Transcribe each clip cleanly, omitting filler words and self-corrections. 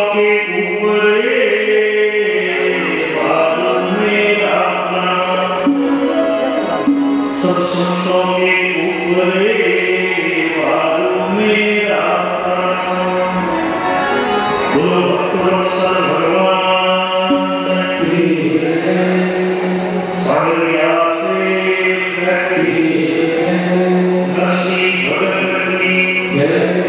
के ऊपर बादल मेरा प्राण, सब संतों के ऊपर बादल मेरा प्राण। बोलो भक्तवत्सल भगवान की सागरिया से नरसिंह भगत की जय।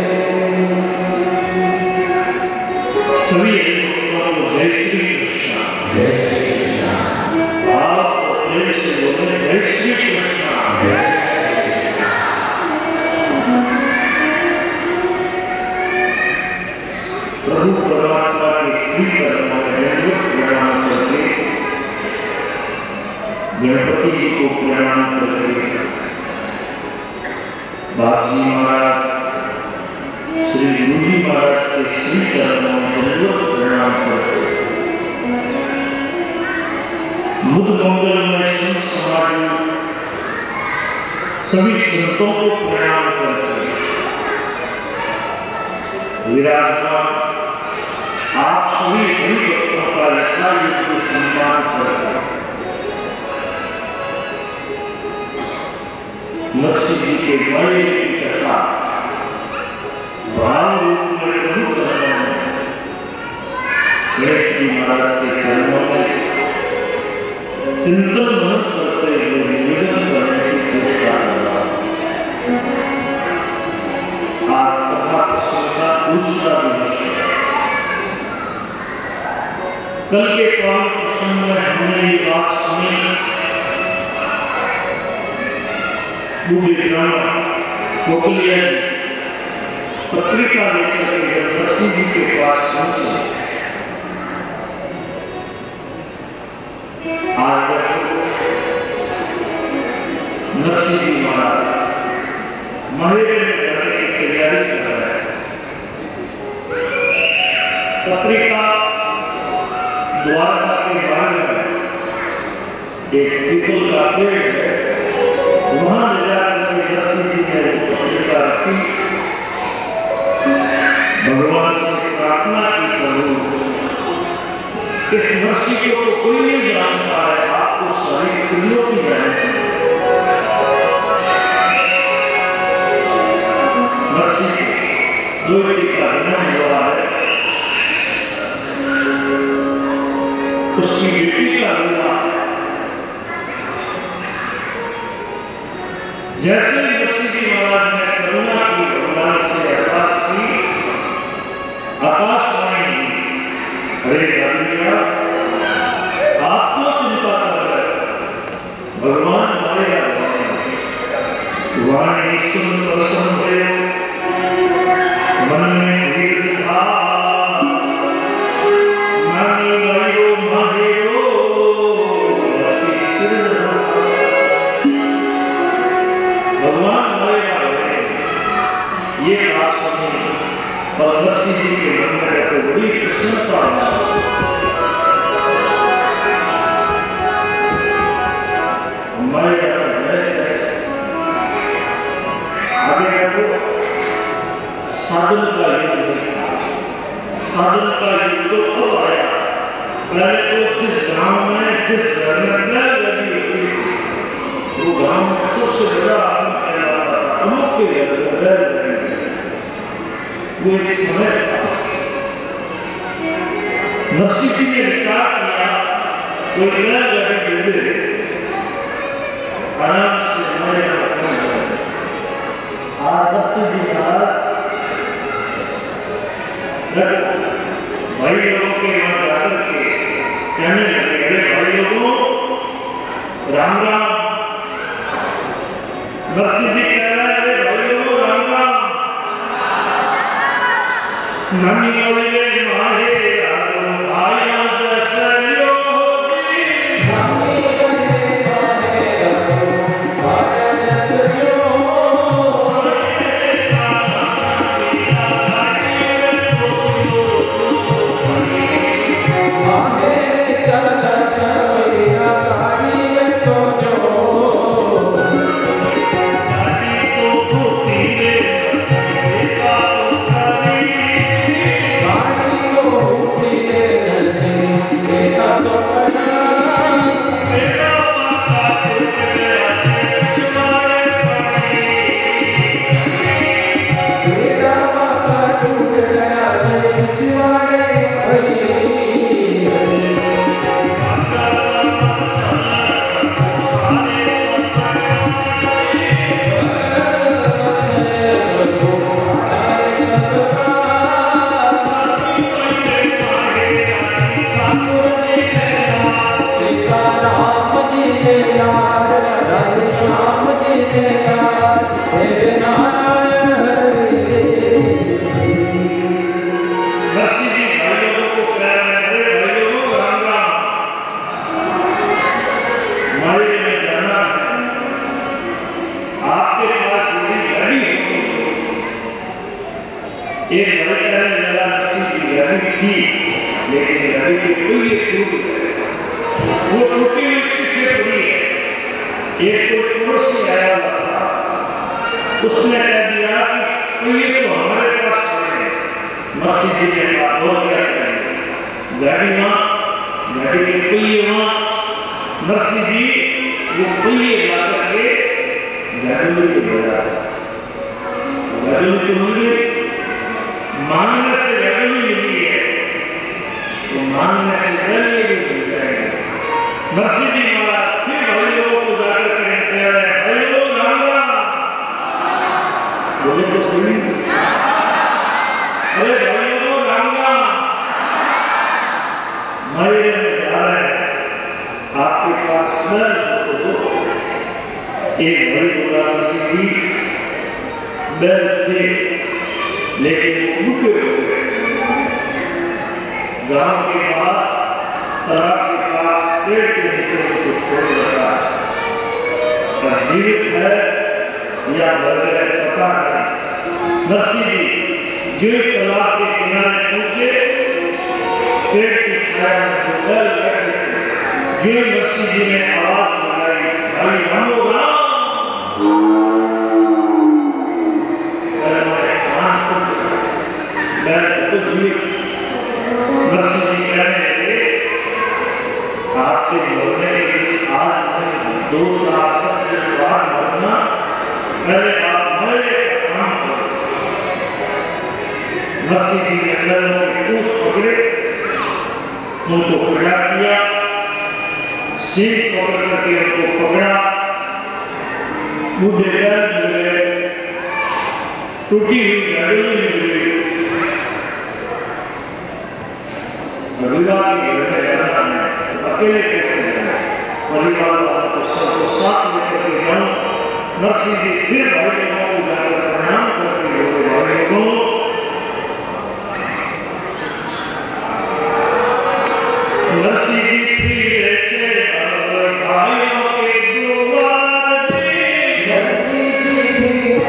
सभी भक्तों को जय श्री कृष्ण। जय श्री कृष्ण। आप प्रेम से बोले जय श्री कृष्ण। प्रभु परमात्मा के श्री चरणों में दंडवत प्रणाम करके, गणपति जी को प्रणाम करके, बापजी महाराज श्री गुरुजी महाराज के श्री चरणों में दंडवत प्रणाम करके, बुद्ध मंगलमय संत समाज में सभी संतों को प्रणाम करके, विराजमान आप सभी हरि भक्तों का यथायुक्त सम्मान करके, नरसिंह जी के बड़े की कथा भाव रूप में प्रभु चरणों में, गणेश जी महाराज के चरणों में चिंतन मनन करते हुए निवेदन करने की चेष्टा कर रहा हूं। आज कथा प्रसंग का दूसरा दिवस है। कल के पावन प्रसंग में हमने ये बात सुनी, बूढ़े ब्राह्मण कोकलिया पत्रिका लेकर के नरसिंह जी के पास पहुंचे। आज नरसिंह जी महाराज महेंद्र में जाने की तैयारी कर रहे हैं। पत्रिका द्वारका के बाहर में एक पीपल का पेड़ है, वहां ले जाकर नरसिंह जी ने पत्रिका रखी, भगवान से प्रार्थना की, प्रभु इस नरसिंह को कोई नहीं जानता है, आपको सारी दुनिया की जानते हैं। नरसिंह दो बेटी का जन्म हुआ है, उसकी बेटी का विवाह है। जैसे नरसिंह जी महाराज ने करुणा की, भगवान से अरदास की, आकाशवाणी की, अरे गालिया आपको चिंता कर रहे, भगवान मारेगा, वाणी सुन प्रसन्न हो, मन में भीड़ था, मन भयो मारेगो, भगवान मारेगा। ये बात सुनी और नरसिंह जी के मन में रहते बड़ी प्रसन्नता साधन का युग था। साधन का युग तो कब आया? पहले तो जिस गांव में जिस घर में लगी होती थी, वो गांव में सबसे बड़ा आदमी कहलाता था, अमुक के घर में वो एक समय था। नरसिंह जी ने विचार किया, कोई घर दे दे, आराम से हमारे आज नरसिंह जी महाराज भाई लोगों के वहां जाकर के कहने लगे, अरे भाई लोगों राम राम। नरसिंह जी कह रहे हैं, अरे भाई लोगों राम राम। ननी बोले माहे आया जैसे Oh थी, लेकिन रवि की कोई टूट गए, वो टूटी हुई पीछे पड़ी है। एक कोई पड़ोसी आया हुआ था, उसने कह दिया कि ये तो हमारे पास खड़े हैं, मस्जिद जी ने कहा और क्या करेंगे, गाड़ी वहाँ, गाड़ी के पहिए वहाँ, मस्जिद जी वो पहिए ला करके गाड़ी में बढ़ा, गाड़ी में तो मिली मांगने से गाड़ी में मिली है, तो मांगने से गाड़ी भी मिल जाएगी। मस्जिद जी महाराज फिर भाई लोगों को जाकर कहते हैं, भाई लोग राम राम, बोले तो सुनी, अरे भाई लोग राम राम, मेरे में जा रहे हैं आपके पास एक बड़ी बोला मस्जिद जी बैल थे, लेकिन रुके हुए गांव के बाद तालाब के पास पेड़ के नीचे उनको छोड़ रखा है, जीवित है या मर गए पता नहीं। मस्जिद जी जो तालाब के किनारे पहुंचे, पेड़ की छाया में बैल बैठे, जो मस्जिद जी ने आवाज लगाई, भाई रामो राम, आपके मरने के आज 2-4 दिन बाद मरना, पहले आप मेरे काम करो। मस्जिद के अंदर पूछ पकड़े, उनको खड़ा किया, सीट पकड़ करके उनको पकड़ा, मुझे दर्द मिले, टूटी हुई गाड़ी मिली, रविवार के घर में जाना है, अकेले कैसे जाना, परिवार वालों को सबको साथ लेकर के जाऊं, मस्जिद जी फिर भाई लोगों को जाकर प्रणाम करते हुए भाई लोगों, मस्जिद जी फिर छे भाइयों के दुआर जी, मस्जिद जी फिर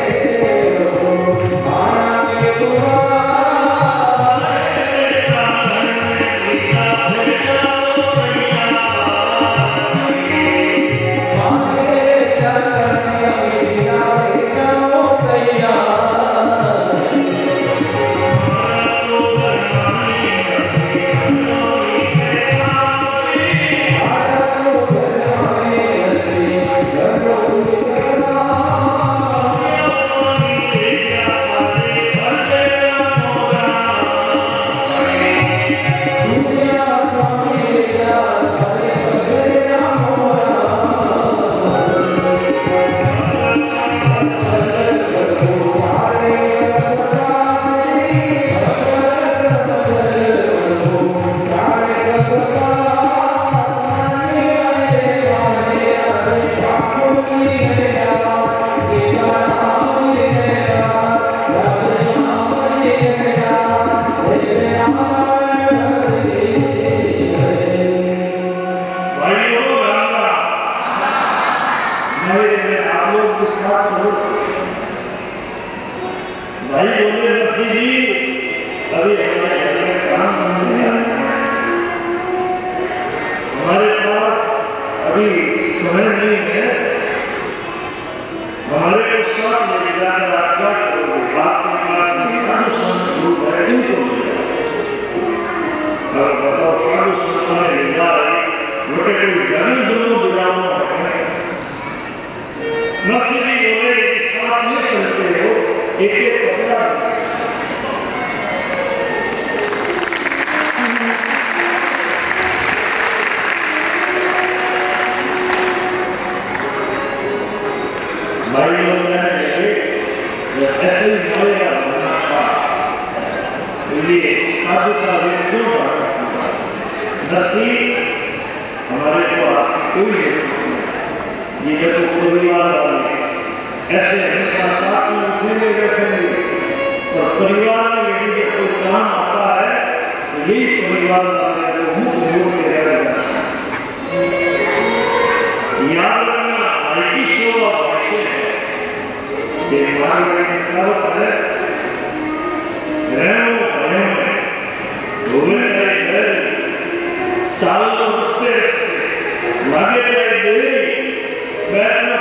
हमारे को आपकी कोई ये जो परिवार वाले ऐसे हमेशा साथ में उठेंगे बैठेंगे, और परिवार में यदि कोई काम आता है तो यही परिवार वाले मुख मोड़ के रह जाते हैं। याद रखना भाई की शोभा भाषे है, ये हमारे क्या होता है, रहनो भयों में रोवे चाहे घर, चाल तो उससे लागे चाहे देरी, बैठना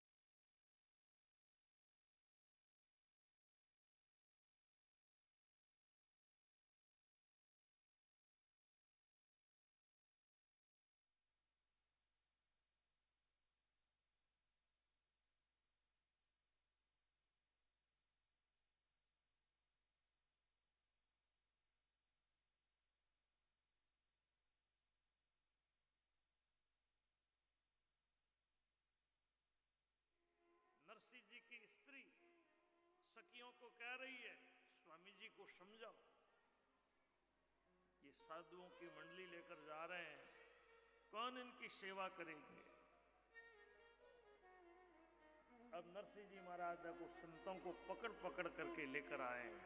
नरसी जी की स्त्री सखियों को कह रही है, स्वामी जी को समझाओ, ये साधुओं की मंडली लेकर जा रहे हैं, कौन इनकी सेवा करेंगे। अब नरसिंह जी महाराज देखो संतों को पकड़ पकड़ करके लेकर आए हैं।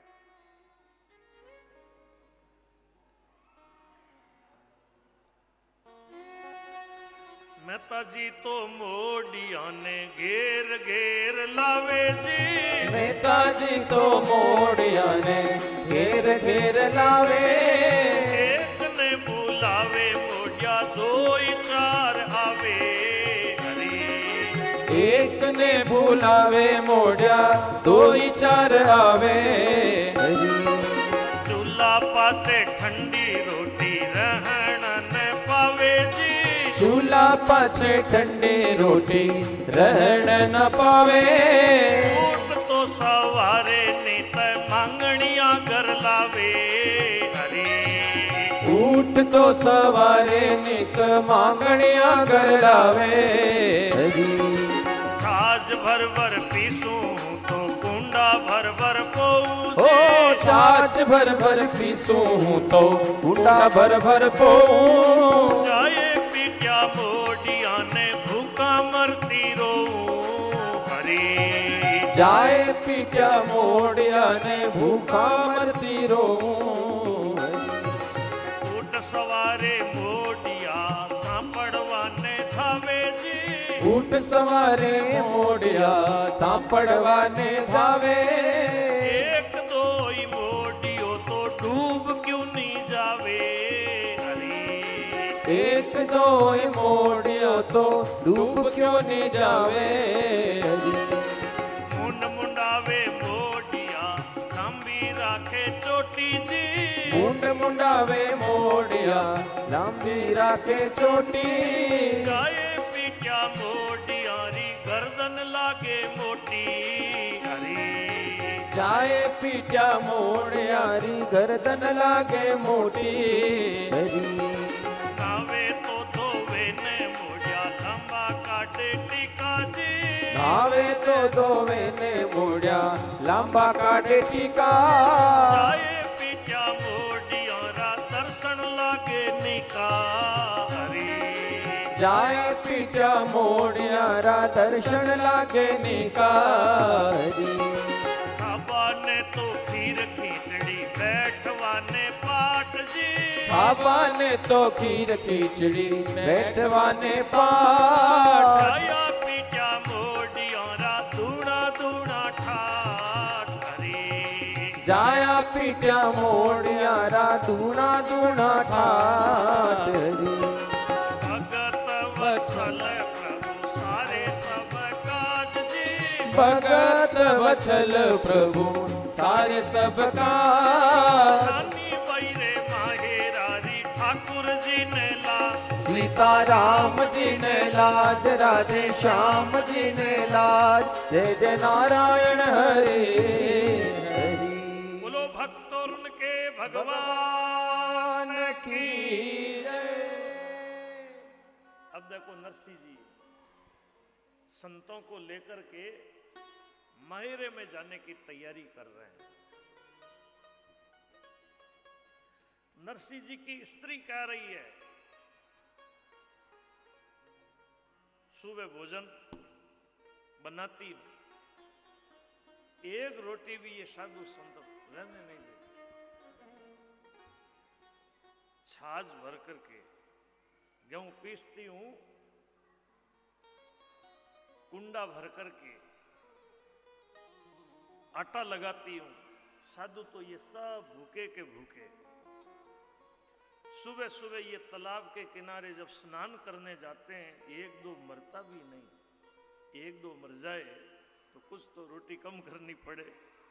मेहता जी तो मोडिया ने घेर घेर लावे जी, मेहता जी तो मोडिया ने घेर घेर लावे। एक ने बुलावे मोडिया दो ही चार आवे, एक ने बुलावे मोडिया दो ही चार आवे। चूल्हा पाते ठंडी रोटी रहन न पावे जी, चूल्हा पाछे ठंडी रोटी रहन न पावे। ऊट तो सवारे नीत मांगणिया कर लावे, ऊट तो सवारे नित मांगणिया कर लावे। छाछ भर भर पीसूं तो कुंडा भर भर पोऊं, ओ छाछ भर भर पीसूं तो कुंडा भर भर पोऊं। जाए पीट्या मोडिया ने भूखा मरती रोऊं, जाए पीट्या मोडिया ने भूखा मरती रोऊं। ऊट सवारे मोडिया सांपड़वाने धावे जी, ऊट सवारे मोडिया सांपड़वाने धावे। एक दो ही मोडियो तो डूब क्यों नहीं जावे, एक दो ही मोडियो तो डूब क्यों नहीं जावे। मुंड मुंडावे मोडिया लंबी राखे चोटी जी, मुंड मुंडावे मोडिया लंबी राखे चोटी। गाये पीट्या मोडिया री गर्दन लागे मोटी, जाए पीट्या मोडिया री गर्दन लागे मोटी। नावे तो धोवे ने मोडिया लंबा काटे टीका जी, नावे तो धोवे ने मोडिया लंबा काटे टीका। जाए पीट्या मोडिया रा दर्शन लागे निका, जाए पीट्या मोडिया रा दर्शन लागे निका। खाबा ने तो खीर खींचड़ी बैठवाने पाठ जी, खाबा ने तो खीर खींचड़ी बैठवाने पाठ। जाया पीट्या मोडिया रा दूना दूना ठाठ, जाया पीट्या मोडिया रा दूना दूना ठाठ। भगत वत्सल प्रभु सारे सब काज जी, भगत वत्सल प्रभु सारे सब काज। रानी बैरे माहेरारी ठाकुर जी ने ला, सीता राम जी ने लाज, राधे श्याम जी ने लाज। जय जय नारायण हरे हरि। बोलो भक्तों उनके भगवान की जय। अब देखो नरसिंह जी संतों को लेकर के मायरे में जाने की तैयारी कर रहे हैं। नरसिंह जी की स्त्री कह रही है, सुबह भोजन बनाती, एक रोटी भी ये साधु संत रहने नहीं देते। छाछ भर करके गेहूं पीसती हूं, कुंडा भर करके आटा लगाती हूं। साधु तो ये सब भूखे के भूखे। सुबह सुबह ये तालाब के किनारे जब स्नान करने जाते हैं, एक दो मरता भी नहीं, एक दो मर जाए तो कुछ तो रोटी कम करनी पड़े।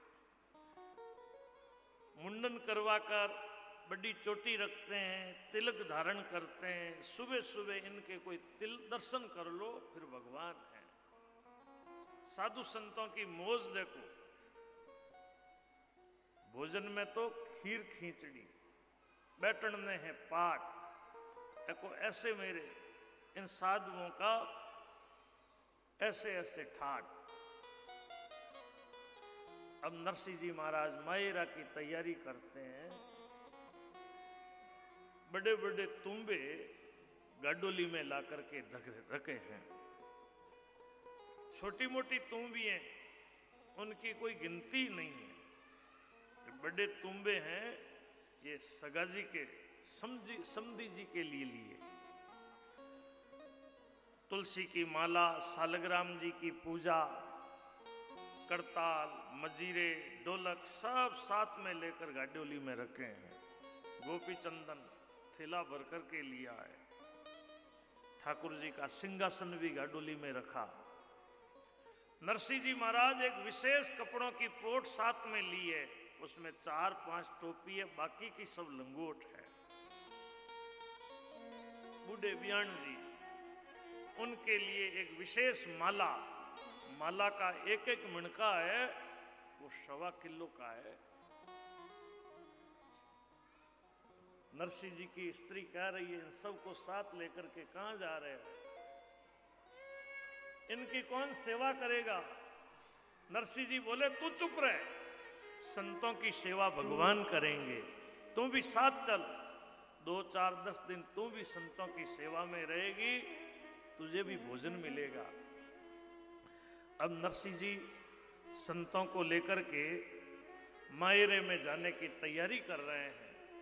मुंडन करवाकर बड़ी चोटी रखते हैं, तिलक धारण करते हैं, सुबह सुबह इनके कोई दर्शन कर लो फिर भगवान है। साधु संतों की मौज देखो, भोजन में तो खीर खींचड़ी, बैठन में है पाठ। देखो ऐसे मेरे इन साधुओं का ऐसे ऐसे ठाट। अब नरसिंह जी महाराज मायरा की तैयारी करते हैं। बड़े बड़े तुम्बे गाडोली में ला करके रखे हैं। छोटी मोटी तुम्बियां उनकी कोई गिनती नहीं है। बड़े तुम्बे हैं ये सगाजी के समधी जी के लिए तुलसी की माला, सालग्राम जी की पूजा, करताल, मजीरे, ढोलक सब साथ में लेकर गाडोली में रखे हैं। गोपी चंदन थैला भर कर के लिया है। ठाकुर जी का सिंहासन भी गाडोली में रखा। नरसिंह जी महाराज एक विशेष कपड़ों की पोट साथ में ली है, उसमें 4-5 टोपी है, बाकी की सब लंगोट है। बूढ़े बियान जी उनके लिए एक विशेष माला, माला का एक एक मणका है वो 1.25 किलो का है। नरसिंह जी की स्त्री कह रही है इन सबको साथ लेकर के कहां जा रहे हैं, इनकी कौन सेवा करेगा। नरसिंह जी बोले तू चुप रहे, संतों की सेवा भगवान करेंगे, तू भी साथ चल। 2, 4, 10 दिन तू भी संतों की सेवा में रहेगी, तुझे भी भोजन मिलेगा। अब नरसिंह जी संतों को लेकर के मायरे में जाने की तैयारी कर रहे हैं।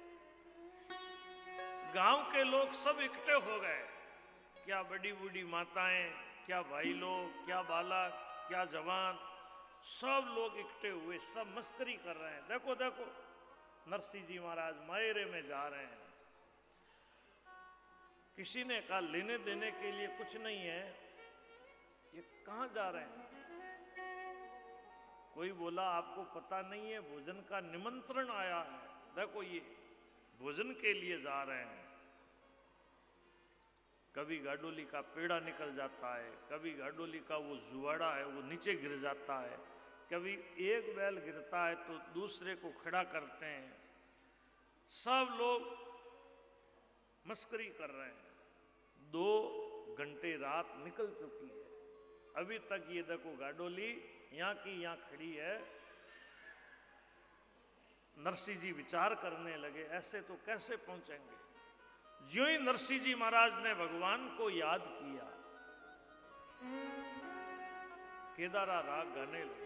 गांव के लोग सब इकट्ठे हो गए, क्या बड़ी बूढ़ी माताएं, क्या भाई लोग, क्या बालक, क्या जवान, सब लोग इकट्ठे हुए, सब मस्करी कर रहे हैं। देखो देखो नरसिंह जी महाराज मायरे में जा रहे हैं। किसी ने कहा लेने देने के लिए कुछ नहीं है, ये कहां जा रहे हैं। कोई बोला आपको पता नहीं है भोजन का निमंत्रण आया है, देखो ये भोजन के लिए जा रहे हैं। कभी गाडोली का पेड़ा निकल जाता है, कभी गाडोली का वो जुआड़ा है वो नीचे गिर जाता है, कभी एक बैल गिरता है तो दूसरे को खड़ा करते हैं। सब लोग मस्करी कर रहे हैं। 2 घंटे रात निकल चुकी है, अभी तक ये देखो गाडोली यहां की यहां खड़ी है। नरसिंह जी विचार करने लगे ऐसे तो कैसे पहुंचेंगे। ज्यों ही नरसिंह जी महाराज ने भगवान को याद किया, केदारा राग गाने लगे।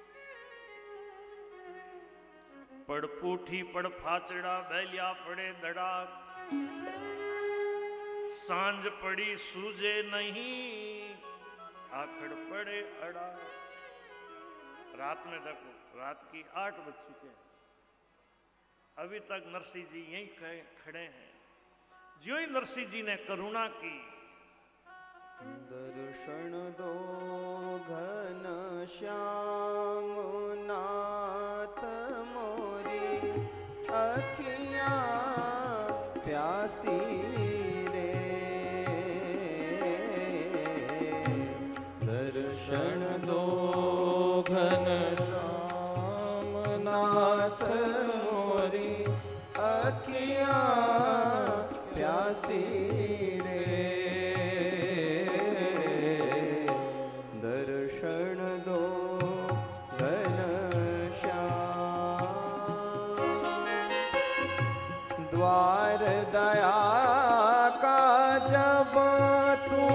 पड़ पूठी पड़ फाचड़ा बैलिया पड़े दड़ाक, सांझ पड़ी सूझे नहीं आखड़ पड़े अड़ा। रात में देखो रात की 8 बज चुके हैं, अभी तक नरसिंह जी यहीं खड़े हैं। ज्यों ही नरसिंह जी ने करुणा की, दर्शन दो घन श्याम नाथ मोरी अखियां प्यासी रे। दर्शन दो घन श्याम नाथ मोरी अखियां प्यासी रे। दर्शन दो घन श्याम। द्वार दया का जब तू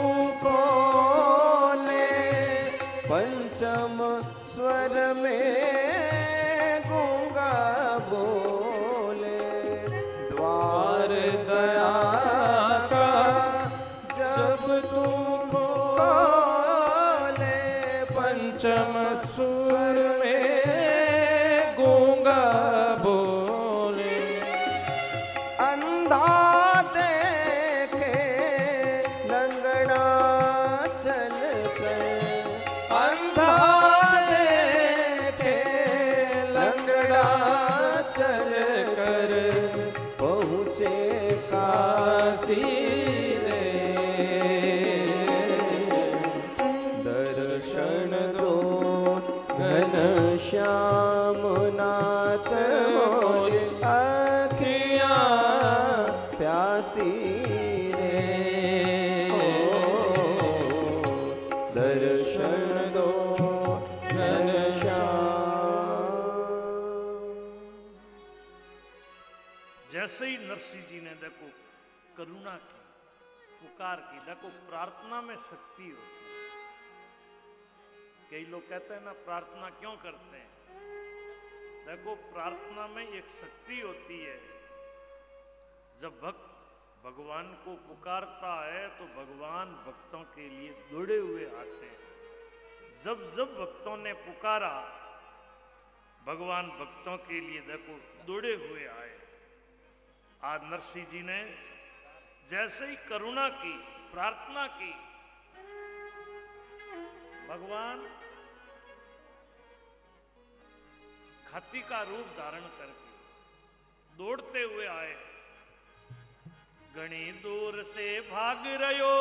खोले, पंचम स्वर में गूंगा बोले। द्वार दया का जब तू खोले, पंचम स्वर में गूंगा बोले। अंधा काशी रे, दर्शन दो घनश्याम नाथ मोर आँखियाँ प्यासी रे, दर्शन दो जैसे ही नरसिंह जी ने देखो करुणा की, पुकार की, देखो प्रार्थना में शक्ति होती है। कई लोग कहते हैं ना प्रार्थना क्यों करते हैं, देखो प्रार्थना में एक शक्ति होती है। जब भक्त भगवान को पुकारता है तो भगवान भक्तों के लिए दौड़े हुए आते हैं। जब जब भक्तों ने पुकारा भगवान भक्तों के लिए देखो दौड़े हुए आए। आज नरसिंह जी ने जैसे ही करुणा की, प्रार्थना की, भगवान हाथी का रूप धारण करके दौड़ते हुए आए। घनी दूर से भाग रयो,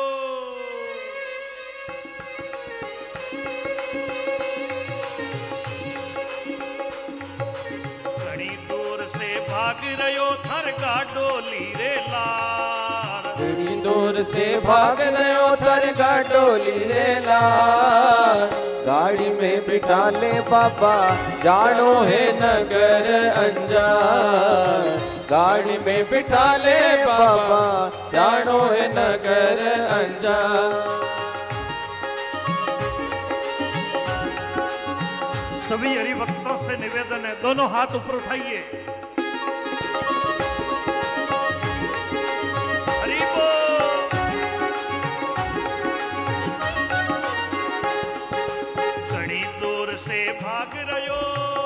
घनी दूर से भाग रयो थर गाडो लीरे लाल, घनी दूर से भाग रयो थर गाडो लीरे लाल, गाड़ी में बिठा ले बाबा जानो है नगर अंजार, गाड़ी में बिठा ले बाबा जानो है नगर अंजार। सभी हरिभक्तों से निवेदन है, दोनों हाथ ऊपर उठाइए। हरि बोल। घनी दूर से भाग रयो,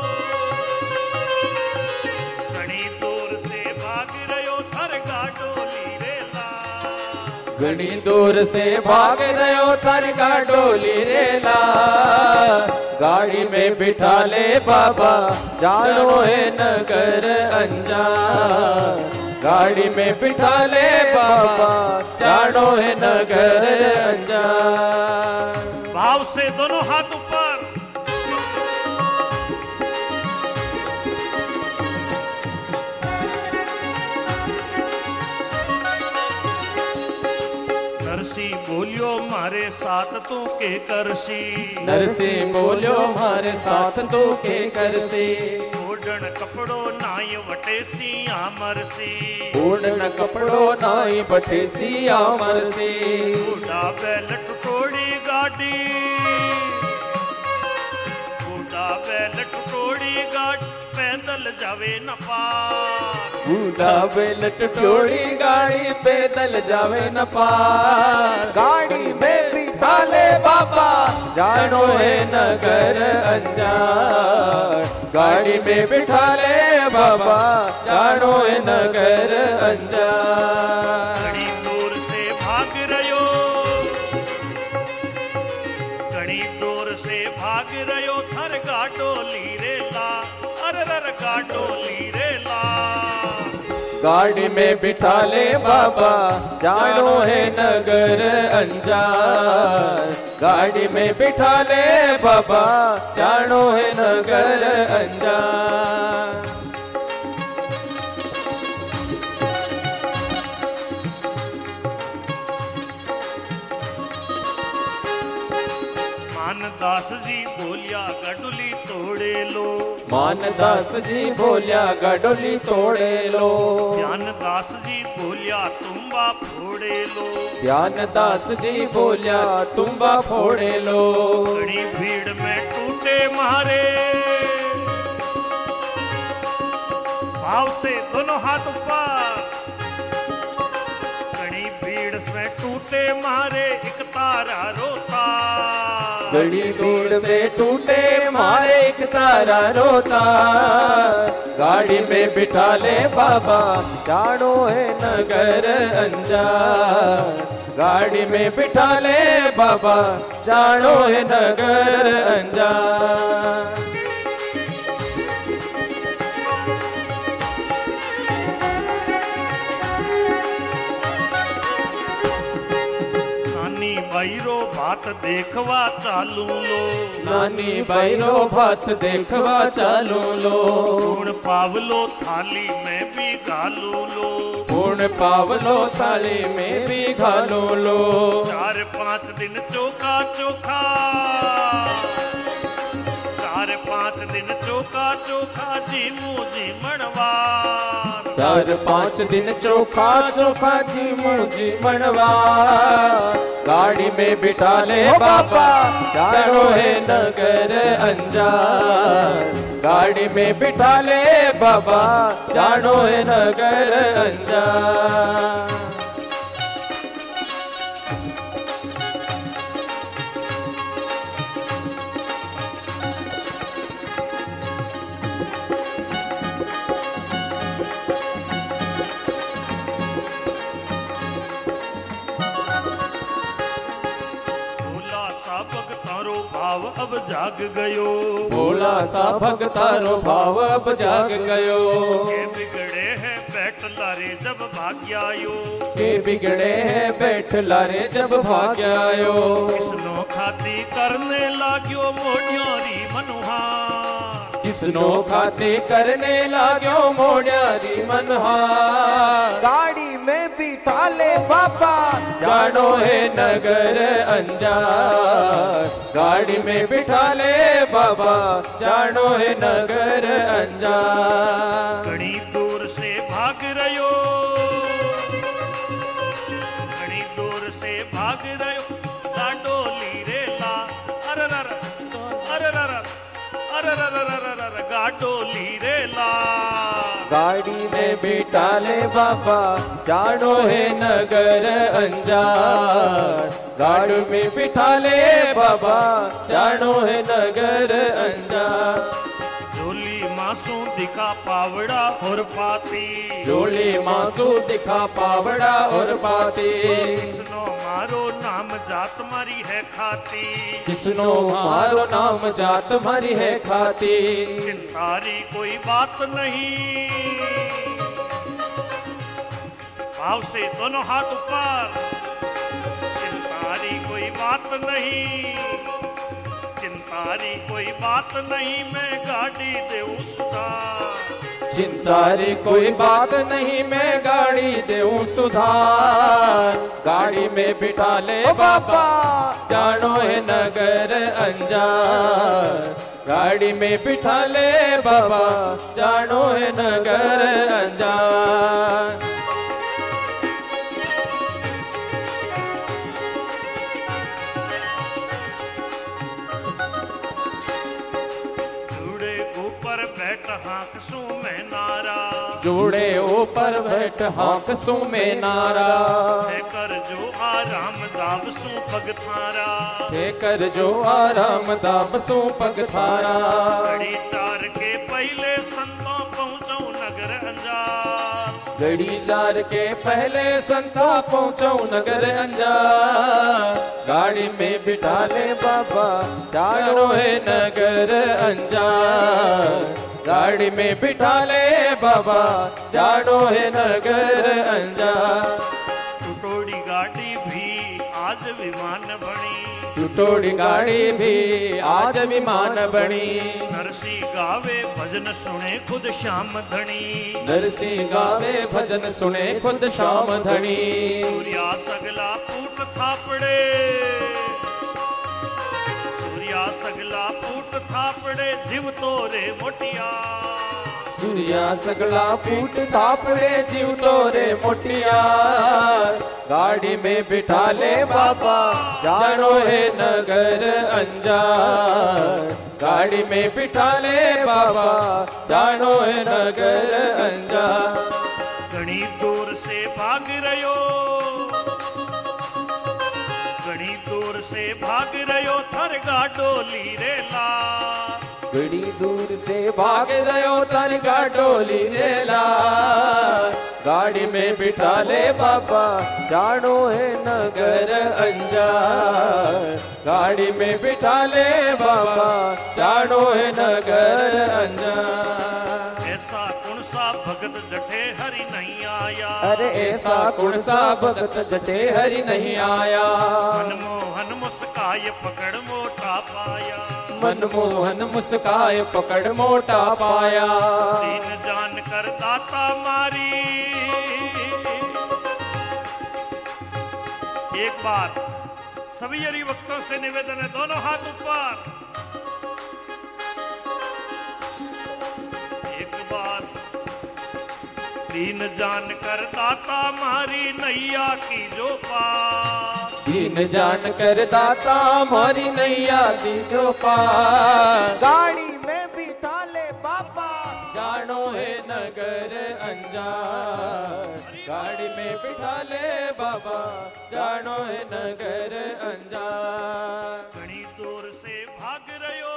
घनी दूर से भाग रयो थर गाडो लीरे लाल, घनी दूर से भाग रयो थर गाडो लीरे लाल, गाड़ी में बिठा ले बाबा जानो है नगर अंजार, गाड़ी में बिठा ले बाबा जानो है नगर अंजार। भाव से दोनों हाथ ऊपर। नरसिंह बोलियो मारे साथ तू के करसी, नरसिंह बोलियो मारे साथ तू के करसी, ओढ़न कपड़ो नाई वटेसी आमरसी, ओढ़न कपड़ो नाई वटेसी आमरसी, बूढ़ा बैल टुटोड़ी गाड़ी, बूढ़ा बैल टुटोड़ी गाड़ी पैदल जावे न पार, बूढ़ा बैल टुटोड़ी गाड़ी पैदल जावे न पार, गाड़ी में बिठा ले बाबा जानो है नगर अंजार, गाड़ी में बिठा ले बाबा जानो है नगर अंजार। घनी दूर से भाग रयो, घनी दूर से भाग रयो थर गाडो लीरे ला, अरर गाडो लीरे ला, गाड़ी में बिठा ले बाबा जानो है नगर अंजार, गाड़ी में बिठा ले बाबा जानो है नगर अंजार। मानदास जी बोलिया गडुली तोड़े लो, मानदास जी बोलिया गडोली तोड़े लो, ज्ञानदास जी बोलिया तुम्बा फोड़े लो, ज्ञानदास जी बोलिया तुम्बा फोड़े लो, बड़ी भीड़ में टूटे मारे, भाव से दोनों हाथ ऊपर। बड़ी भीड़ में टूटे मारे एक तारा रोता, बड़ी भीड़ में टूटे मारे एक तारा रोता, गाड़ी में बिठा ले बाबा जानो है नगर अंजार, गाड़ी में बिठा ले बाबा जानो है नगर अंजार। बैरो भात देखवा चालू लो, नानी बैरो भात देखवा चालू लो, पूर्ण पावलो थाली में भी घालू लो, पूर्ण पावलो थाली में भी घालू लो। 4-5 दिन चोखा चोखा, 4-5 दिन चोखा चोखा जीमू जी मणवार, 4-5 दिन चोखा चोखा जीमू जी मणवार। गाड़ी में बिठा ले बाबा जानो है नगर अंजार, गाड़ी में बिठा ले बाबा जानो है नगर अंजार। भाव अब जाग गयो, भोला सा भगतारो भाव अब जाग गयो। के बिगड़े हैं बैठ लारे जब भाग्यायो, के बिगड़े हैं बैठ लारे जब भाग्यायो। किसनो खाती करने लाग्यो मोडियोरी मनुहार, किसनो खाते करने लाग्यो मोड्यारी मनहार। गाड़ी में बिठा ले बाबा जानो है नगर अंजार, गाड़ी में बिठा ले बाबा जानो है नगर अंजार। घड़ी दूर से भाग रयो, घड़ी दूर से भाग रयो, गाडोली रेला अररर अररर अररर गाडोली रेला। गाड़ी में बिठा ले बाबा जानो है नगर अंजार, गाड़ी में बिठा ले बाबा जानो है नगर अंजार। झोली मासू दिखा पावड़ा और पाती, झोली मासू दिखा पावड़ा और पाती। किसनो मारो नाम जात मारी है खाती, किसनो मारो नाम जात मारी है खाती। चिंतारी कोई बात नहीं, भाव से दोनों हाथ ऊपर, चिंतारी कोई बात नहीं, चिंतारी कोई बात नहीं, मैं गाड़ी देऊं सुधार, चिंतारी कोई बात नहीं, मैं गाड़ी देऊं सुधार। गाड़ी में बिठा ले बाबा जानो है नगर अंजार, गाड़ी में बिठा ले बाबा जानो है नगर अंजार। हाँक सू में नारा, जोड़े ऊपर बैठ हाँक सू में नारा। है कर जो आराम दाब सू पग थारा, है कर जो आराम दाब सू पग थारा। घड़ी 4 के पहले संतों पहुँचो नगर अंजार, घड़ी 4 के पहले संता पहुँचो नगर अंजार। गाड़ी में बिठा ले बाबा जानो है नगर अंजार, गाड़ी में बिठा ले बाबा जानो है नगर अंजार। टुटोड़ी गाड़ी भी आज विमान बनी, टुटोड़ी गाड़ी भी आज विमान बनी। नरसी गावे भजन सुने खुद श्याम धनी, नरसी गावे भजन सुने खुद श्याम धनी। सूर्या सगला फूट थापड़े, सूर्या सगला फूट थापड़े, जीव तोरे मोटिया, सूर्या सगला फूट थापड़े, जीव तोरे मोटिया। गाड़ी में बिठा ले बाबा जानो है नगर अंजार, गाड़ी में बिठा ले बाबा जानो है नगर अंजार। घड़ी दूर से भाग रयो, घड़ी दूर से भाग रयो, थर गाडोली रेला, घड़ी दूर से भाग रयो तर गाडोली रेला। गाड़ी में बिठा ले बाबा जानो है नगर अंजार, गाड़ी में बिठा ले बाबा जानो है नगर अंजार। ऐसा कौन सा भगत जठे हरि नैया आया। अरे ऐसा कौन सा भगत जटे हरि नहीं आया। मनमोहन मुस्काए पकड़ मोटा पाया। मनमोहन मुस्काए पकड़ मोटा पाया। दीन जान कर दाता मारी। एक बार सभी हरिभक्तों से निवेदन है, दोनों हाथ ऊपर। एक बार दीन जान कर दाता मारी नैया की जो पार। दीन जान कर दाता मारी नैया की जो पार। गाड़ी में बिठा ले बाबा जानो है नगर अंजार। गाड़ी में बिठा ले बाबा जानो है नगर अंजार। घनी दूर से भाग रहो,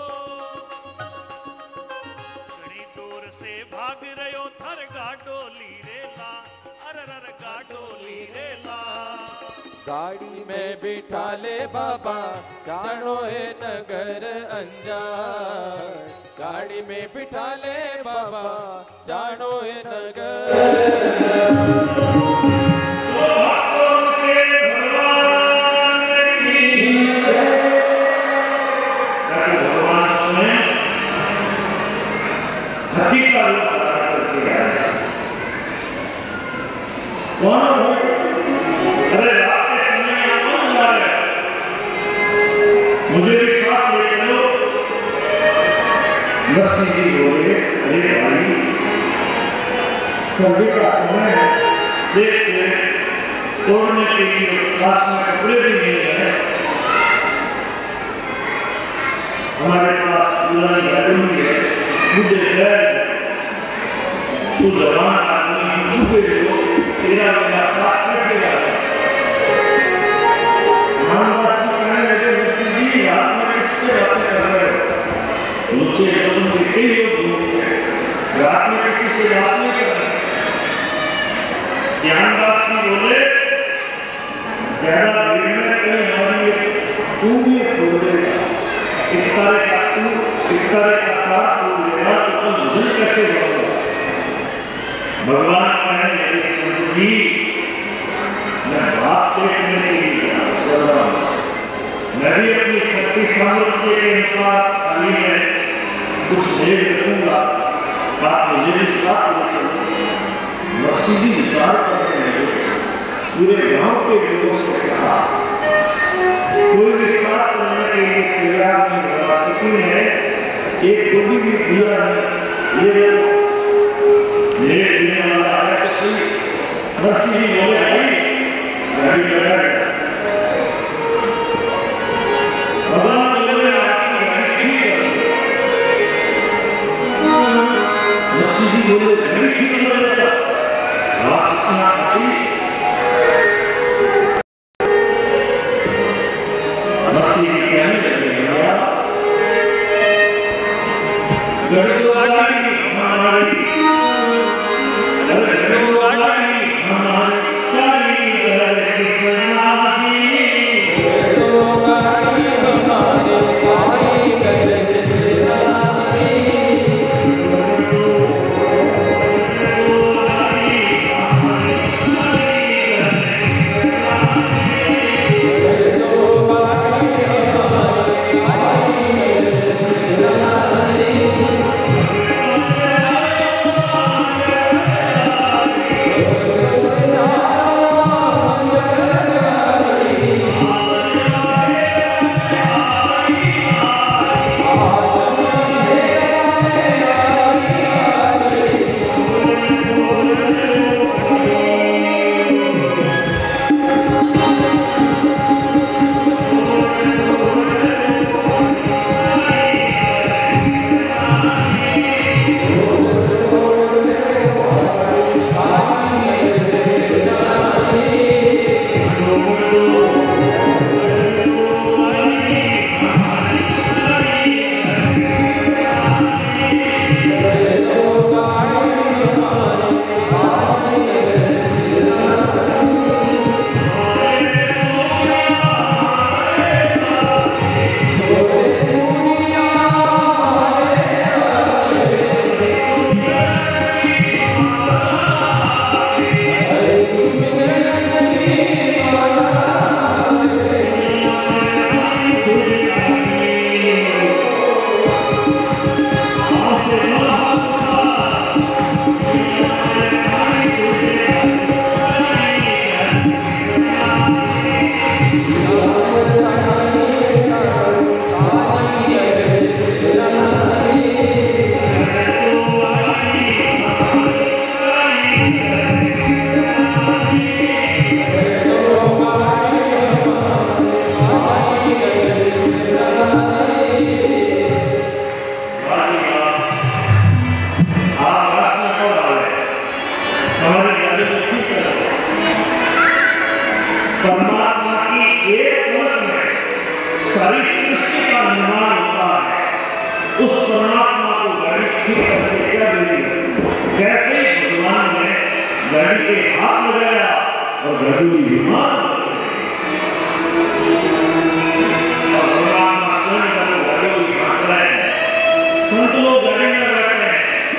घनी दूर से भाग रहो थर गाडोली रेला। अरर गाडोली रेला। गाड़ी में बिठा ले बाबा जानो है नगर अंजार। गाड़ी में बिठा ले बाबा जानो है नगर। अरे रात के समय यहाँ कौन जा रहे हैं? मुझे भी साथ ले चलो। नरसिंह जी बोले, अरे भाई सर्दी का समय है, देखते तोड़ने के लिए पास में कपड़े भी नहीं है। हमारे पास पुरानी गाड़ी है, मुझे तू जवान आदमी डूबे हो, तेरा मेरा साथ रखेगा। मानवासी कहने लगे, नरसिंह जी रात में किससे बातें कर रहे हो? नीचे तुम कई लोग घूमते हैं, रात में किसी से बात नहीं कर रहे। ज्ञानदास जी बोले, ज्यादा भीड़ में कहीं हमारी तू भी खोलेगा। इस तरह का तू, इस तरह का था तू लेगा तो तुम मुझे कैसे बोलोगे? भगवान कहने लगे, मैं बात देखने के लिए चल रहा हूँ। मैं भी अपनी शक्ति सामर्थ्य के अनुसार खाली में कुछ देर रखूंगा, आप मुझे भी साथ लेकर। नरसिंह जी विचार करने लगे, पूरे गांव के लोगों से कहा, कोई भी साथ करने के लिए तैयार नहीं होगा। किसी ने एक गोदी भी दिया नहीं। ये देने वाला है नरसिंह जी बोले, भाई गाड़ी लगा भगवान बोले, आपकी गाड़ी ठीक है। नरसिंह जी बोले, गाड़ी ठीक हो जाता रास्ता गाड़ी। नरसिंह जी कहने लगे, गाड़ी तो गाड़ी हमारी निर्माण होता है, उस परमात्मा को गाड़ी ठीक करके क्या देगी? जैसे ही भगवान ने गाड़ी के हाथ लगाया और गाड़ी बीमार हो गई। और भगवान स्वयं गाड़ी भाग रहे हैं, संत लोग गाड़ी में बैठे हैं।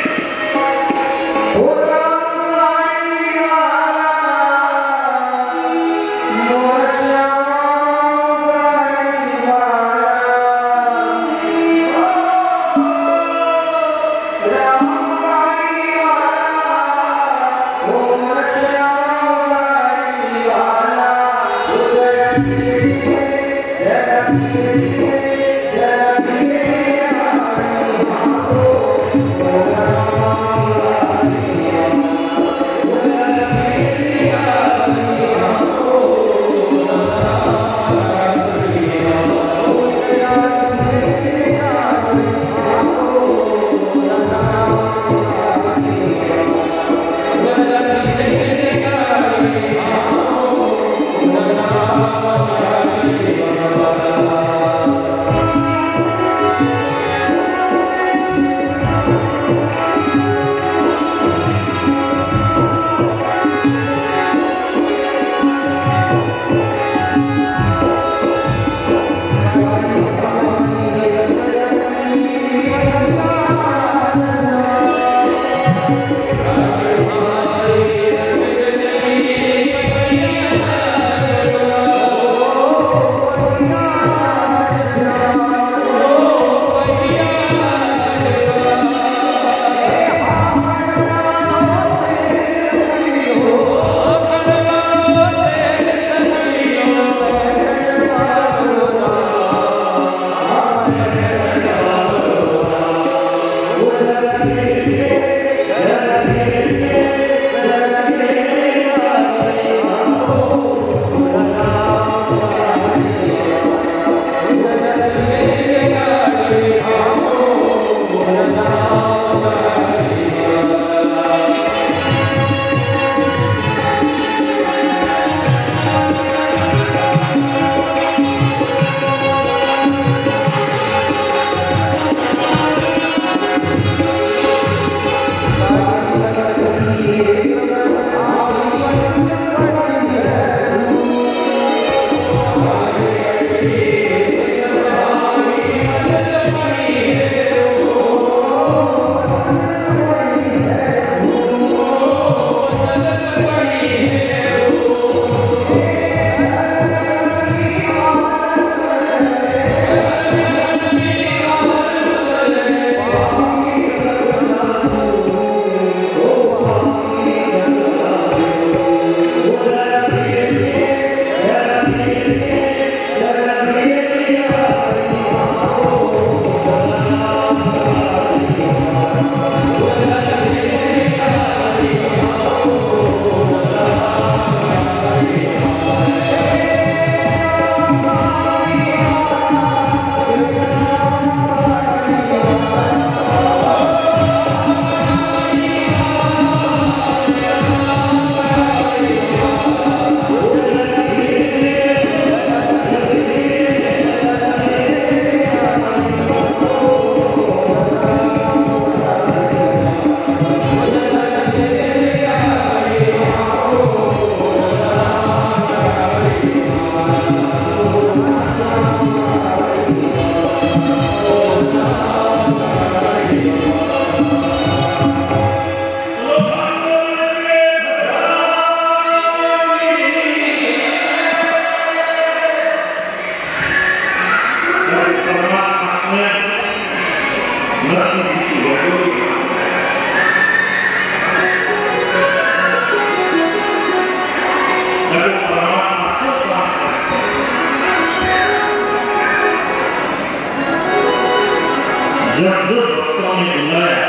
जब भक्तों ने बुलाया,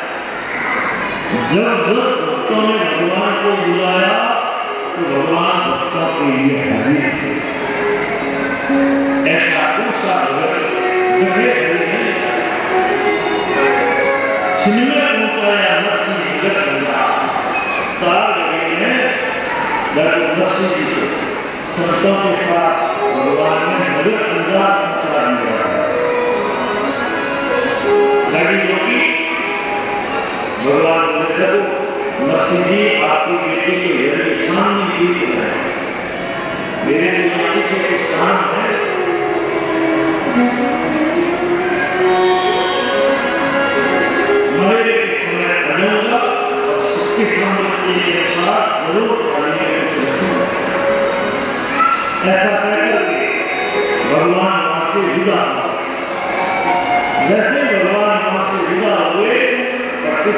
जब भक्तों ने भगवान को बुलाया तो भगवान भक्तों के लिए हाजिर थे। ऐसा दूसरा जगह छिनमें पहुंचाया नरसिंह जगत बंदा चार जगह में जब नरसिंह संतों के साथ भगवान ने नगर अंदाज पहुंचा दिया। भगवान बोले देखो नरसिंह जी आपकी बेटी के मेरे सामने जीत है, मेरे लिए पीछे कुछ काम है। मरे के समय आ जाऊंगा और सबकी सम्मति के साथ जरूर ऐसा कहकर के भगवान वहां से विदा हुआ। जैसे भगवान वहां से विदा हुए और कुछ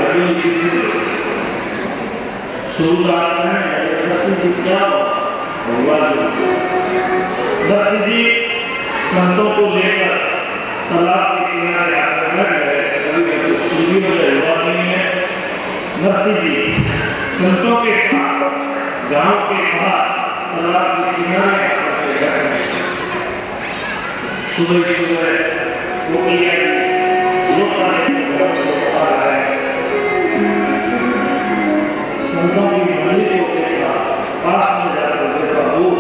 सूरदास नरसिंह जी क्या भगवान नरसिंह जी संतों को लेकर तालाब के किनारे आकर बैठ गए। कभी हुआ नहीं है। नरसिंह जी संतों के साथ गांव के बाहर तालाब के किनारे आकर बैठ गए। सुबह सुबह संतों की मंदिर को देखा, पास में जाकर देखा,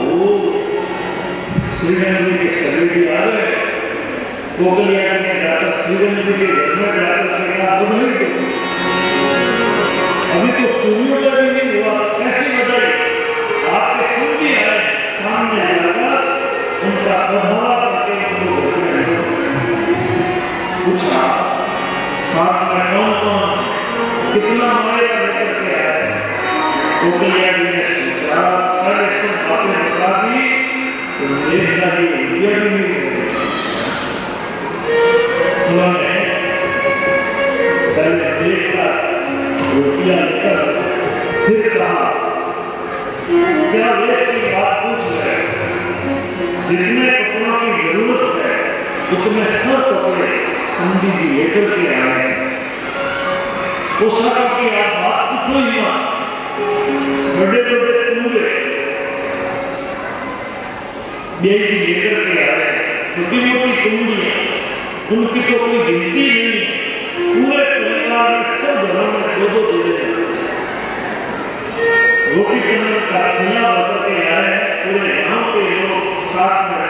श्रीगंज जी के सभी भी आ गए। कोकलिया ने जाकर श्रीगंज जी के घर में जाकर देखा, अभी तो सूर्योदय भी नहीं हुआ, कैसे बदले आपके सूर्य आए सामने जाकर उनका प्रभाव करके पूछा साथ में कौन कौन कितना मारे लेकर के आए। कोकलिया जी ने सोचा पहले सब बातें बता दी तो देखना भी ये भी नहीं उन्होंने पहले देखा रोटियां लेकर फिर कहा क्या वेश की बात पूछ रहे, जितने कपड़ों की जरूरत है उतने सब कपड़े संधि जी लेकर के आए। उस की आप बात पूछो ही मत, बड़े बड़े टूबे जी लेकर के आए, छोटी मोटी टूंडियां उनकी तो कोई गिनती नहीं है। पूरे परिवार में सब घरों में दो दो दूल्हे रोटी चंदन का ठेला बदल के आए। पूरे गांव के लोग साथ में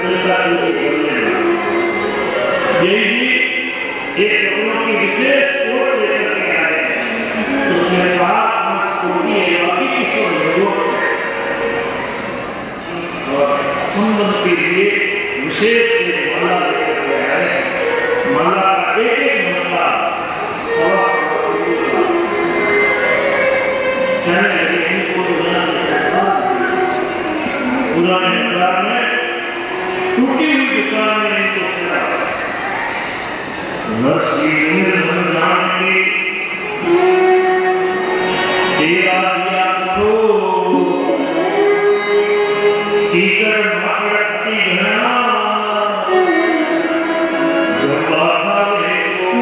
एक कपड़ों की विशेष कोट लेकर के आए, उसमें 4 कोटी है, बाकी किसी जरूरत है और संबंध के लिए विशेष माला लेकर के आए। माला का एक माला कहने लगे इनको तो न सकता, पुराने दुकान में टूटी हुई दुकान में इनको नरसिंह जाने तेरा दिया तो चीकर मारती घना जब बाधा देखो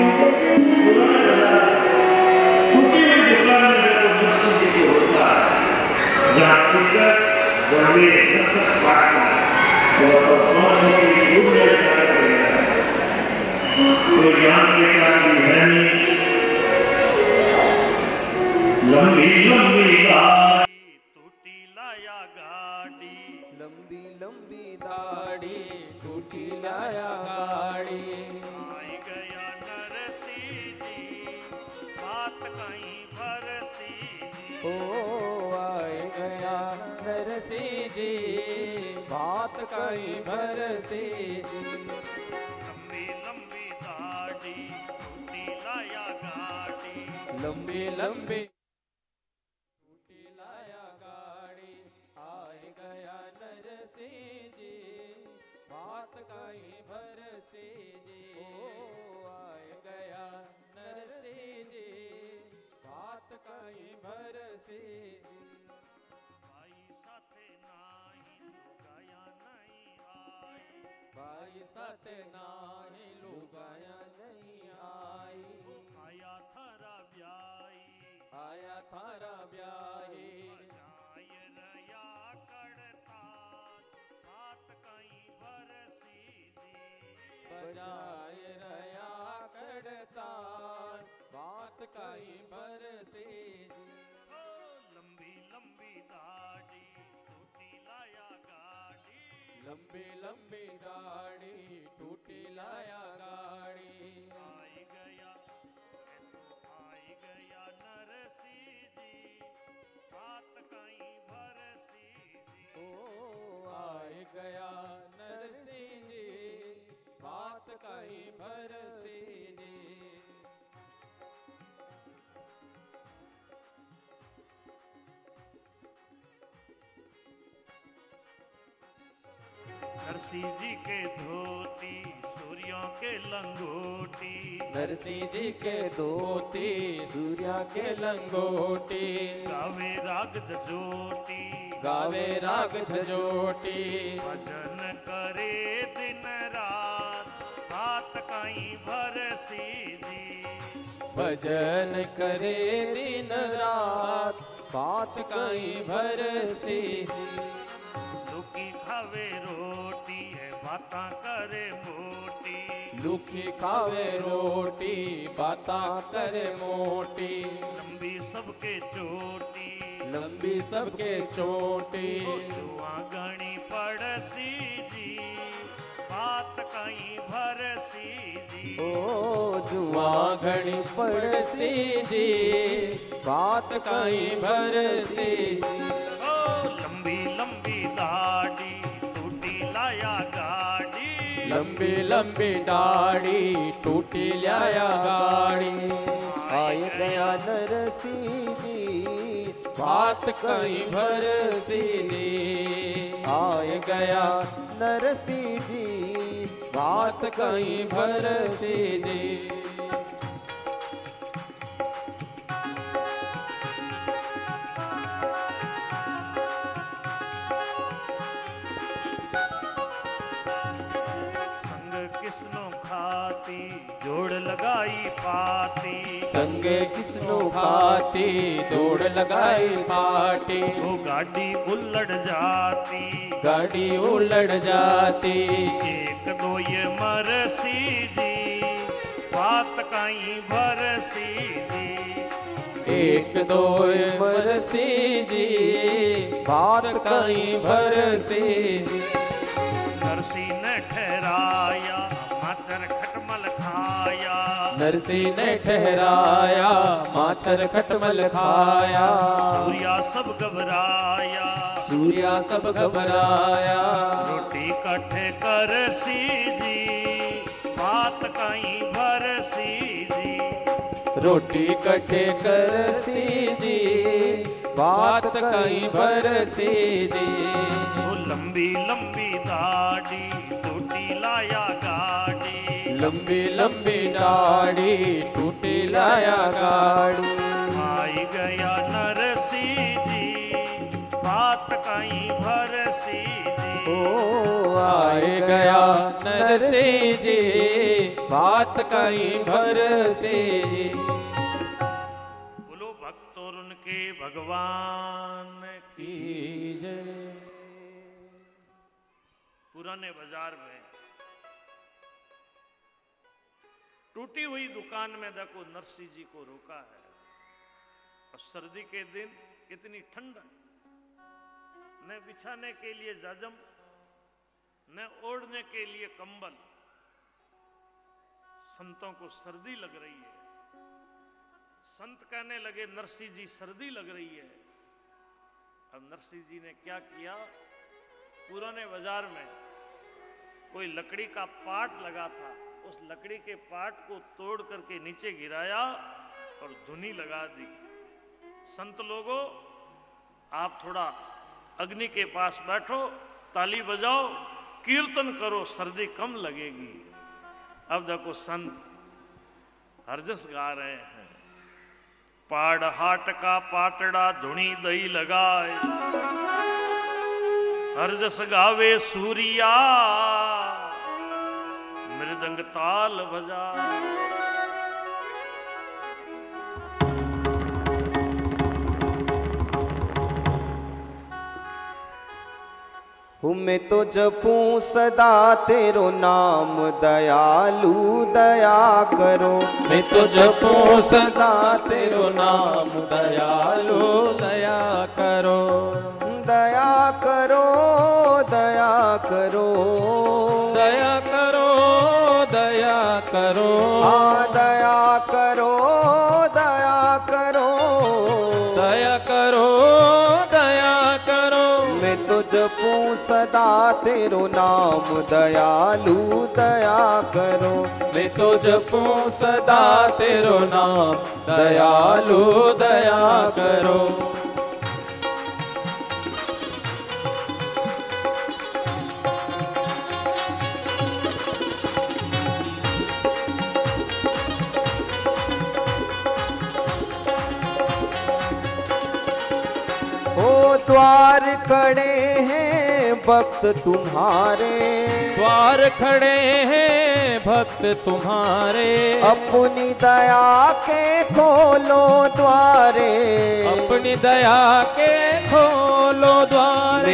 टूटी हुई दुकान में देखो नरसिंह जी को होता है जहाँ चीकर जमे नक्सर पाटना तो कौन की युग में तो ज्ञान के कारण है नहीं। लंबी लंबी दाढ़ी टूटी लाया गाड़ी, लंबी लंबी दाढ़ी टूटी लाया गाड़ी। आई गया नरसिंह जी बात कहीं भरसी जी, ओ आए गया नरसिंह जी बात कहीं भरसी जी। लंबी लंबी टूटी लाया गाड़ी, आए गया नरसिंह जी बात कहीं भरसी जी, ओ आए गया नरसिंह जी बात कहीं भरसी जी। भाई साथे नाही लुगाया नहीं आई, भाई साथे नाही लुगाया नहीं आई। आया थारा ब्याही, आया थारा ब्याही, बजाए रया कड़ताल बात कहीं भरसी जी, बजाए रया कड़ताल बात कहीं भरसी जी। लंबी लंबी दाढ़ी टूटी लाया गाड़ी, लंबी लंबी दाढ़ी टूटी लाया गाड़ी। आई गया कहीं भरसी जी। नरसिंह जी के धोती सूर्यों के लंगोटी, नरसिंह जी के धोती सूर्या के लंगोटी, गावे राग झजोटी, गावे राग झजोटी, भजन करे दिन रात हाथ कहीं भरसी जी। भजन करे दिन रात बात कहीं भरसी जी। लुकी खावे रोटी है बाता करे मोटी, लुकी खावे रोटी बाता करे मोटी, लंबी सबके चोटी, लंबी सबके चोटी, जुआ गणी पड़सी जी बात कहीं भरसी जी। ओ जुआ घड़ी पड़सी जी बात कहीं भरसी जी। ओ लंबी लंबी दाढ़ी टूटी लाया गाड़ी, लंबी लंबी दाढ़ी टूटी लाया गाड़ी, आए गया नरसिंह जी बात कहीं भरसी जी। आए गया नरसिंह जी बात कहीं भरसी जी। संग किसनो खाती जोड़ लगाई पाती, संग किसनो खाती दौड़ लगाई पाटी, वो गाड़ी उलट जाती, गाड़ी उलट जाती, एक दो ये मरसी जी बात कहीं भरसी जी। एक दो मरसी जी बात कहीं भरसी जी। नरसिंह ने ठहराया माचर खटमल खाया, नरसिंह ने ठहराया माचर खटमल खाया, सूर्या सब घबराया, सूर्या सब घबराया, रोटी कट्ठे करसी जी बात कहीं भरसी जी। रोटी कट्ठे करसी जी बात कहीं भरसी जी। वो लंबी लंबी दाढ़ी टूटी लाया गाड़ी, लंबी लंबी दाढ़ी टूटी लाया गाड़ी, आई गया नरसिंह जी बात कहीं भरसी जी। ओ आए गया नरसिंह जी बात कहीं भरसी जी। बोलो भक्त और उनके भगवान की जय। पुराने बाजार में टूटी हुई दुकान में देखो नरसिंह जी को रोका है, और सर्दी के दिन इतनी ठंड, न बिछाने के लिए जाजम न ओढ़ने के लिए कंबल, संतों को सर्दी लग रही है। संत कहने लगे नरसिंह जी सर्दी लग रही है। अब नरसिंह जी ने क्या किया, पुराने बाजार में कोई लकड़ी का पाट लगा था, उस लकड़ी के पाट को तोड़ करके नीचे गिराया और धुनी लगा दी। संत लोगों, आप थोड़ा अग्नि के पास बैठो, ताली बजाओ, कीर्तन करो, सर्दी कम लगेगी। अब देखो संत हरजस गा रहे हैं, पाड़ हाट का पाटड़ा धुनी दही लगाए, हरजस गावे सूरिया मृदंग ताल बजाए। मैं तो जपूं सदा तेरो नाम दयालु दया करो। मैं तो जपूं सदा तेरो नाम दयालु दया करो। दया करो दया करो दया करो दया करो दया करो दया करो दया करो दया करो मैं तो जपूं सदा तेरो नाम दयालु दया करो। मैं तो जपूं सदा तेरो नाम दयालु दया करो। द्वार खड़े हैं भक्त तुम्हारे, द्वार खड़े हैं भक्त तुम्हारे, अपनी दया के खोलो द्वारे, अपनी दया के खोलो द्वारे।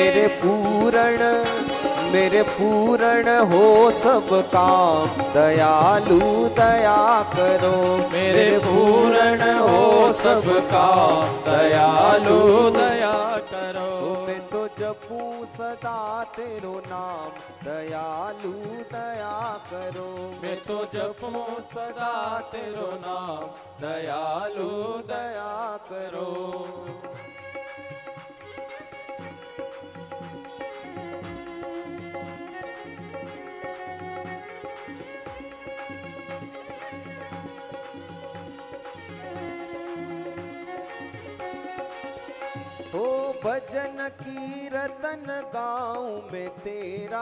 मेरे पूर्ण हो सब काम दयालु दया करो। मेरे पूर्ण हो सब काम दयालु दया करो। मैं तो जपूं सदा तेरो नाम दयालु दया करो। मैं तो जपूं सदा तेरो नाम दयालु दया करो। भजन कीर्तन गाऊं मैं तेरा,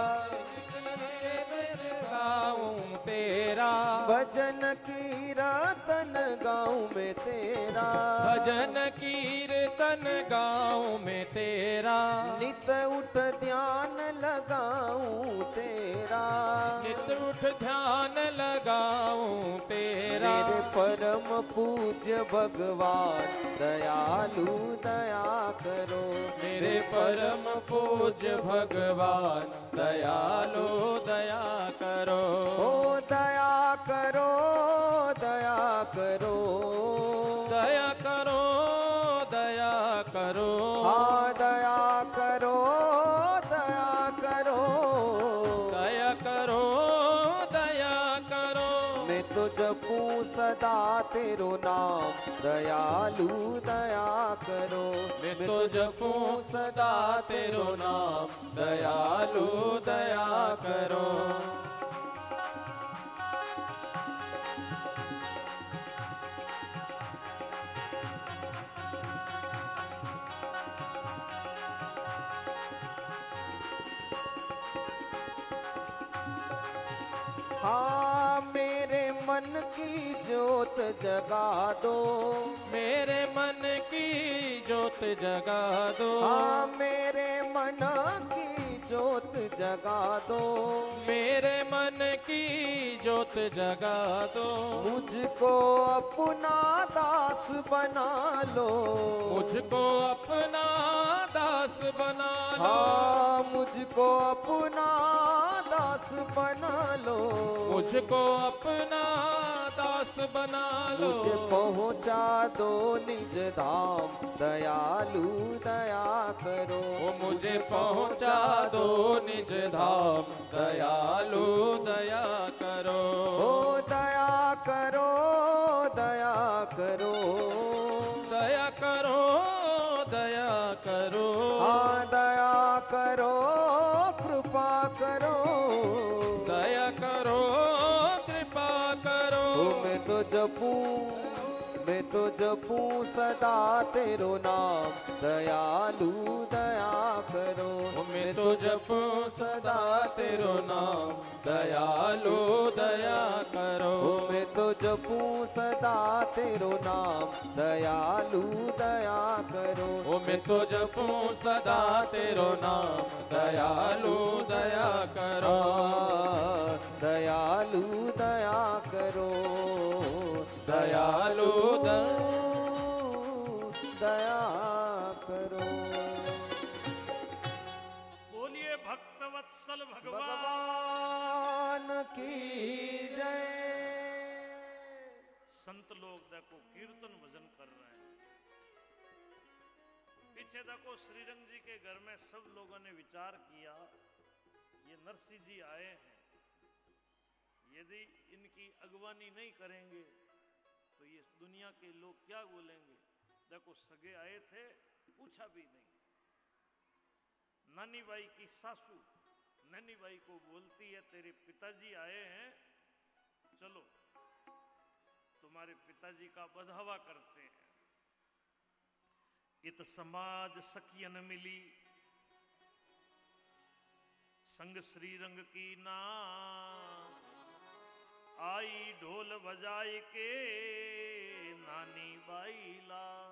गाऊं तेरा, भजन कीर्तन गाऊं मैं तेरा, भजन कीर्तन गाऊं मैं तेरा, नित उठ ध्यान लगाऊं तेरा, नित उठ ध्यान लगाऊं तेरा। मेरे परम पूज्य भगवान दयालु दया करो। मेरे परम पूज्य भगवान दयालु दया करो। ओ दया करो दया करो, दया करो दया करो। हाँ दया करो दया करो, दया करो दया करो। मैं तो जपूं सदा तेरो नाम दयालु दया करो। मैं तो जपूं सदा तेरो नाम दयालु दया करो। हाँ मेरे मन की ज्योत जगा दो, मेरे मन की ज्योत जगा दो। हाँ मेरे मन की ज्योत जगा दो, मेरे मन की ज्योत जगा दो। मुझको अपना दास बना लो, मुझको अपना दास बना लो। हाँ मुझको अपना दास बना लो, मुझको अपना दास बना लो। मुझे पहुँचा दो निज धाम दयालु दया करो। वो मुझे पहुँचा दो निज धाम दयालु दया करो। ओ दया करो दया करो, दया करो दया करो। हाँ दया करो कृपा करो, दया करो कृपा करो। मैं तो जपूं सदा तेरो नाम दयालु दया करो। मैं तो जपूं सदा तेरो नाम दयालु दया करो। मैं तो जपूं सदा तेरो नाम दयालु दया करो। मैं तो जपूं सदा तेरो नाम दयालु दया करो। दयालु दया करो, दयालु दया करो। बोलिए भक्तवत्सल भगवान भगवान की जय। संत लोग देखो कीर्तन भजन कर रहे हैं। पीछे देखो श्रीरंग जी के घर में सब लोगों ने विचार किया, ये नरसिंह जी आए हैं, यदि इनकी अगवानी नहीं करेंगे तो ये दुनिया के लोग क्या बोलेंगे। देखो सगे आए थे, पूछा भी नहीं, नानी बाई की सासू नैनी बाई को बोलती है, तेरे पिताजी आए हैं, चलो तुम्हारे पिताजी का बधावा करते हैं। इत समाज सखियन मिली, संग श्री रंग की ना, आई ढोल बजाए के नानी बाई लाल।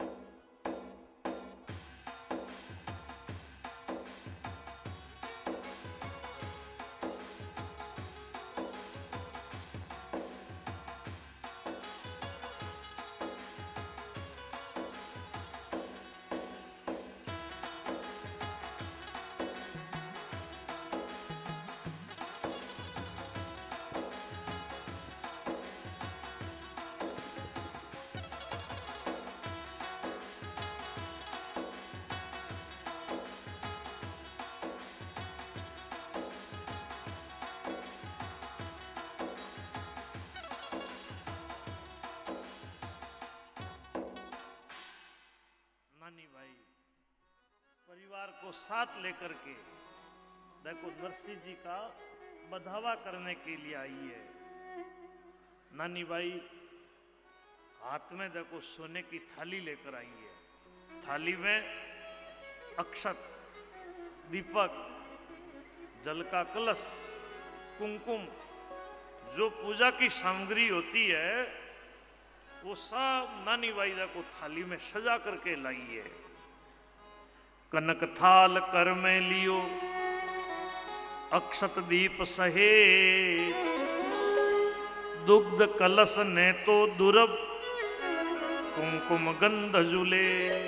नानी भाई परिवार को साथ लेकर के देखो नरसिंह जी का बधावा करने के लिए आई है। नानी भाई हाथ में देखो सोने की थाली लेकर आई है। थाली में अक्षत, दीपक, जल का कलश, कुमकुम, जो पूजा की सामग्री होती है वो सब नानी बाई को थाली में सजा करके लाई है। कनक थाल कर में लियो, अक्षत दीप सहेत, दुग्ध कलश ने तो दुर्ब, कुमकुम गंध जुले।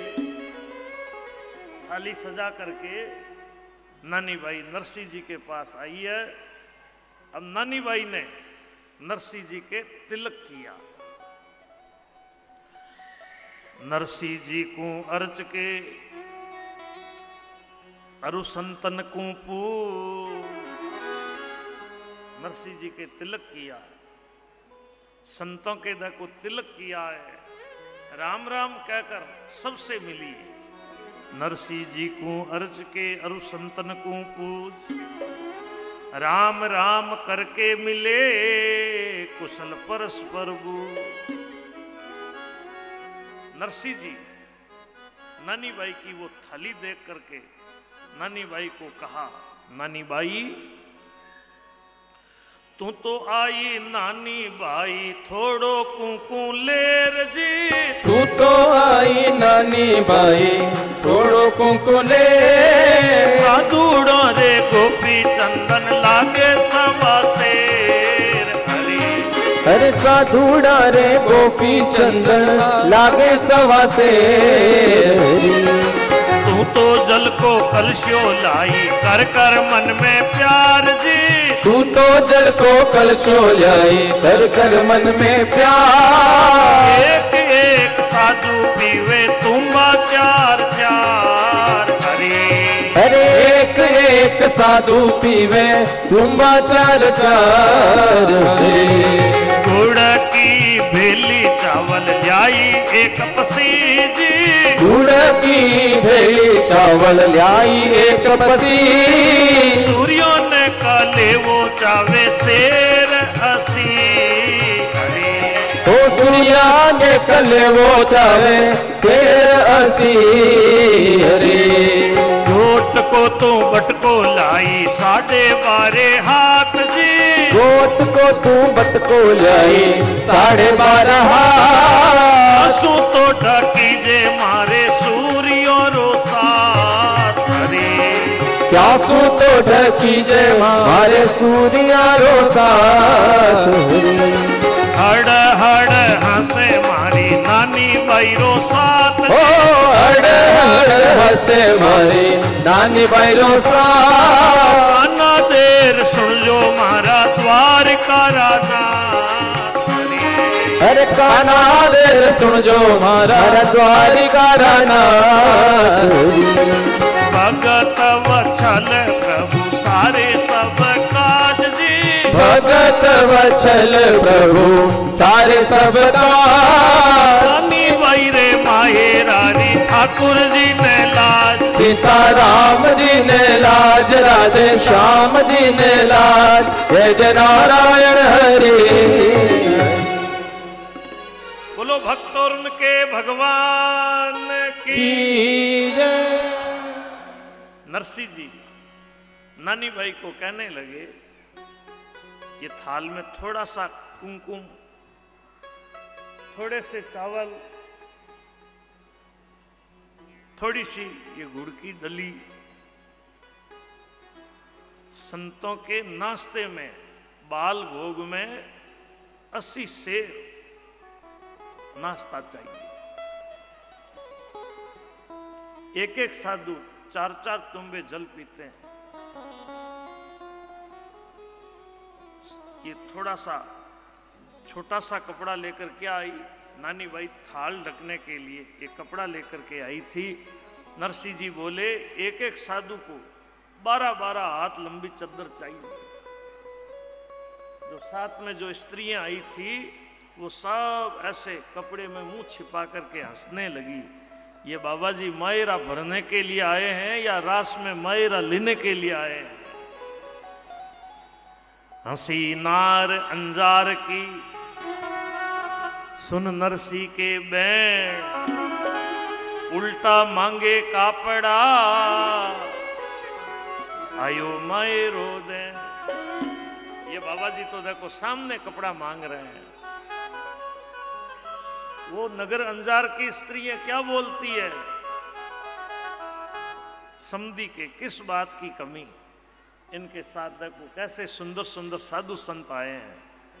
थाली सजा करके नानी बाई नरसिंह जी के पास आई है। अब नानी बाई ने नरसिंह जी के तिलक किया। नरसिंह जी को अर्च के अरु संतन को पू, नरसिंह जी के तिलक किया, संतों के दर को तिलक किया है। राम राम कहकर सबसे मिली। नरसिंह जी को अर्च के अरु संतन को पूज, राम राम करके मिले कुशल परस्पर बूझ। नरसिंह जी नानी बाई की वो थाली देख करके नानी बाई को कहा, नानी बाई तू तो आई नानी बाई थोड़ो कुकू लेर जी। तू तो आई नानी बाई थोड़ो कुकू ले, साधुड़ो रे गोपी चंदन लागे सवा शेर। अरे साधुड़ा रे गोपी चंदन लागे सवा शेर। तू तो जल को कलशो लाई कर कर मन में प्यार जी। तू तो जल को कलशो लाई कर कर मन में प्यार। एक एक साधु पीवे तुम्बा चार चार। अरे एक एक साधु पीवे तुम्बा चार चार। गुड़ की भेली चावल लाई एक पसीजी। गुड़ की भेली चावल लाई एक पसी। सूर्यों ने काले वो चावे शेर हसी। ओ सूर्या ने कले वो चावे शेर हसी। अरे गोट को तू बटको लाई 12.5 हाथ जी। गोट को तू बटको लाई 12.5 हाथ। आंसू तो ढकी जे मारे सूर्यों रो साथ। क्या सू तो ढकी जे मारे सूर्या रो साथ। हड़ हड़ हंसे मारी नानी बाई रो साथ। ओ हड़ हड़ हंसे मारी नानी बाई रो साथ। आना देर सुन जो मारा द्वारका राना। अरे काना देर सुन जो मारा द्वारिका राना। भगत वत्सल प्रभु सारे सब काज जी। भगत वत्सल प्रभु सारे सब काज। नानी बाई रे माहे रानी ठाकुर जी ने लाज। सीता राम जी ने लाज, राधे श्याम जी ने लाज, जय जय नारायण हरि। बोलो भक्त और उनके भगवान की जय। नरसिंह जी नानी भाई को कहने लगे, ये थाल में थोड़ा सा कुमकुम, थोड़े से चावल, थोड़ी सी ये गुड़ की डली, संतों के नाश्ते में बाल भोग में 80 सेर नाश्ता चाहिए। एक एक साधु 4-4 तुम्बे जल पीते हैं। ये थोड़ा सा छोटा सा कपड़ा लेकर के आई नानी भाई, थाल ढकने के लिए ये कपड़ा लेकर के आई थी। नरसिंह जी बोले, एक एक साधु को 12-12 हाथ लंबी चद्दर चाहिए। जो साथ में जो स्त्रियां आई थी वो सब ऐसे कपड़े में मुंह छिपा करके हंसने लगी। ये बाबा जी मायरा भरने के लिए आए हैं या रास में मायरा लेने के लिए आए हैं? हंसी नार अंजार की सुन नरसी के बैन, उल्टा मांगे कापड़ा आयो मायरो दे। ये बाबा जी तो देखो सामने कपड़ा मांग रहे हैं। वो नगर अंजार की स्त्रियां क्या बोलती है? समधी के किस बात की कमी? इनके साथ देखो कैसे सुंदर सुंदर साधु संत आए हैं।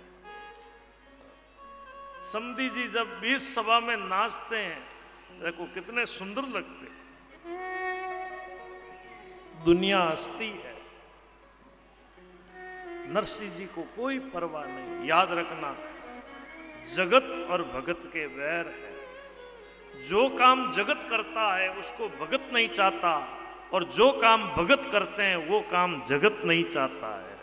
समधी जी जब 20 सभा में नाचते हैं, देखो कितने सुंदर लगते। दुनिया हंसती है, नरसिंह जी को कोई परवाह नहीं। याद रखना, जगत और भगत के वैर है। जो काम जगत करता है उसको भगत नहीं चाहता, और जो काम भगत करते हैं वो काम जगत नहीं चाहता है।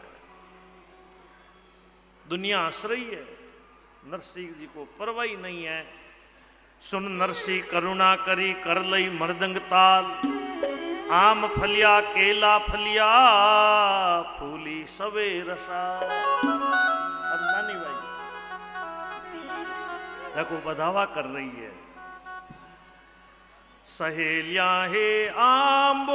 दुनिया हंस रही है, नरसिंह जी को परवाह ही नहीं है। सुन नरसिंह करुणा करी कर लई मृदंग ताल, आम फलिया केला फलिया फूली सवे रसा। अब नानी भाई देखो बधावा कर रही है। सहेलियां हे आंबो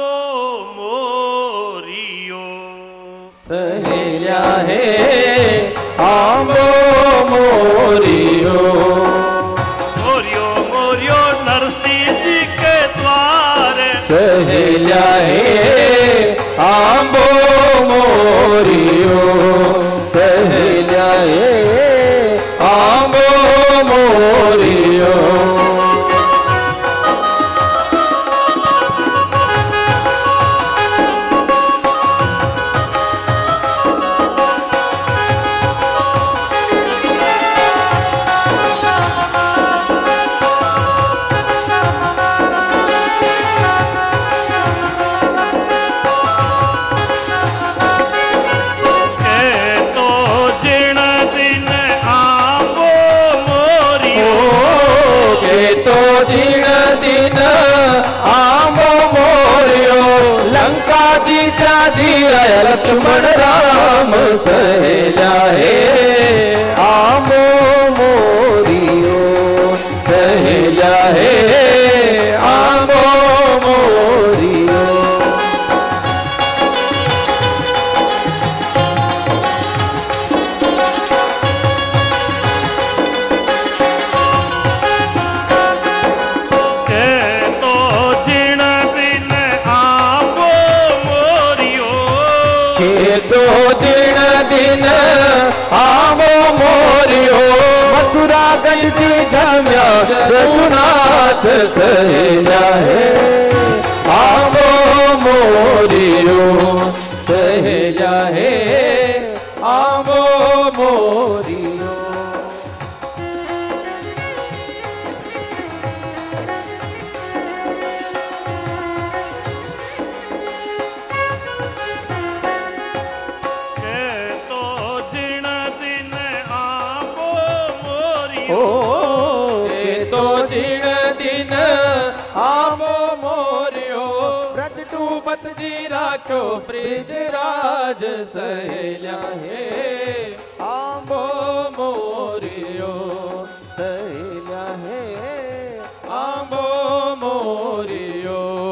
मोरियो, सहेलियां हे आंबो मोरियो, मोरियो मोरियो नरसिंह जी के द्वारे। सहेलियां हे आंबो मोरियो, सहेलियां हे आंबो मोरियो। लक्ष्मण राम सहेलिया हे आंबो मोरियो, सहेलिया हे आंबो मोरियो। दो दिन दिन आंबो मोरियो, मथुरा गंज जम्या रघुनाथ सहेलिया हे आंबो मोरियो, सहेलिया हे आंबो मोरियो। जी राख्यो ब्रिजराज सहेल्या हे आंबो मोरियो सहेल्या हे आंबो मोरियो।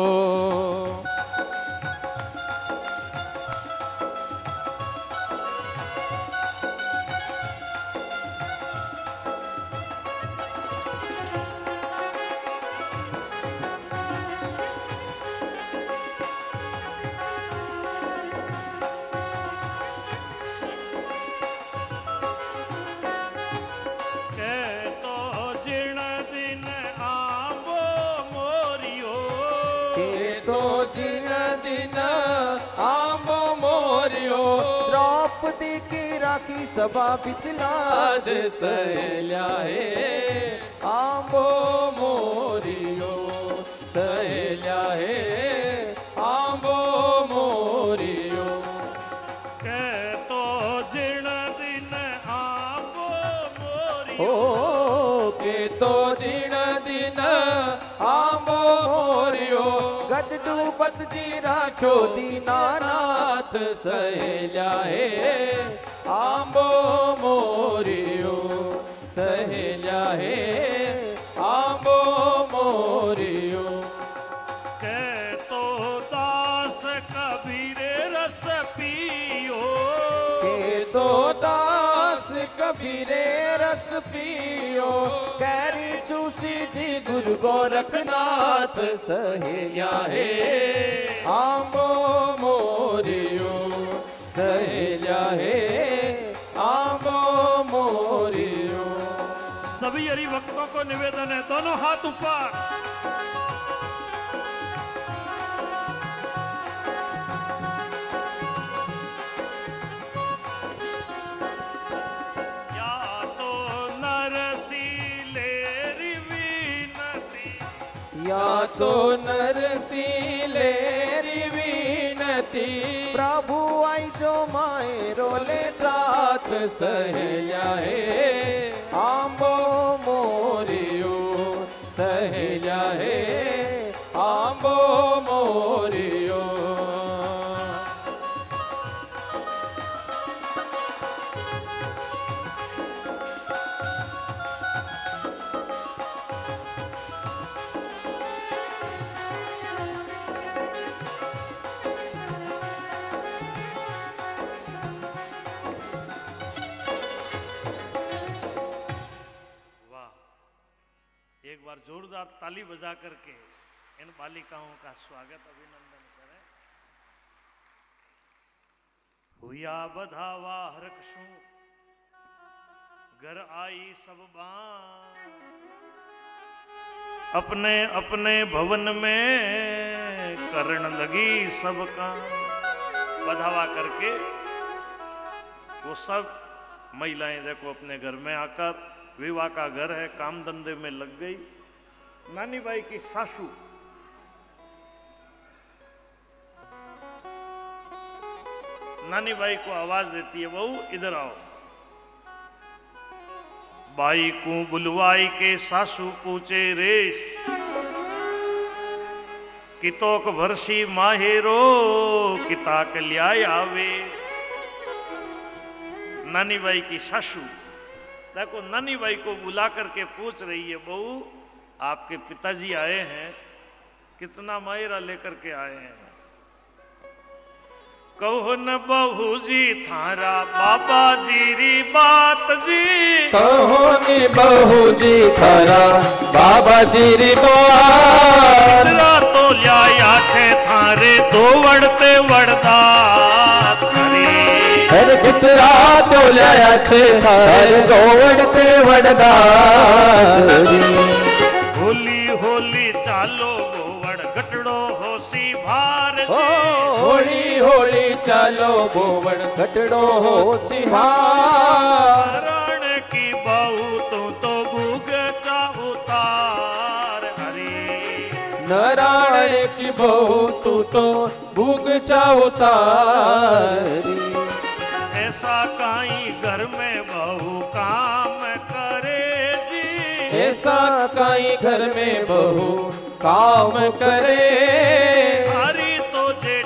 द्रौपदी की राखी सभा पिछलाज सहेल्या हे आंबो मोरियो सहेल्या हे आंबो मोरियो। के तो जिण दिन आंबो मोरियो ओ के तो जिण दिन आंबो मोरियो। गजडूपत जी राख्यो दीनानाथ सहेल्या हे आंबो मोरियो सहेल्या हे आंबो मोरियो। के तो दास कबीरे रस पियो के तो दास कबीरे रस पियो। कैरी चूसी जी गुरु गोरखनाथ सहेल्या हे आंबो मोरियो सहेल्या हे आंबो मोरियो। सभी हरि भक्तों को निवेदन है, दोनों हाथ ऊपर। या तो नरसीलेरी विनती या तो नरसीलेरी विनती। प्रभु आई जो माए रोले साथ सहेल्या हे आंबो मोरियो सहेल्या हे आंबो मोरियो। एक बार जोरदार ताली बजा करके इन बालिकाओं का स्वागत अभिनंदन करें। हुआ बधावा हरकसू घर आई सब बान अपने अपने भवन में करण लगी सबका। बधावा करके वो सब महिलाएं देखो अपने घर में आकर, विवाह का घर है, काम धंधे में लग गई। नानी बाई की सासू नानी बाई को आवाज देती है, बहू इधर आओ। बाई को बुलवाई के सासू पूछे रेश कितोक भरसी माहेरो किताक ल्याय आवेश। नानी बाई की सासू देखो नानी बाई को बुला करके पूछ रही है, बहू आपके पिताजी आए हैं, कितना मायरा लेकर के आए हैं। कहो न बहू जी थारा बाबा जी री बात जी। कहो न बहू जी थारा बाबा जी री बात। तो लिया छे थारे दो वड़ते वड़दात हर पुत्रा तो लिया छे थारे दो वड़ते वड़दात। होली होली चालो गोवड़ गटड़ो होसी भार जी। होली होली चालो गोवड़ गटड़ो होसी भार। रण की बहू तो भूग चा उतार हरी। नारायण की बहू तू तो भूग चा उतारी। ऐसा काई घर में बहू काम करे जी। ऐसा काई घर में बहू काम करे। हरी तो जेठ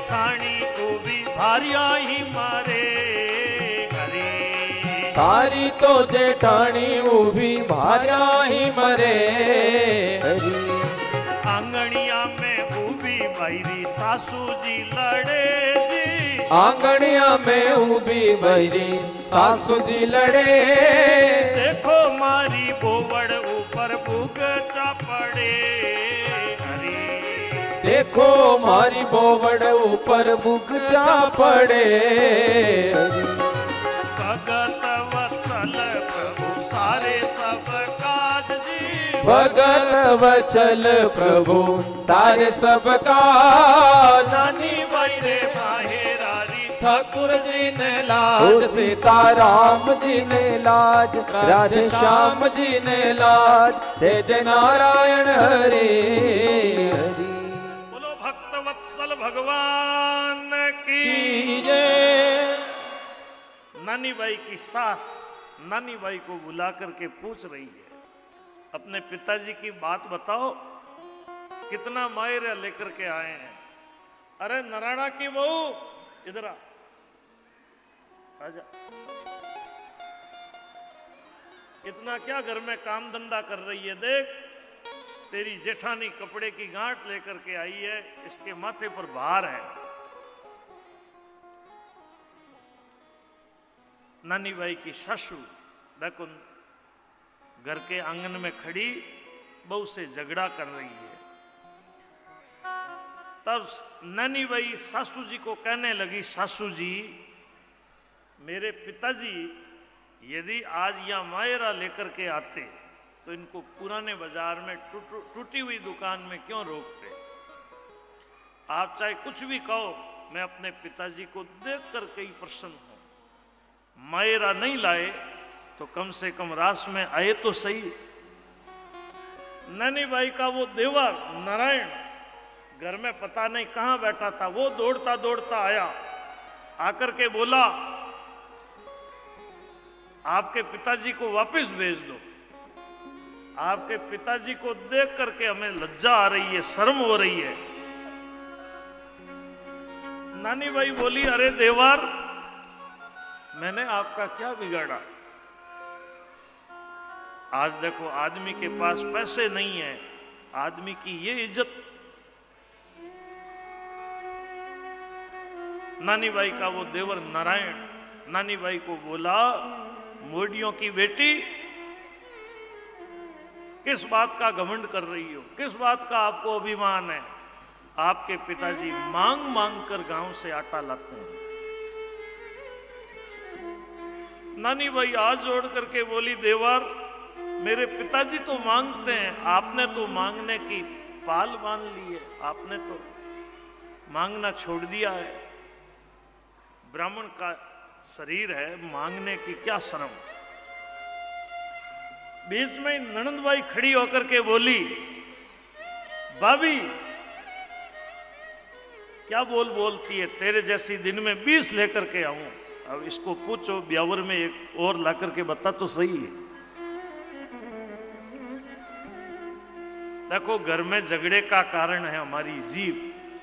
जेठानी को भी भारिया ही मारे हरी। तारी तो जेठानी भी भारिया ही मरे हरी। आंगनिया में उभी बैरी सासू जी लड़े जी। आंगनिया में उभी बैरी सासू जी लड़े। देखो मारी बोवड़ ऊपर बुगचा पड़े हरी। देखो मारी बोवड़ ऊपर बुगचा पड़े हरी। भगत वत्सल प्रभु सारे सब काज जी। भगत वत्सल प्रभु सारे सब का। नानी बैरे माहेरारी ठाकुर जी ने लाज। सीताराम जी ने लाज। राधे श्याम जी ने लाज। तेज नारायण हरे हरि। बोलो भक्त वत्सल भगवान की जय। नानी बाई की सास नानी बाई को बुला करके पूछ रही है, अपने पिताजी की बात बताओ, कितना मायरा लेकर के आए हैं। अरे नारायणा की बहू इधर आजा। इतना क्या घर में काम धंधा कर रही है, देख तेरी जेठानी कपड़े की गांठ लेकर के आई है, इसके माथे पर भार है। नानी बाई की सासू देखो घर के आंगन में खड़ी बहू से झगड़ा कर रही है। तब नानी बाई सासू जी को कहने लगी, सासू जी मेरे पिताजी यदि आज यहाँ मायरा लेकर के आते तो इनको पुराने बाजार में टूटी हुई दुकान में क्यों रोकते। आप चाहे कुछ भी कहो, मैं अपने पिताजी को देख कर के ही प्रसन्न हूं। मायरा नहीं लाए तो कम से कम रास में आए तो सही। नानी बाई का वो देवर नारायण घर में पता नहीं कहां बैठा था, वो दौड़ता दौड़ता आया, आकर के बोला आपके पिताजी को वापस भेज दो। आपके पिताजी को देख करके हमें लज्जा आ रही है, शर्म हो रही है। नानी बाई बोली, अरे देवर मैंने आपका क्या बिगाड़ा। आज देखो आदमी के पास पैसे नहीं है, आदमी की ये इज्जत। नानी बाई का वो देवर नारायण नानी बाई को बोला, मोडियों की बेटी किस बात का घमंड कर रही हो, किस बात का आपको अभिमान है। आपके पिताजी मांग मांग कर गांव से आटा लाते हैं। नानी बाई हाथ जोड़ करके बोली, देवर मेरे पिताजी तो मांगते हैं, आपने तो मांगने की पाल बांध ली है, आपने तो मांगना छोड़ दिया है। ब्राह्मण का शरीर है, मांगने की क्या शर्म। बीच में ननंदबाई खड़ी होकर के बोली, भाभी क्या बोलती है, तेरे जैसी दिन में 20 लेकर के आऊं। अब इसको पूछो ब्यावर में एक और ला करके बता तो सही है। देखो घर में झगड़े का कारण है हमारी जीभ।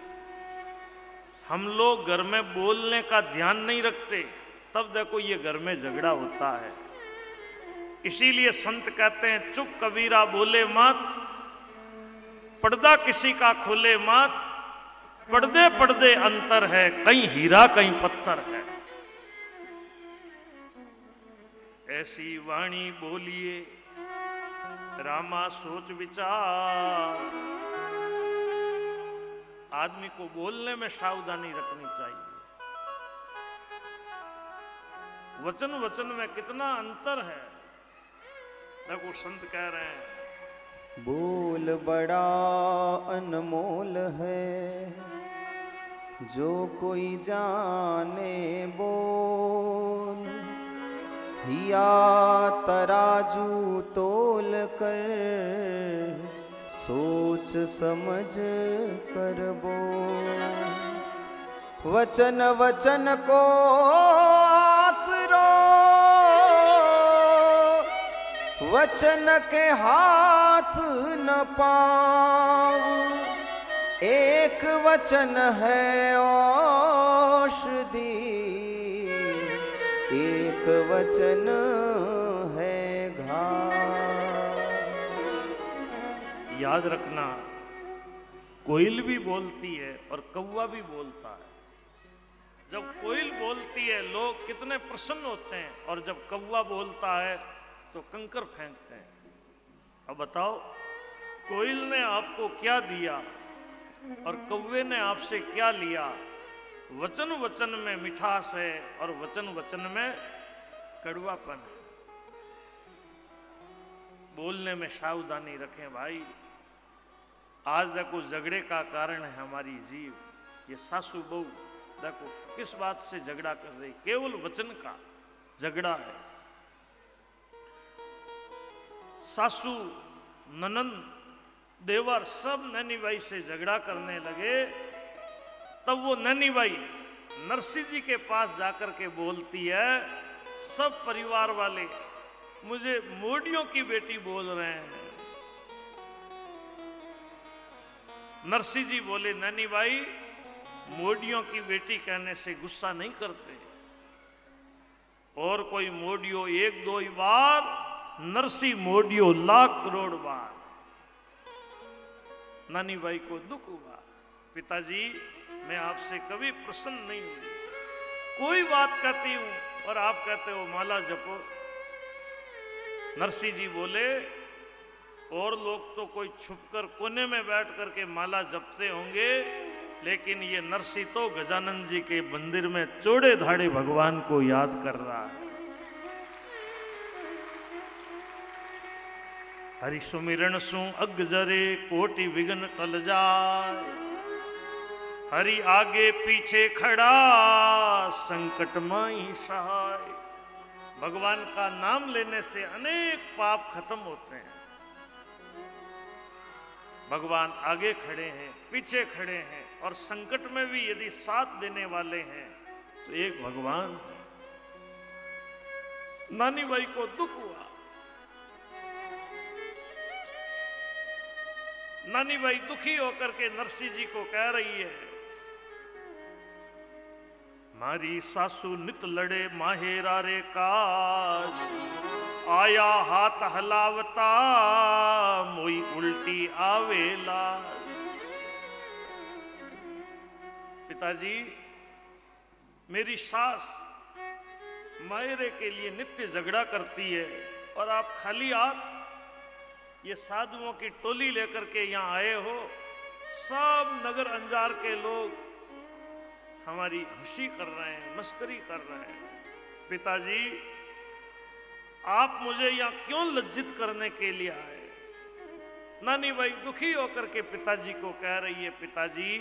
हम लोग घर में बोलने का ध्यान नहीं रखते, तब देखो ये घर में झगड़ा होता है। इसीलिए संत कहते हैं, चुप कबीरा बोले मत, पर्दा किसी का खोले मत, पर्दे पर्दे अंतर है, कहीं हीरा कहीं पत्थर है। ऐसी वाणी बोलिए रामा सोच विचार। आदमी को बोलने में सावधानी रखनी चाहिए। वचन वचन में कितना अंतर है। देखो संत कह रहे हैं, बोल बड़ा अनमोल है, जो कोई जाने बोल। हिया तराजू तोल कर, सोच समझ कर बोल। वचन वचन को आतरो, वचन के हाथ न पाऊं। एक वचन है औषधि, एक वचन है घाव। याद रखना, कोयल भी बोलती है और कौवा भी बोलता है। जब कोयल बोलती है लोग कितने प्रसन्न होते हैं, और जब कौवा बोलता है तो कंकर फेंकते हैं। अब बताओ, कोयल ने आपको क्या दिया और कौवे ने आपसे क्या लिया? वचन वचन में मिठास है और वचन वचन में कड़वापन है। बोलने में सावधानी रखें भाई। आज देखो झगड़े का कारण है हमारी जीव। ये सासू बहू देखो किस बात से झगड़ा कर रही, केवल वचन का झगड़ा है। सासू, ननंद, देवर सब नैनी बाई से झगड़ा करने लगे। तब वो नैनी बाई नरसिंह जी के पास जाकर के बोलती है, सब परिवार वाले मुझे मोडियों की बेटी बोल रहे हैं। नरसिंह जी बोले, नैनी बाई मोडियों की बेटी कहने से गुस्सा नहीं करते, और कोई मोडियो एक दो ही बार, नरसिंह मोडियो लाख करोड़ बार। नानी बाई को दुख हुआ, पिताजी मैं आपसे कभी प्रसन्न नहीं हुई, कोई बात कहती हूं और आप कहते हो माला जपो। नरसिंह जी बोले, और लोग तो कोई छुपकर कोने में बैठ करके माला जपते होंगे, लेकिन ये नरसिंह तो गजानन जी के मंदिर में चौड़े धाड़े भगवान को याद कर रहा है। हरि सुमिरन सु अग जरे कोटि विघ्न टल जाए, हरि आगे पीछे खड़ा संकट माई सहाय। भगवान का नाम लेने से अनेक पाप खत्म होते हैं। भगवान आगे खड़े हैं, पीछे खड़े हैं, और संकट में भी यदि साथ देने वाले हैं तो एक भगवान है। नानी बाई को दुख हुआ। नानी बाई दुखी होकर के नरसिंह जी को कह रही है, मारी सासू नित लड़े माहेरा रे काज, आया हाथ हलावता मोई उल्टी आवेला। पिताजी मेरी सास मायरे के लिए नित्य झगड़ा करती है, और आप खाली हाथ ये साधुओं की टोली लेकर के यहाँ आए हो। सब नगर अंजार के लोग हमारी हंसी कर रहे हैं, मस्करी कर रहे हैं। पिताजी आप मुझे यहाँ क्यों लज्जित करने के लिए आए? नानी बाई दुखी होकर के पिताजी को कह रही है, पिताजी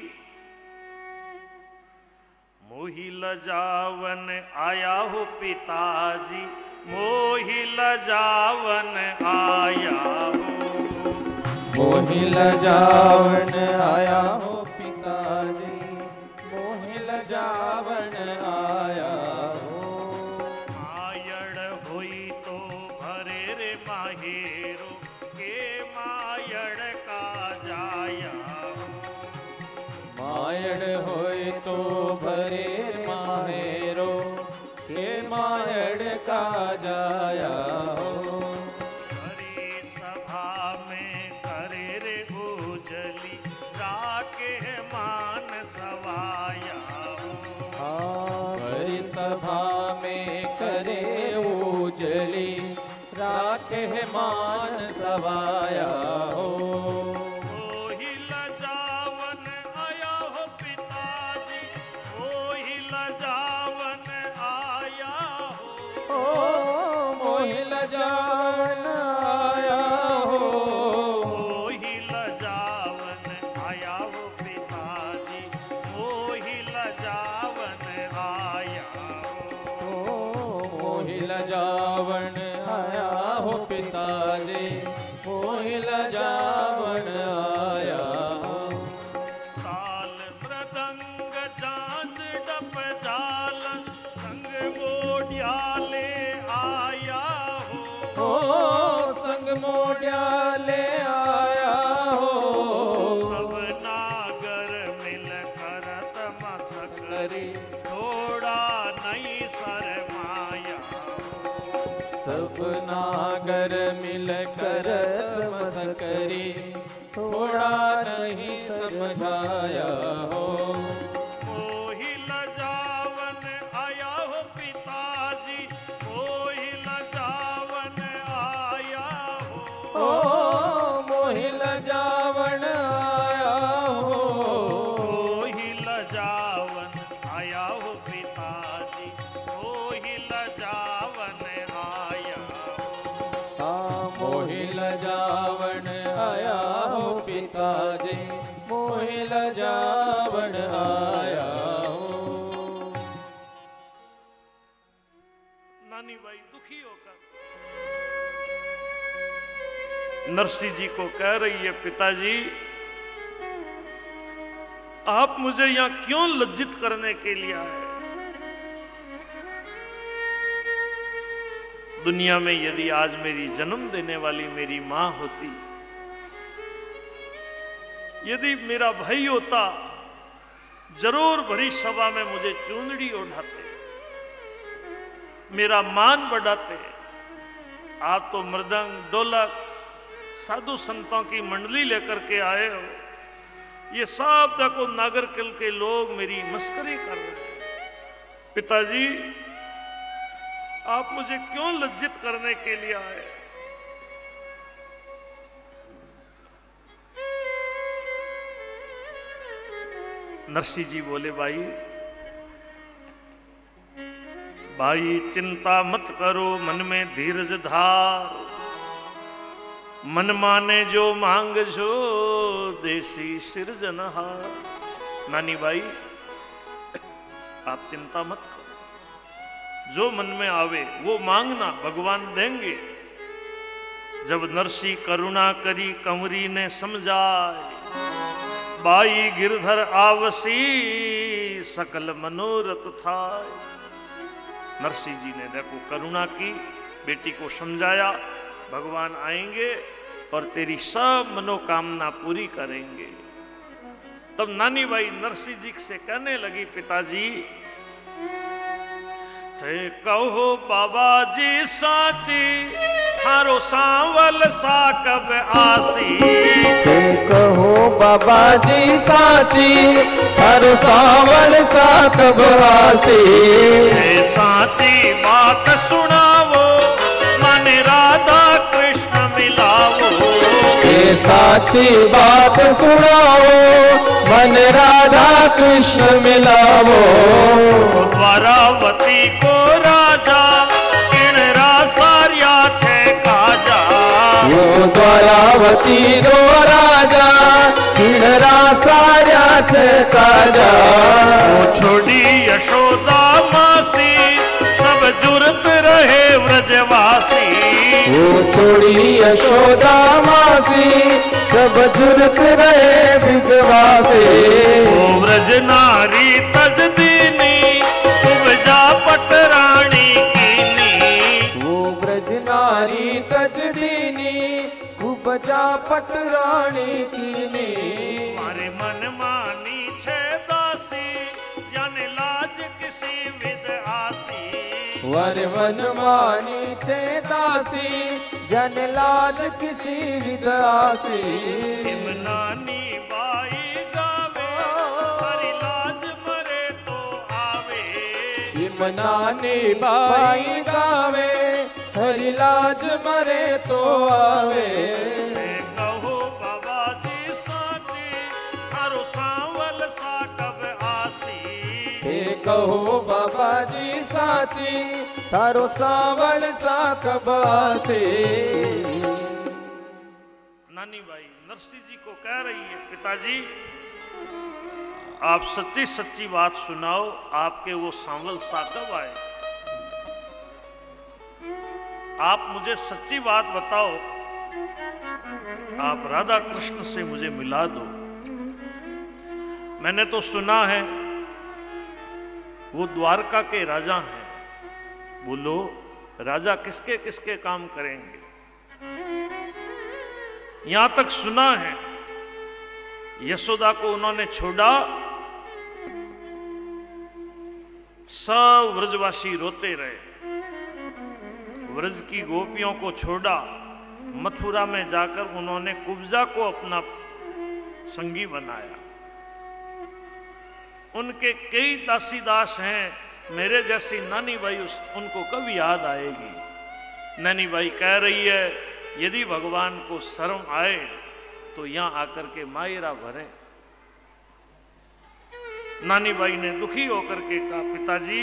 मोही लजावन आया हो पिताजी, मोही लजावन आया हो, मोहि लजावन आया हो पिताजी, मोहि लजावन आया हो। मायड़ होई तो भरे रे माहेरो, के मायड़ का जाया हो। मायड़ होए तो भरे माहेरो, के मायड़ का जाया हो। हरी सभा में करे रे उजली, राके मान सवाया हो। हरि सभा में करे उजली, राखे मान सवाया हो। मोहि लजावन आया हो पिताजी, मोहि लजावन आया हो। ओ मोहि लजावन आया हो, मोहि लजावन आया हो पिताजी, मोहि लजावन आया हो। ओ मोहि लजावन आया हो पिताजी, मोहि लजावन आया हो। ताल मृदंग झांझ डप जाल, संग मोडियाले आया हो। ओ संग मोडियाले आया हो। सब नाग करी, थोड़ा नहीं शरमाया, सब नागर मिल कर मस्करी, थोड़ा नहीं समझाया हो। मोहि लजावन आया हो पिताजी, मोहि लजावन आया हो, मोहि लजावन आया हो, मोहि लजावन आया हो पिताजी, मोहि लजावन आया हो, मोहि लजावन आया हो पिताजी, मोहि लजावन आया हो। नानी बाई दुखी होकर नरसिंह जी को कह रही है, पिताजी आप मुझे यहां क्यों लज्जित करने के लिए आए? दुनिया में यदि आज मेरी जन्म देने वाली मेरी मां होती, यदि मेरा भाई होता, जरूर भरी सभा में मुझे चूंदड़ी ओढ़ाते, मेरा मान बढ़ाते। आप तो मृदंग ढोलक साधु संतों की मंडली लेकर के आए हो, ये सब देखो नागर किल के लोग मेरी मस्करी कर रहे हैं। पिताजी आप मुझे क्यों लज्जित करने के लिए आए? नरसिंह जी बोले, भाई चिंता मत करो, मन में धीरज धार, मन माने जो मांग जो देसी सिरजनहार। नानी बाई आप चिंता मत करो, जो मन में आवे वो मांगना, भगवान देंगे। जब नरसिंह करुणा करी कंवरी ने समझाए, बाई गिरधर आवसी सकल मनोरथ था। नरसिंह जी ने देखो करुणा की, बेटी को समझाया, भगवान आएंगे और तेरी सब मनोकामना पूरी करेंगे। तब नानी बाई नरसिंह जी से कहने लगी, पिताजी थे कहो बाबा जी साची, थारो सांवल सा कब आसी। थे कहो बाबा जी साची, थारो सांवल सा कब आसी। साची बात सुनावो, मन राधा कृष्ण मिलावो। साची बात सुनाओ, मन राधा कृष्ण मिलावो। द्वारावती को राजा किणरा सारिया छे काजा। वो द्वारावती रो राजा किणरा सारिया छे काजा। वो छोड़ी यशोदा मासी, सब जुरत रहे व्रजवासी। वो छोड़ी यशोदा मासी, सब जुरत रहे ब्रजवासी। वो व्रज नारी तज दीनी, उपजा पटरानी कीनी। वो ब्रज नारी तज दीनी, उपजा पटरानी कीनी। मारे मन मानी छे दासी, जन लाज किसी विद आसी। वर मन मानी छे दासी, जन लाज किसी विद आसी। नानी बाई गावे, हरि लाज मरे तो आवे। नानी बाई गावे, हरि लाज मरे तो आवे। कहो बाबा जी साची, थारो सांवल सा कब आसी। हे कहो बाबा जी साची, थारो सांवल सा कब आसी। नानी बाई नरसिंह जी को कह रही है, पिताजी आप सच्ची सच्ची बात सुनाओ, आपके वो सांवल सा कब आए? आप मुझे सच्ची बात बताओ, आप राधा कृष्ण से मुझे मिला दो। मैंने तो सुना है वो द्वारका के राजा हैं। बोलो राजा किसके किसके काम करेंगे? यहां तक सुना है यशोदा को उन्होंने छोड़ा सब व्रजवासी रोते रहे। व्रज की गोपियों को छोड़ा, मथुरा में जाकर उन्होंने कुब्जा को अपना संगी बनाया। उनके कई दासीदास हैं, मेरे जैसी नानी बाई उनको कब याद आएगी। नानी बाई कह रही है यदि भगवान को शर्म आए तो यहां आकर के मायरा भरे। नानी बाई ने दुखी होकर के कहा, पिताजी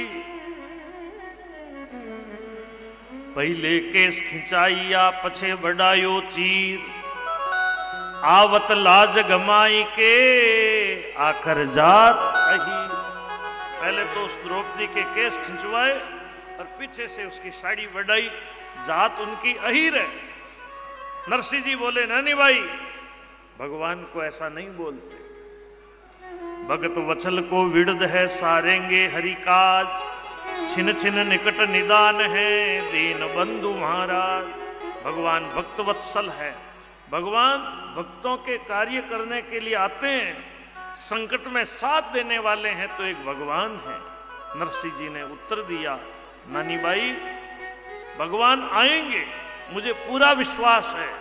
पहले केस खिंचाइया पछे बढ़ायो चीर, आवत लाज गमाई के आखर जात अही। पहले तो उस द्रौपदी के केस खिंचवाए और पीछे से उसकी साड़ी बढ़ाई, जात उनकी अहीर है। नरसिंह जी बोले, नानी भाई भगवान को ऐसा नहीं बोलते। भगत वचल को विड़द है सारेंगे हरिकाज, छिन छिन निकट निदान है दीन बंधु महाराज। भगवान भक्त वत्सल है, भगवान भक्तों के कार्य करने के लिए आते हैं, संकट में साथ देने वाले हैं तो एक भगवान है। नरसिंह जी ने उत्तर दिया, नानी बाई भगवान आएंगे, मुझे पूरा विश्वास है।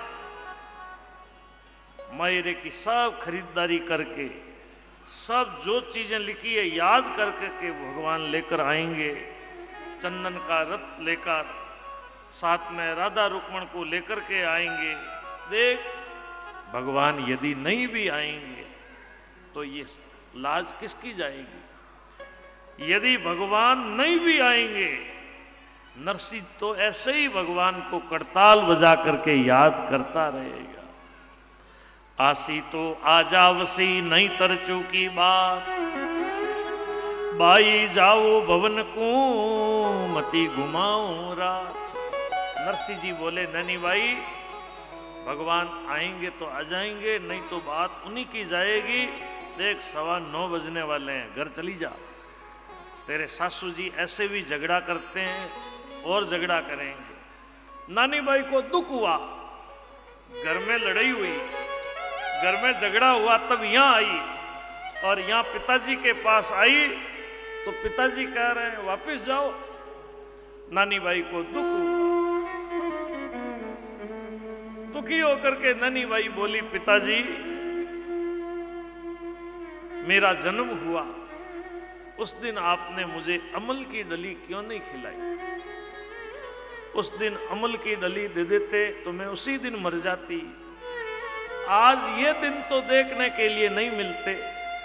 मायरे की सब खरीदारी करके, सब जो चीजें लिखी है याद करके के भगवान लेकर आएंगे। चंदन का रथ लेकर, साथ में राधा रुक्मण को लेकर के आएंगे। देख भगवान यदि नहीं भी आएंगे तो ये लाज किसकी जाएगी। यदि भगवान नहीं भी आएंगे, नरसिंह तो ऐसे ही भगवान को करताल बजा करके याद करता रहेगा। आसी तो आजावसी नहीं तरचू की बात, बाई जाओ भवन को मती घुमाओ रात। नरसिंह जी बोले, नैनी भाई भगवान आएंगे तो आ जाएंगे, नहीं तो बात उन्हीं की जाएगी। देख 9:15 बजने वाले हैं, घर चली जा। तेरे सासू जी ऐसे भी झगड़ा करते हैं और झगड़ा करेंगे। नानी बाई को दुख हुआ, घर में लड़ाई हुई, घर में झगड़ा हुआ, तब यहां आई और यहां पिताजी के पास आई तो पिताजी कह रहे हैं वापस जाओ। नानी बाई को दुख हुआ, दुखी होकर के नानी बाई बोली, पिताजी मेरा जन्म हुआ उस दिन आपने मुझे अमल की डली क्यों नहीं खिलाई। उस दिन अमल की डली दे देते तो मैं उसी दिन मर जाती। आज ये दिन तो देखने के लिए नहीं मिलते।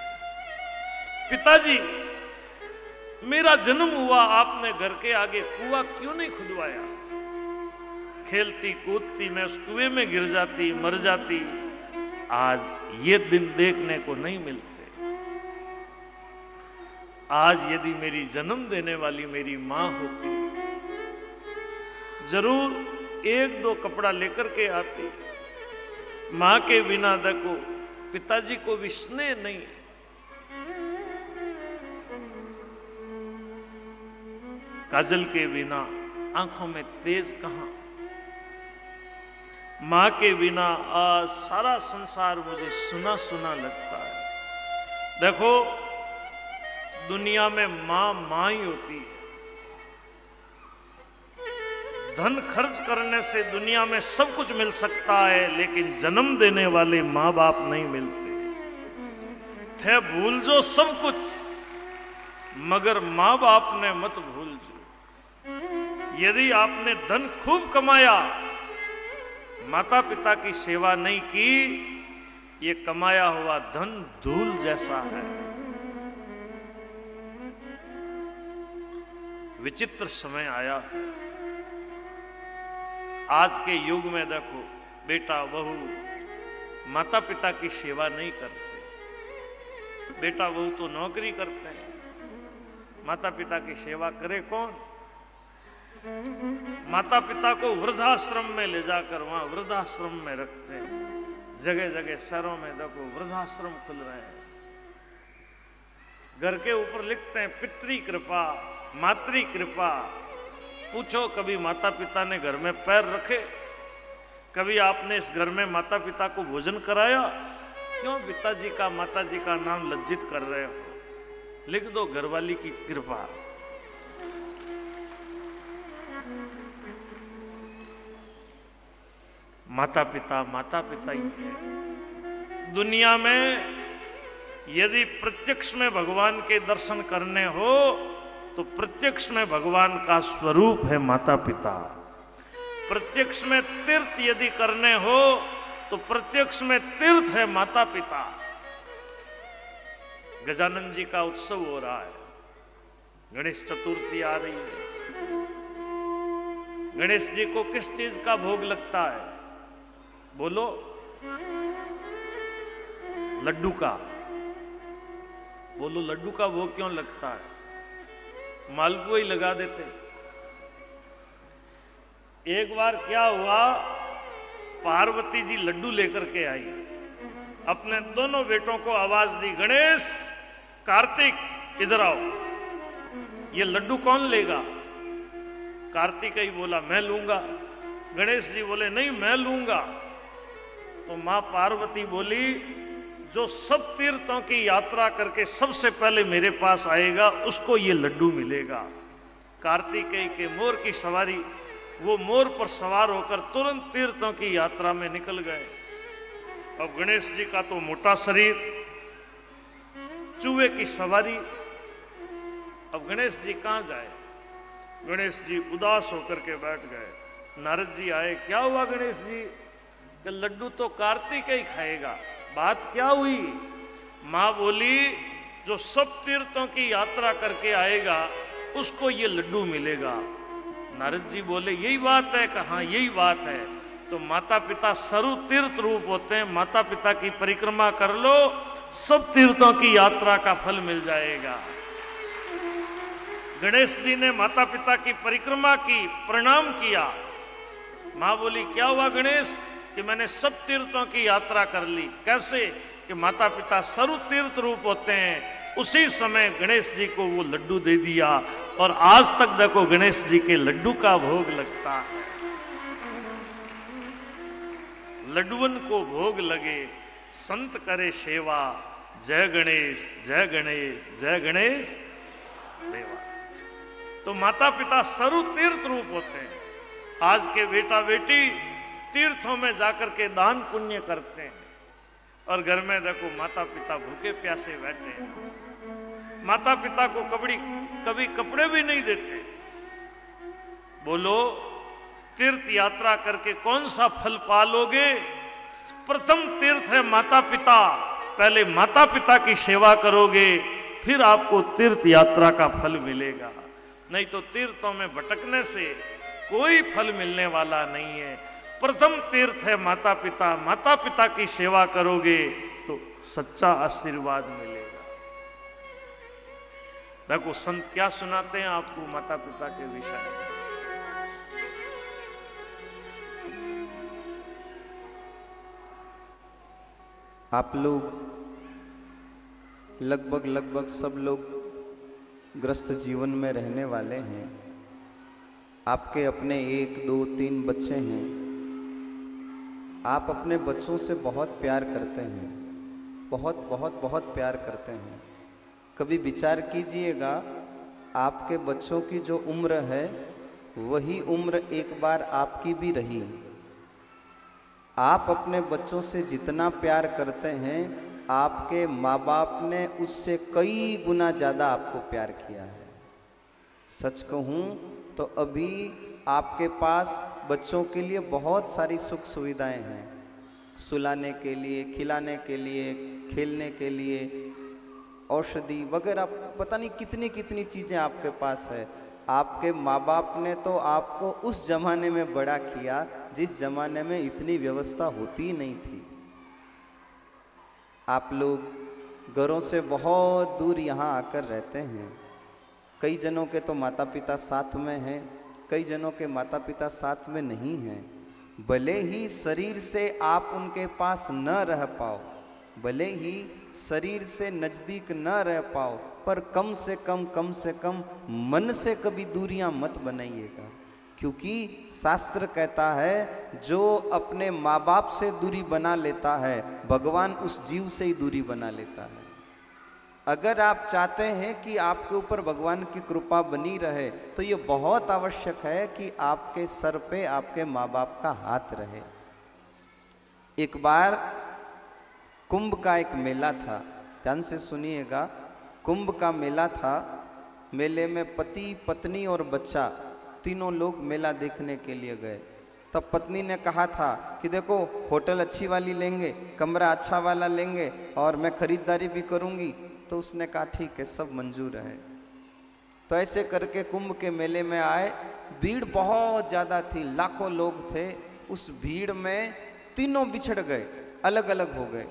पिताजी मेरा जन्म हुआ, आपने घर के आगे कुआं क्यों नहीं खुदवाया। खेलती कूदती मैं उस कुएं में गिर जाती, मर जाती। आज ये दिन देखने को नहीं मिलते। आज यदि मेरी जन्म देने वाली मेरी मां होती, जरूर 1-2 कपड़ा लेकर के आती। मां के बिना देखो पिताजी को भी स्नेह नहीं। काजल के बिना आंखों में तेज कहां। मां के बिना आज सारा संसार मुझे सुना सुना लगता है। देखो दुनिया में मां ही होती है। धन खर्च करने से दुनिया में सब कुछ मिल सकता है, लेकिन जन्म देने वाले मां बाप नहीं मिलते। थे भूल जो सब कुछ, मगर मां बाप ने मत भूल जो। यदि आपने धन खूब कमाया, माता पिता की सेवा नहीं की, ये कमाया हुआ धन धूल जैसा है। विचित्र समय आया है। आज के युग में देखो बेटा बहू माता पिता की सेवा नहीं करते। बेटा बहू तो नौकरी करते हैं, माता पिता की सेवा करे कौन। माता पिता को वृद्धाश्रम में ले जाकर वहां वृद्धाश्रम में रखते हैं। जगह जगह शहरों में देखो वृद्धाश्रम खुल रहे हैं। घर के ऊपर लिखते हैं पितृ कृपा, मातृ कृपा। पूछो कभी माता पिता ने घर में पैर रखे? कभी आपने इस घर में माता पिता को भोजन कराया? क्यों पिताजी का माताजी का नाम लज्जित कर रहे हो? लिख दो घरवाली की कृपा। माता पिता ही है। दुनिया में यदि प्रत्यक्ष में भगवान के दर्शन करने हो तो प्रत्यक्ष में भगवान का स्वरूप है माता पिता। प्रत्यक्ष में तीर्थ यदि करने हो तो प्रत्यक्ष में तीर्थ है माता पिता। गजानन जी का उत्सव हो रहा है, गणेश चतुर्थी आ रही है। गणेश जी को किस चीज का भोग लगता है? बोलो। लड्डू का। बोलो, लड्डू का भोग क्यों लगता है? मालपुआ ही लगा देते। एक बार क्या हुआ, पार्वती जी लड्डू लेकर के आई, अपने दोनों बेटों को आवाज दी, गणेश, कार्तिक, इधर आओ, ये लड्डू कौन लेगा? कार्तिक ही बोला, मैं लूंगा। गणेश जी बोले, नहीं मैं लूंगा। तो मां पार्वती बोली, जो सब तीर्थों की यात्रा करके सबसे पहले मेरे पास आएगा उसको ये लड्डू मिलेगा। कार्तिकेय के मोर की सवारी, वो मोर पर सवार होकर तुरंत तीर्थों की यात्रा में निकल गए। अब गणेश जी का तो मोटा शरीर, चूहे की सवारी। अब गणेश जी कहां जाए? गणेश जी उदास होकर के बैठ गए। नारद जी आए, क्या हुआ गणेश जी? कि लड्डू तो कार्तिक ही खाएगा। बात क्या हुई? मां बोली, जो सब तीर्थों की यात्रा करके आएगा उसको ये लड्डू मिलेगा। नारद जी बोले, यही बात है? कहा यही बात है। तो माता पिता सर्व तीर्थ रूप होते हैं, माता पिता की परिक्रमा कर लो, सब तीर्थों की यात्रा का फल मिल जाएगा। गणेश जी ने माता पिता की परिक्रमा की, प्रणाम किया। मां बोली, क्या हुआ गणेश? कि मैंने सब तीर्थों की यात्रा कर ली। कैसे? कि माता पिता सर्व तीर्थ रूप होते हैं। उसी समय गणेश जी को वो लड्डू दे दिया और आज तक देखो गणेश जी के लड्डू का भोग लगता है। लड्डुअन को भोग लगे, संत करे सेवा, जय गणेश जय गणेश जय गणेश देवा। तो माता पिता सर्व तीर्थ रूप होते हैं। आज के बेटा बेटी तीर्थों में जाकर के दान पुण्य करते हैं और घर में देखो माता पिता भूखे प्यासे बैठे हैं। माता पिता को कभी कपड़े भी नहीं देते। बोलो, तीर्थ यात्रा करके कौन सा फल पालोगे? प्रथम तीर्थ है माता पिता। पहले माता पिता की सेवा करोगे, फिर आपको तीर्थ यात्रा का फल मिलेगा। नहीं तो तीर्थों में भटकने से कोई फल मिलने वाला नहीं है। प्रथम तीर्थ है माता पिता। माता पिता की सेवा करोगे तो सच्चा आशीर्वाद मिलेगा। देखो संत क्या सुनाते हैं आपको माता पिता के विषय में। आप लोग लगभग सब लोग ग्रस्त जीवन में रहने वाले हैं। आपके अपने 1, 2, 3 बच्चे हैं। आप अपने बच्चों से बहुत प्यार करते हैं, बहुत प्यार करते हैं। कभी विचार कीजिएगा, आपके बच्चों की जो उम्र है वही उम्र एक बार आपकी भी रही। आप अपने बच्चों से जितना प्यार करते हैं, आपके माँ बाप ने उससे कई गुना ज़्यादा आपको प्यार किया है। सच कहूँ तो अभी आपके पास बच्चों के लिए बहुत सारी सुख सुविधाएं हैं, सुलाने के लिए, खिलाने के लिए, खेलने के लिए, औषधि वगैरह, पता नहीं कितनी कितनी चीज़ें आपके पास है। आपके माँ बाप ने तो आपको उस ज़माने में बड़ा किया जिस ज़माने में इतनी व्यवस्था होती नहीं थी। आप लोग घरों से बहुत दूर यहाँ आकर रहते हैं। कई जनों के तो माता पिता साथ में हैं, कई जनों के माता पिता साथ में नहीं हैं। भले ही शरीर से आप उनके पास न रह पाओ, भले ही शरीर से नज़दीक न रह पाओ, पर कम से कम मन से कभी दूरियां मत बनाइएगा। क्योंकि शास्त्र कहता है जो अपने माँ बाप से दूरी बना लेता है, भगवान उस जीव से ही दूरी बना लेता है। अगर आप चाहते हैं कि आपके ऊपर भगवान की कृपा बनी रहे तो ये बहुत आवश्यक है कि आपके सर पे आपके माँ बाप का हाथ रहे। एक बार कुंभ का एक मेला था, ध्यान से सुनिएगा। कुंभ का मेला था, मेले में पति पत्नी और बच्चा तीनों लोग मेला देखने के लिए गए। तब पत्नी ने कहा था कि देखो होटल अच्छी वाली लेंगे, कमरा अच्छा वाला लेंगे और मैं खरीदारी भी करूंगी। तो उसने कहा ठीक है, सब मंजूर है। तो ऐसे करके कुंभ के मेले में आए। भीड़ बहुत ज़्यादा थी, लाखों लोग थे। उस भीड़ में तीनों बिछड़ गए, अलग अलग हो गए।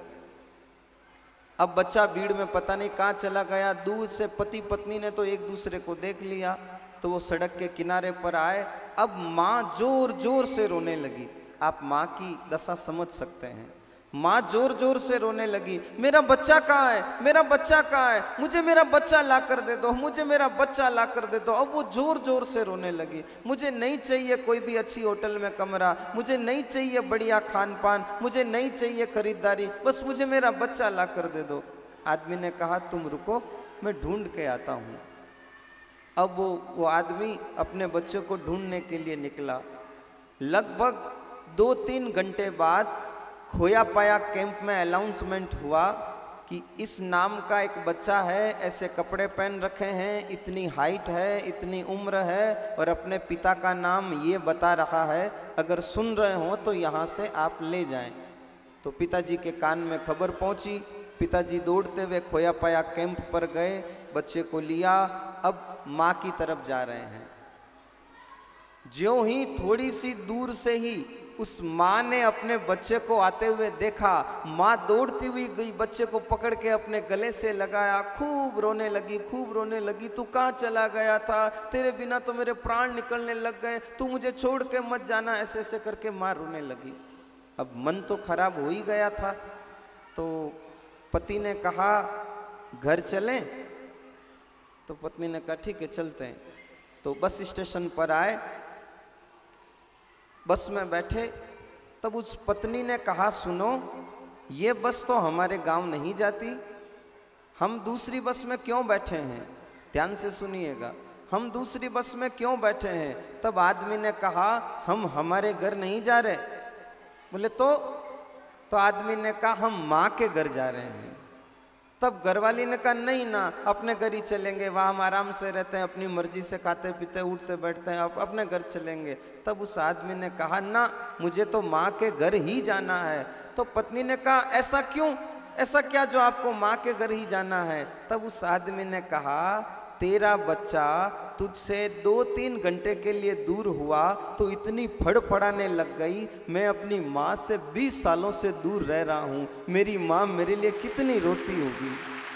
अब बच्चा भीड़ में पता नहीं कहाँ चला गया। दूर से पति पत्नी ने तो एक दूसरे को देख लिया, तो वो सड़क के किनारे पर आए। अब माँ जोर जोर से रोने लगी। आप माँ की दशा समझ सकते हैं। माँ जोर जोर से रोने लगी, मेरा बच्चा कहाँ है, मेरा बच्चा कहाँ है, मुझे मेरा बच्चा ला कर दे दो, मुझे मेरा बच्चा ला कर दे दो। अब वो जोर जोर से रोने लगी, मुझे नहीं चाहिए कोई भी अच्छी होटल में कमरा, मुझे नहीं चाहिए बढ़िया खान पान, मुझे नहीं चाहिए खरीदारी, बस मुझे मेरा बच्चा ला कर दे दो। आदमी ने कहा तुम रुको, मैं ढूंढ के आता हूँ। अब वो आदमी अपने बच्चे को ढूंढने के लिए निकला। लगभग 2-3 घंटे बाद खोया पाया कैंप में अनाउंसमेंट हुआ कि इस नाम का एक बच्चा है, ऐसे कपड़े पहन रखे हैं, इतनी हाइट है, इतनी उम्र है और अपने पिता का नाम ये बता रहा है, अगर सुन रहे हो तो यहाँ से आप ले जाएं। तो पिताजी के कान में खबर पहुँची। पिताजी दौड़ते हुए खोया पाया कैंप पर गए, बच्चे को लिया। अब माँ की तरफ जा रहे हैं। ज्यों ही थोड़ी सी दूर से ही उस माँ ने अपने बच्चे को आते हुए देखा, माँ दौड़ती हुई गई, बच्चे को पकड़ के अपने गले से लगाया, खूब रोने लगी, खूब रोने लगी। तू कहाँ चला गया था, तेरे बिना तो मेरे प्राण निकलने लग गए, तू मुझे छोड़ के मत जाना, ऐसे ऐसे करके माँ रोने लगी। अब मन तो खराब हो ही गया था। तो पति ने कहा घर चलें, तो पत्नी ने कहा ठीक है चलते हैं। तो बस स्टेशन पर आए, बस में बैठे। तब उस पत्नी ने कहा सुनो, ये बस तो हमारे गांव नहीं जाती, हम दूसरी बस में क्यों बैठे हैं? ध्यान से सुनिएगा, हम दूसरी बस में क्यों बैठे हैं? तब आदमी ने कहा हम हमारे घर नहीं जा रहे। बोले तो आदमी ने कहा हम माँ के घर जा रहे हैं। तब घरवाली ने कहा नहीं ना, अपने घर ही चलेंगे, वहाँ हम आराम से रहते हैं, अपनी मर्जी से खाते पीते उठते बैठते हैं, अब अपने घर चलेंगे। तब उस आदमी ने कहा ना, मुझे तो माँ के घर ही जाना है। तो पत्नी ने कहा ऐसा क्यों, ऐसा क्या जो आपको माँ के घर ही जाना है? तब उस आदमी ने कहा तेरा बच्चा तुझसे 2-3 घंटे के लिए दूर हुआ तो इतनी फड़फड़ाने लग गई, मैं अपनी माँ से 20 सालों से दूर रह रहा हूँ, मेरी माँ मेरे लिए कितनी रोती होगी।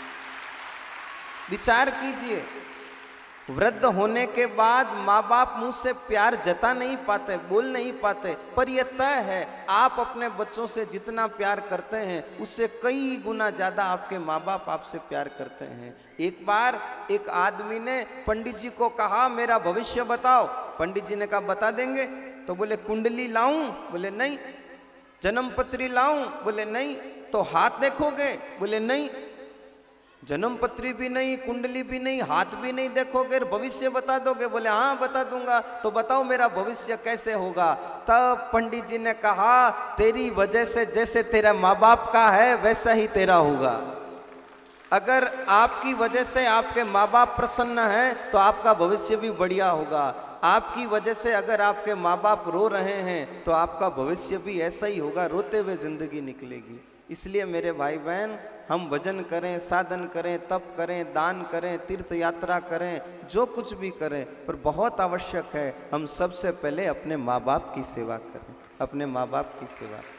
विचार कीजिए, वृद्ध होने के बाद माँ बाप मुझसे प्यार जता नहीं पाते, बोल नहीं पाते, पर यह तय है आप अपने बच्चों से जितना प्यार करते हैं उससे कई गुना ज़्यादा आपके माँ बाप आपसे प्यार करते हैं। एक बार एक आदमी ने पंडित जी को कहा मेरा भविष्य बताओ। पंडित जी ने कहा बता देंगे। तो बोले कुंडली लाऊं? बोले नहीं। जन्म पत्री लाऊं? बोले नहीं। तो हाथ देखोगे? बोले नहीं। जन्म पत्री भी नहीं, कुंडली भी नहीं, हाथ भी नहीं देखोगे, भविष्य बता दोगे? बोले हाँ बता दूंगा। तो बताओ मेरा भविष्य कैसे होगा? तब पंडित जी ने कहा तेरी वजह से जैसे तेरा माँ बाप का है वैसा ही तेरा होगा। अगर आपकी वजह से आपके माँ बाप प्रसन्न हैं तो आपका भविष्य भी बढ़िया होगा। आपकी वजह से अगर आपके माँ बाप रो रहे हैं तो आपका भविष्य भी ऐसा ही होगा, रोते हुए जिंदगी निकलेगी। इसलिए मेरे भाई बहन, हम भजन करें, साधन करें, तप करें, दान करें, तीर्थ यात्रा करें, जो कुछ भी करें, पर बहुत आवश्यक है हम सबसे पहले अपने माँ बाप की सेवा करें, अपने माँ बाप की सेवा करें।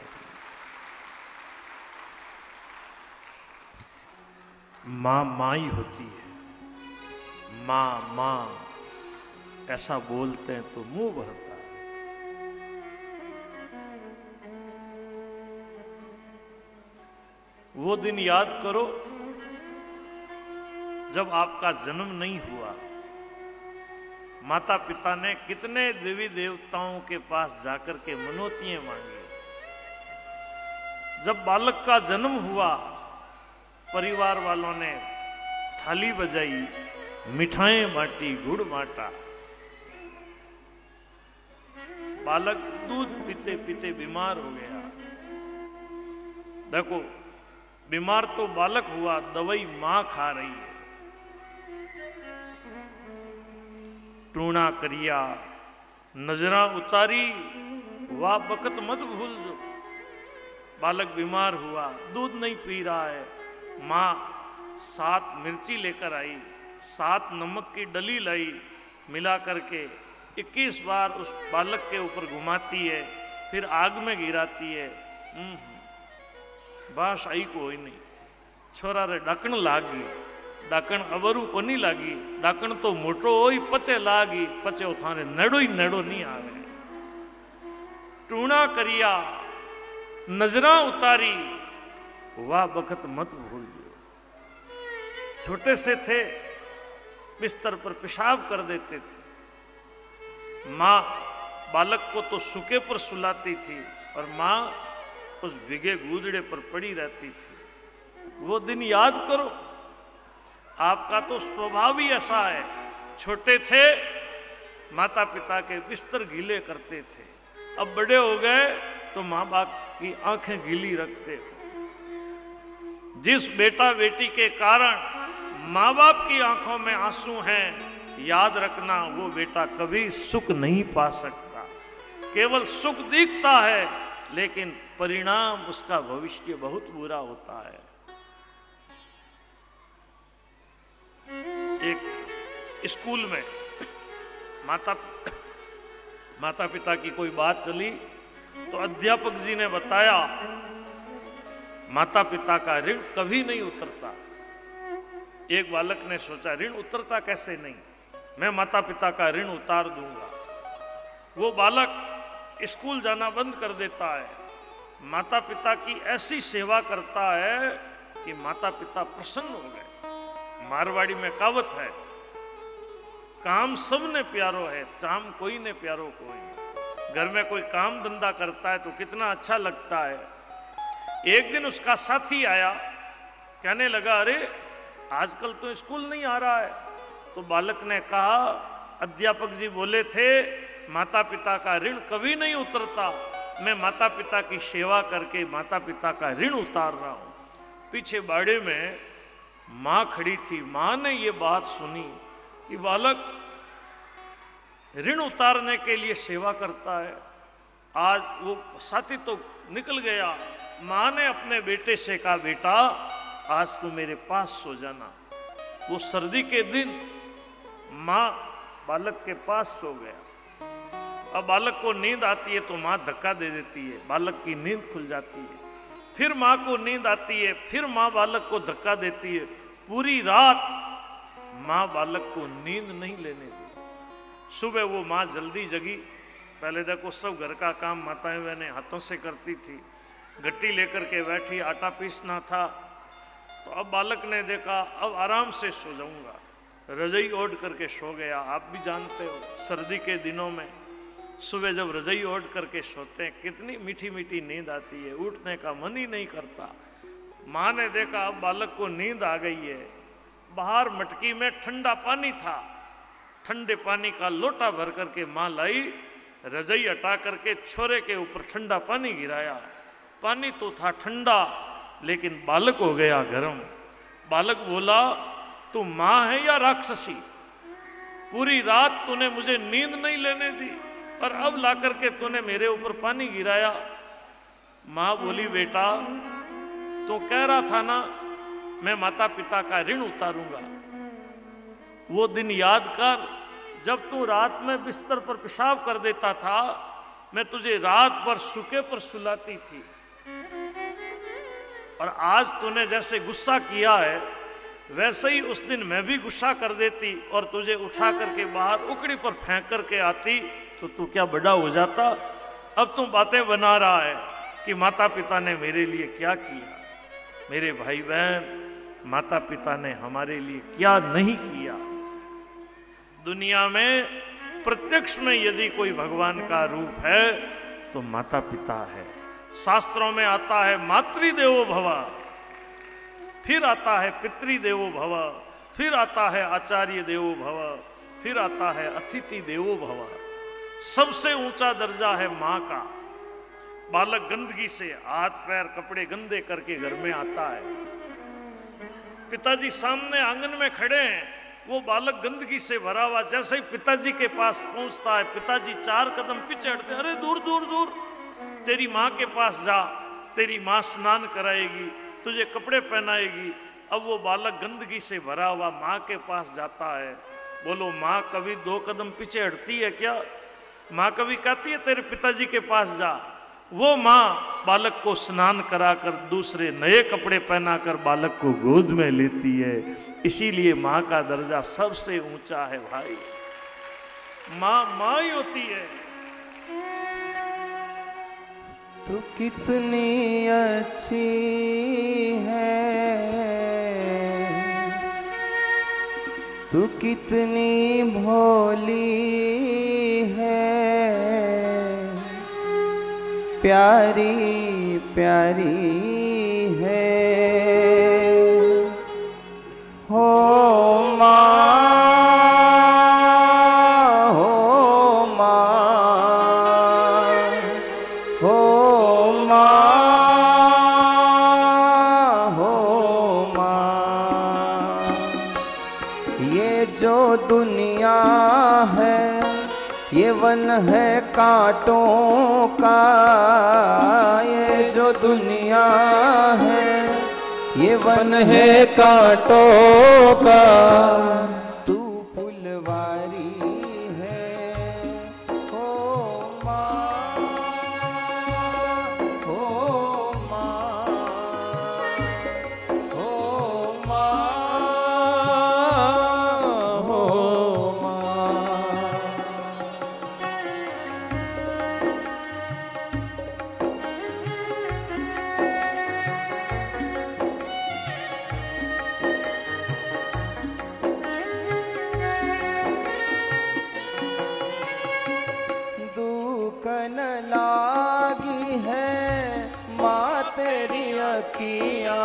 माँ माँ ही होती है। माँ माँ ऐसा बोलते हैं तो मुंह भरता है। वो दिन याद करो जब आपका जन्म नहीं हुआ। माता पिता ने कितने देवी देवताओं के पास जाकर के मनौतियां मांगी। जब बालक का जन्म हुआ, परिवार वालों ने थाली बजाई, मिठाएं बांटी, गुड़ बांटा। बालक दूध पीते पीते बीमार हो गया। देखो बीमार तो बालक हुआ, दवाई मां खा रही है। टूणा करिया नजरा उतारी, वाह बकत मत भूल जो। बालक बीमार हुआ, दूध नहीं पी रहा है। मां 7 मिर्ची लेकर आई, 7 नमक की डली लाई, मिला करके 21 बार उस बालक के ऊपर घुमाती है, फिर आग में गिराती है। बस आई कोई नहीं। छोरा रे डाकण लागी, डाकण अबरू को नहीं लागी, डाकण तो मोटो होई पचे लागी, पचे थाने नड़ो ही नड़ो नहीं आवे। टूणा करिया नजरा उतारी, वाह बखत मत भूल जो। छोटे से थे, बिस्तर पर पेशाब कर देते थे। मां बालक को तो सूखे पर सुलाती थी और मां उस भीगे गूदड़े पर पड़ी रहती थी। वो दिन याद करो। आपका तो स्वभाव ही ऐसा है। छोटे थे, माता पिता के बिस्तर गीले करते थे। अब बड़े हो गए तो माँ बाप की आंखें गीली रखते हो। जिस बेटा बेटी के कारण माँ बाप की आंखों में आंसू हैं, याद रखना वो बेटा कभी सुख नहीं पा सकता। केवल सुख दिखता है, लेकिन परिणाम उसका भविष्य बहुत बुरा होता है। एक स्कूल में माता पिता की कोई बात चली तो अध्यापक जी ने बताया, माता पिता का ऋण कभी नहीं उतरता। एक बालक ने सोचा, ऋण उतरता कैसे नहीं, मैं माता पिता का ऋण उतार दूंगा। वो बालक स्कूल जाना बंद कर देता है, माता पिता की ऐसी सेवा करता है कि माता पिता प्रसन्न हो गए। मारवाड़ी में कहावत है, काम सबने प्यारो है, चाम कोई ने प्यारो कोई। घर में कोई काम धंधा करता है तो कितना अच्छा लगता है। एक दिन उसका साथी आया, कहने लगा, अरे आजकल तो स्कूल नहीं आ रहा है। तो बालक ने कहा, अध्यापक जी बोले थे माता पिता का ऋण कभी नहीं उतरता, मैं माता पिता की सेवा करके माता पिता का ऋण उतार रहा हूं। पीछे बाड़े में मां खड़ी थी। मां ने ये बात सुनी कि बालक ऋण उतारने के लिए सेवा करता है। आज वो साथी तो निकल गया। मां ने अपने बेटे से कहा, बेटा आज तू मेरे पास सो जाना। वो सर्दी के दिन मां बालक के पास सो गया। अब बालक को नींद आती है तो मां धक्का दे देती है, बालक की नींद खुल जाती है। फिर मां को नींद आती है, फिर मां बालक को धक्का देती है। पूरी रात मां बालक को नींद नहीं लेने दी। सुबह वो मां जल्दी जगी। पहले देखो सब घर का काम माताएं बहनें हाथों से करती थी। गट्टी लेकर के बैठी, आटा पीसना था। तो अब बालक ने देखा, अब आराम से सो जाऊंगा, रजाई ओढ़ करके सो गया। आप भी जानते हो सर्दी के दिनों में सुबह जब रजाई ओढ़ करके सोते हैं कितनी मीठी मीठी नींद आती है, उठने का मन ही नहीं करता। माँ ने देखा अब बालक को नींद आ गई है। बाहर मटकी में ठंडा पानी था, ठंडे पानी का लोटा भर करके माँ लाई, रजाई हटा करके छोरे के ऊपर ठंडा पानी गिराया। पानी तो था ठंडा, लेकिन बालक हो गया गर्म। बालक बोला, तू माँ है या राक्षसी? पूरी रात तूने मुझे नींद नहीं लेने दी और अब ला करके तूने मेरे ऊपर पानी गिराया। माँ बोली, बेटा तू कह रहा था ना मैं माता पिता का ऋण उतारूंगा। वो दिन याद कर जब तू रात में बिस्तर पर पेशाब कर देता था, मैं तुझे रात भर सूखे पर सुलाती थी। और आज तूने जैसे गुस्सा किया है वैसे ही उस दिन मैं भी गुस्सा कर देती और तुझे उठा करके बाहर उकड़ी पर फेंक करके आती तो तू क्या बड़ा हो जाता। अब तू बातें बना रहा है कि माता पिता ने मेरे लिए क्या किया। मेरे भाई बहन, माता पिता ने हमारे लिए क्या नहीं किया। दुनिया में प्रत्यक्ष में यदि कोई भगवान का रूप है तो माता पिता है। शास्त्रों में आता है मातृदेवो भव, फिर आता है पितृदेवो भव, फिर आता है आचार्य देवो भव, फिर आता है अतिथि देवो भव। सबसे ऊंचा दर्जा है मां का। बालक गंदगी से हाथ पैर कपड़े गंदे करके घर में आता है। पिताजी सामने आंगन में खड़े हैं, वो बालक गंदगी से भरा हुआ जैसे ही पिताजी के पास पहुंचता है, पिताजी 4 कदम पीछे हटते, अरे दूर दूर दूर, तेरी माँ के पास जा, तेरी माँ स्नान कराएगी, तुझे कपड़े पहनाएगी। अब वो बालक गंदगी से भरा हुआ माँ के पास जाता है। बोलो, माँ कभी 2 कदम पीछे हटती है क्या? माँ कभी कहती है तेरे पिताजी के पास जा? वो माँ बालक को स्नान कराकर दूसरे नए कपड़े पहनाकर बालक को गोद में लेती है। इसीलिए माँ का दर्जा सबसे ऊंचा है भाई। माँ माँ ही होती है। तू कितनी अच्छी है, तू कितनी भोली है, प्यारी प्यारी है। हो माँ, हो माँ, हो माँ, हो माँ। ये जो दुनिया है ये वन है कांटों का, ये जो दुनिया है ये वन है कांटों का। तू फुलवारी है, हो माँ, हो माँ, हो माँ, हो माँ। दुकन लागी है माँ तेरी अखियाँ,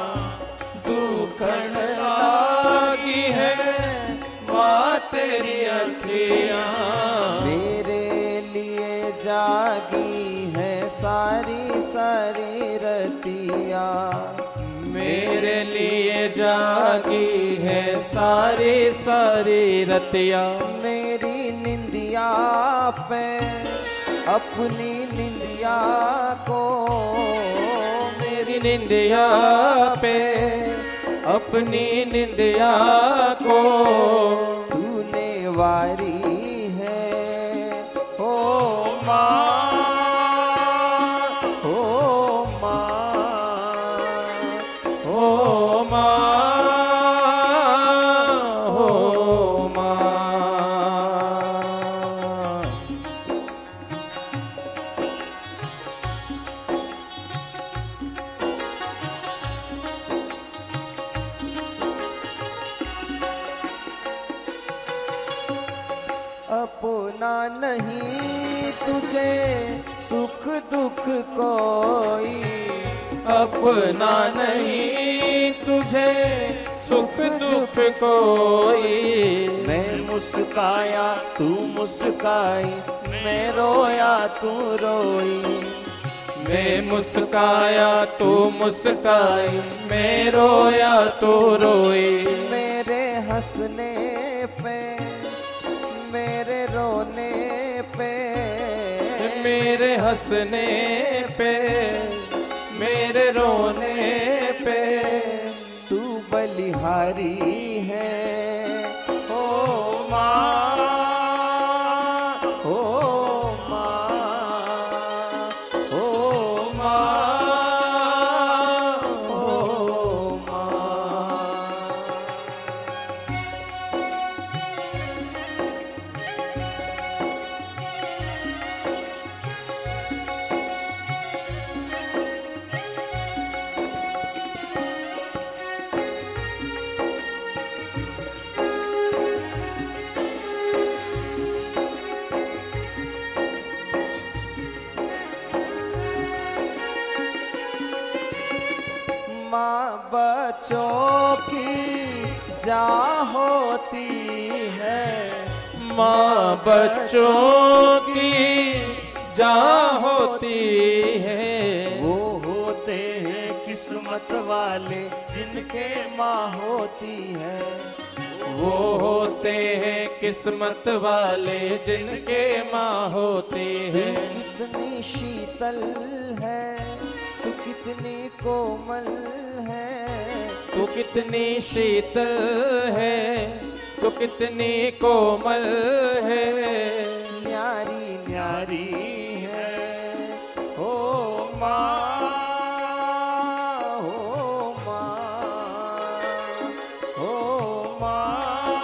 दुकन लागी है माँ तेरी अखियाँ। मेरे लिए जागी है सारी सारी रतिया, मेरे लिए जागी है सारी सारी रतिया। मेरी निंदिया पे अपनी निंदिया को, मेरी निंदिया पे अपनी निंदिया को तूने वारी है, हो माँ, हो माँ, हो माँ, हो माँ। अपना नहीं तुझे सुख दुख कोई, अपना नहीं तुझे सुख दुख कोई। मैं मुस्काया तू मुस्काई, मैं रोया तू रोई, मैं मुस्काया तू मुस्काई, मैं रोया तू रोई। मेरे हंसने पे मेरे रोने पे, मेरे हंसने पे मेरे रोने पे तू बलिहारी है, हो माँ, हो माँ, हो माँ, हो माँ। माँ बच्चों की जा होती है, माँ बच्चों की जहाँ होती है। वो होते हैं किस्मत वाले जिनके माँ होती है। वो होते हैं किस्मत वाले जिनके माँ होती है। कितनी शीतल है तू, कितनी कोमल है, तू कितनी शीतल है, तू कितनी कोमल है। न्यारी न्यारी है हो माँ, हो माँ, हो माँ,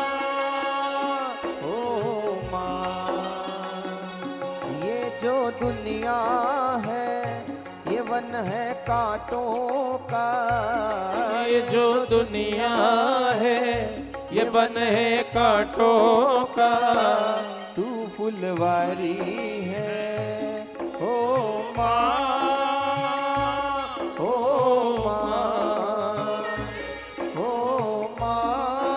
हो माँ। ये जो दुनिया है ये वन है कांटों का। ये जो दुनिया है ये बन है कांटों का। तू फुलवारी है हो माँ, हो माँ, हो माँ,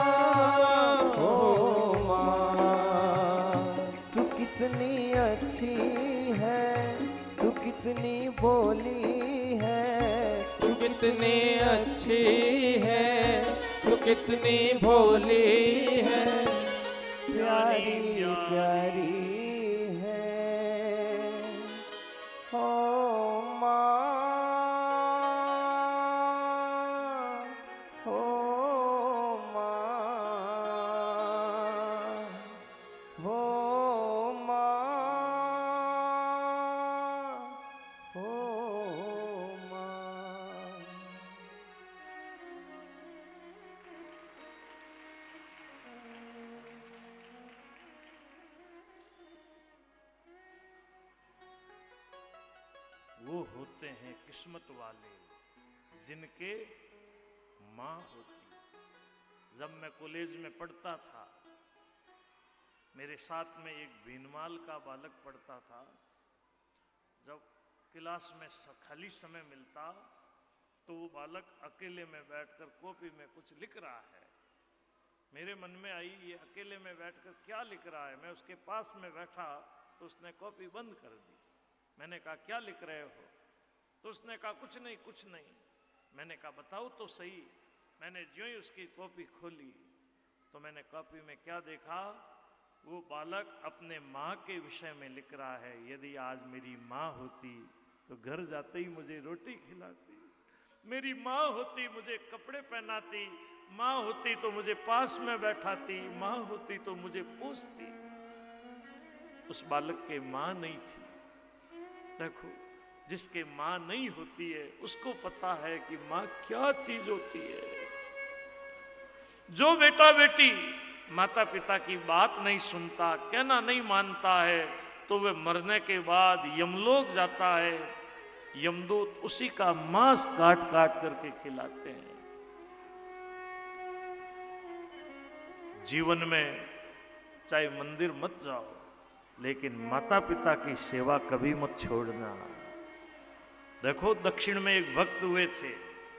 हो माँ। तू कितनी अच्छी है, तू कितनी भोली है, तू कितनी अच्छी है, तू कितनी भोली है। प्यारी प्यारी है हो माँ, हो माँ, हो माँ, हो माँ। वो होते हैं किस्मत वाले जिनके माँ होती। जब मैं कॉलेज में पढ़ता था, मेरे साथ में एक भीनमाल का बालक पढ़ता था। जब क्लास में खाली समय मिलता तो वो बालक अकेले में बैठकर कॉपी में कुछ लिख रहा है। मेरे मन में आई, ये अकेले में बैठकर क्या लिख रहा है। मैं उसके पास में बैठा तो उसने कॉपी बंद कर दी। मैंने कहा क्या लिख रहे हो? तो उसने कहा कुछ नहीं, कुछ नहीं। मैंने कहा बताओ तो सही। मैंने ज्यों ही उसकी कॉपी खोली तो मैंने कॉपी में क्या देखा, वो बालक अपने माँ के विषय में लिख रहा है। यदि आज मेरी माँ होती तो घर जाते ही मुझे रोटी खिलाती, मेरी माँ होती मुझे कपड़े पहनाती, माँ होती तो मुझे पास में बैठाती, माँ होती तो मुझे पूछती। उस बालक के माँ नहीं थी। देखो, जिसके माँ नहीं होती है उसको पता है कि माँ क्या चीज होती है। जो बेटा बेटी माता पिता की बात नहीं सुनता, कहना नहीं मानता है, तो वह मरने के बाद यमलोक जाता है। यमदूत उसी का मांस काट काट करके खिलाते हैं। जीवन में चाहे मंदिर मत जाओ, लेकिन माता पिता की सेवा कभी मत छोड़ना। देखो, दक्षिण में एक भक्त हुए थे,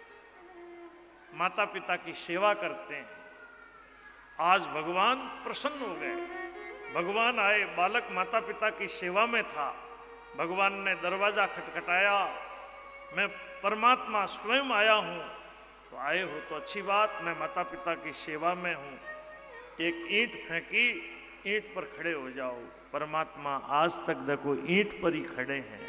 माता पिता की सेवा करते हैं। आज भगवान प्रसन्न हो गए। भगवान आए, बालक माता पिता की सेवा में था। भगवान ने दरवाजा खटखटाया, मैं परमात्मा स्वयं आया हूं। तो आए हो तो अच्छी बात, मैं माता पिता की सेवा में हूं। एक ईंट फेंकी, ईंट पर खड़े हो जाओ। परमात्मा आज तक देखो ईंट पर ही खड़े हैं।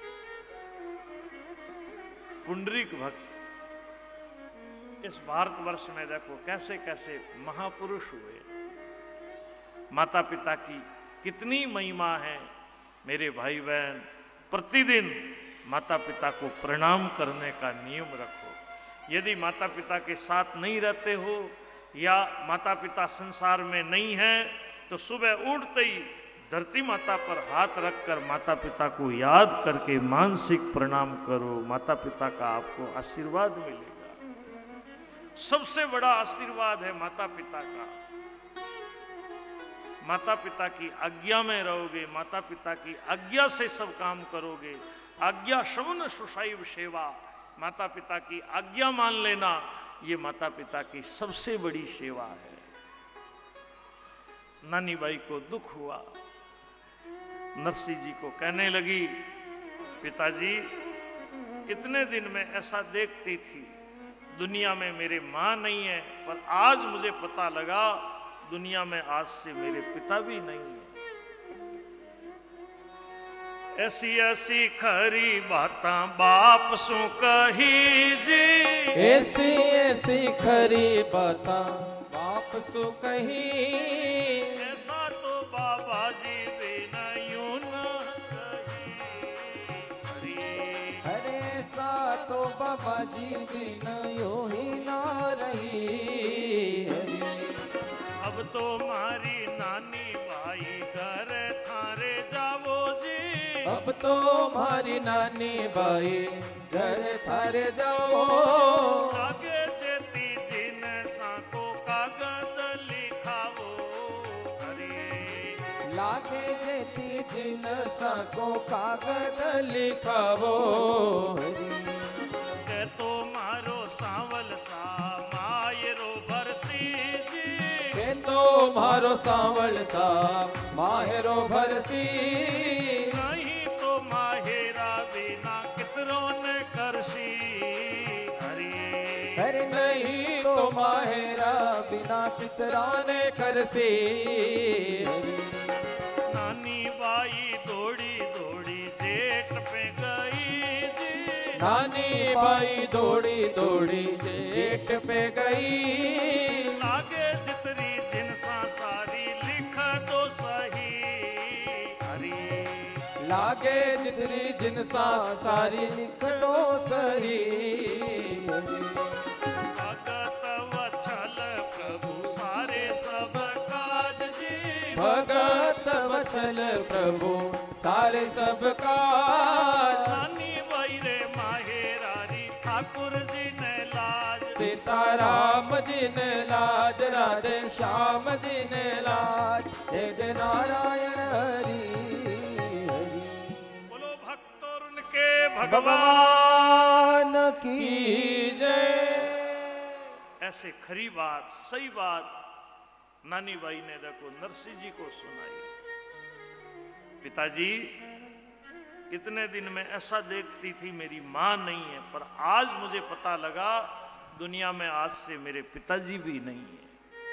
पुंडरीक भक्त इस भारतवर्ष में देखो कैसे कैसे महापुरुष हुए। माता पिता की कितनी महिमा है। मेरे भाई बहन, प्रतिदिन माता पिता को प्रणाम करने का नियम रखो। यदि माता पिता के साथ नहीं रहते हो या माता पिता संसार में नहीं है, तो सुबह उठते ही धरती माता पर हाथ रखकर माता पिता को याद करके मानसिक प्रणाम करो। माता पिता का आपको आशीर्वाद मिलेगा। सबसे बड़ा आशीर्वाद है माता पिता का। माता पिता की आज्ञा में रहोगे, माता पिता की आज्ञा से सब काम करोगे। आज्ञा श्रवण सुशैव सेवा, माता पिता की आज्ञा मान लेना, ये माता पिता की सबसे बड़ी सेवा है। नानी बाई को दुख हुआ, नरसिंह जी को कहने लगी, पिताजी इतने दिन में ऐसा देखती थी, दुनिया में मेरे माँ नहीं है, पर आज मुझे पता लगा दुनिया में आज से मेरे पिता भी नहीं है। ऐसी ऐसी खरी बातां बाप सु कही जी, ऐसी ऐसी खरी बातां बाप सु कही, ऐसा तो बाबा जी बिना यूं न कही। अरे ऐसा तो बाबा जी बिना यूं ही ना रही। अब तो मारी नानी बाई घर थारे जावो जी, अब तो मारी नानी बाई घर थारे जाओ, आगे चेती जिन साको कागज लिखावो। हरी लागे जेती जिन साको कागज लिखावो। के तो मारो सावल सा मायरो भरसी जी, के तो मारो सावल सा माहेरो भरसी, नहीं तो माहेरा बिना कितरो ने करसी। हरी अरे नहीं तो माहेरा बिना पितरा ने करसी। नानी बाई दौड़ी दौड़ी जेठ पे गई जी, नानी बाई दौड़ी दौड़ी जेठ पे गई, लागे जितरी जिनसा सारी लिख दो सही। हरी लागे जितरी जिनसा सारी लिख दो सही। भगत वछल प्रभु सारे सब काज जी, भगत वचल प्रभु सारे सब काज, नानी वैरे माहेरारी ठाकुर जी ने लाज। सीताराम जी ने लाज, राधे श्याम जी ने लाज, जय जय नारायण हरि हरि। बोलो भक्त और उनके भगवान भगवान की जय। ऐसे खरी बात, सही बात नानी बाई ने देखो नरसिंह जी को सुनाई। पिताजी इतने दिन में ऐसा देखती थी मेरी माँ नहीं है, पर आज मुझे पता लगा दुनिया में आज से मेरे पिताजी भी नहीं है।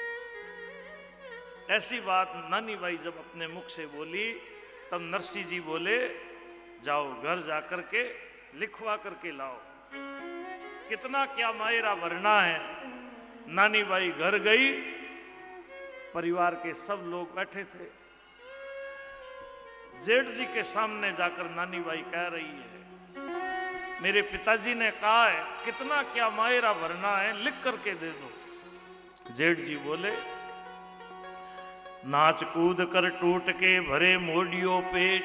ऐसी बात नानी बाई जब अपने मुख से बोली, तब नरसिंह जी बोले, जाओ घर जाकर के लिखवा करके लाओ। कितना क्या मायरा भरना है। नानी बाई घर गई, परिवार के सब लोग बैठे थे। जेठ जी के सामने जाकर नानी बाई कह रही है, मेरे पिताजी ने कहा है कितना क्या मायरा भरना है, लिख करके दे दो। जेठ जी बोले, नाच कूद कर टूट के भरे मोडियो पेट,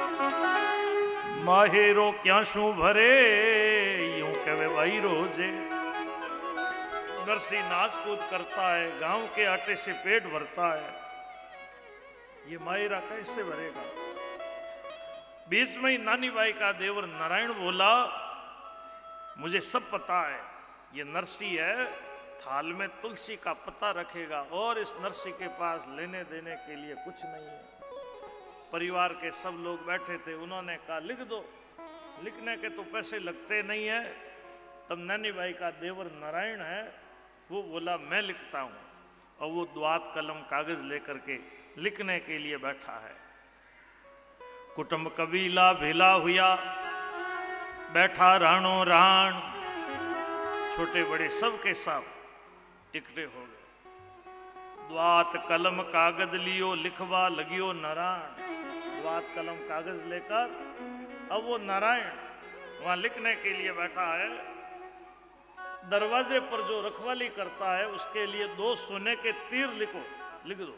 माहेरो क्या शू भरे, यूं कहे भाई रोजे। नरसिंह नाच कूद करता है, गांव के आटे से पेट भरता है, ये मायरा कैसे भरेगा। बीच में ही नानी बाई का देवर नारायण बोला, मुझे सब पता है, ये नरसिंह है, थाल में तुलसी का पत्ता रखेगा और इस नरसिंह के पास लेने देने के लिए कुछ नहीं है। परिवार के सब लोग बैठे थे, उन्होंने कहा लिख दो, लिखने के तो पैसे लगते नहीं है। तब नानी बाई का देवर नारायण है, वो बोला मैं लिखता हूँ, और वो द्वात कलम कागज लेकर के लिखने के लिए बैठा है। कुटुंब कबीला भेला हुआ, बैठा राणो राण, छोटे बड़े सब के सब इकट्ठे हो गए। द्वात कलम कागज लियो, लिखवा लगियो नारायण। द्वात कलम कागज लेकर अब वो नारायण वहां लिखने के लिए बैठा है। दरवाजे पर जो रखवाली करता है उसके लिए 2 सोने के तीर लिख दो।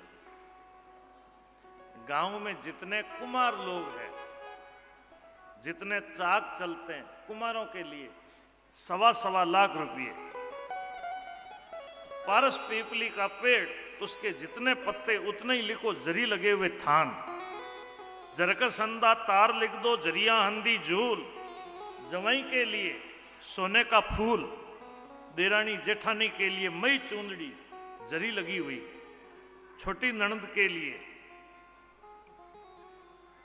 गांव में जितने कुमार लोग हैं, जितने चाक चलते हैं, कुमारों के लिए 1.25 लाख रुपये। पारस पीपली का पेड़, उसके जितने पत्ते उतने ही लिखो, जरी लगे हुए थान। जरकसंदा तार लिख दो, जरिया हंदी झूल। जवाई के लिए सोने का फूल, देरानी जेठानी के लिए मई चूंदड़ी जरी लगी हुई, छोटी ननद के लिए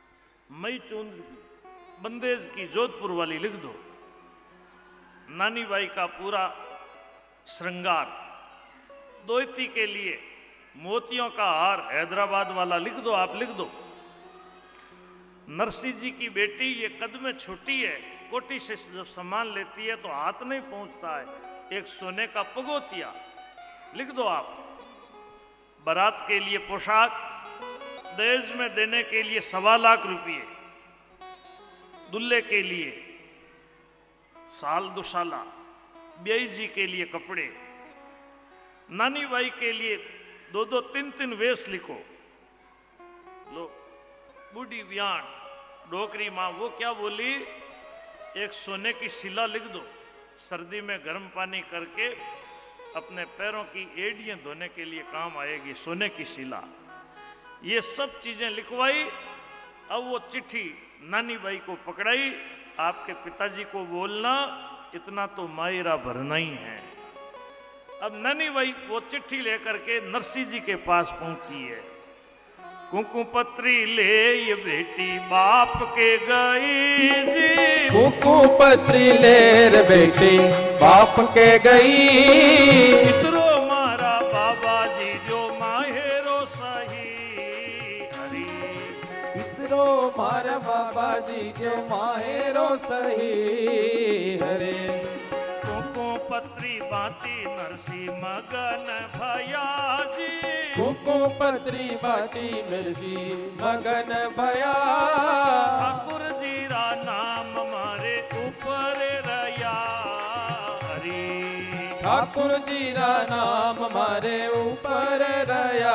मई चूंद बंदेज की जोधपुर वाली लिख दो। नानी बाई का पूरा श्रृंगार, दोयती के लिए मोतियों का हार हैदराबाद वाला लिख दो, आप लिख दो। नरसिंह जी की बेटी ये कद में छोटी है, कोटी से जब सामान लेती है तो हाथ नहीं पहुंचता है, एक सोने का पगोतिया लिख दो आप। बारात के लिए पोशाक, दहेज में देने के लिए 1.25 लाख रुपये, दुल्हे के लिए साल दुशाला, ब्याई जी के लिए कपड़े, नानी बाई के लिए 2-2 3-3 वेश लिखो। लो बूढ़ी ब्यान डोकरी माँ वो क्या बोली, एक सोने की शिला लिख दो, सर्दी में गर्म पानी करके अपने पैरों की एड़ियां धोने के लिए काम आएगी, सोने की शिला। ये सब चीजें लिखवाई। अब वो चिट्ठी नानी बाई को पकड़ाई, आपके पिताजी को बोलना इतना तो मायरा भरना ही है। अब नानी बाई वो चिट्ठी लेकर के नरसिंह जी के पास पहुंची है। कुकु पत्री ले ये बेटी बाप के गई जी, कुकु पत्री ले रे बेटी बाप के गई। इतरो मारा बाबा जी जो माहेरो सही हरी, इतरो मारा बाबा जी जो माहेरो सही हरे। कुकु पत्री बाती नरसिंह मगन भया जी, कुकु पत्री बाती नरसी मगन भया। ठाकुर जी रा नाम मारे ऊपर रया हरी, ठाकुर जी रा नाम मारे ऊपर रया।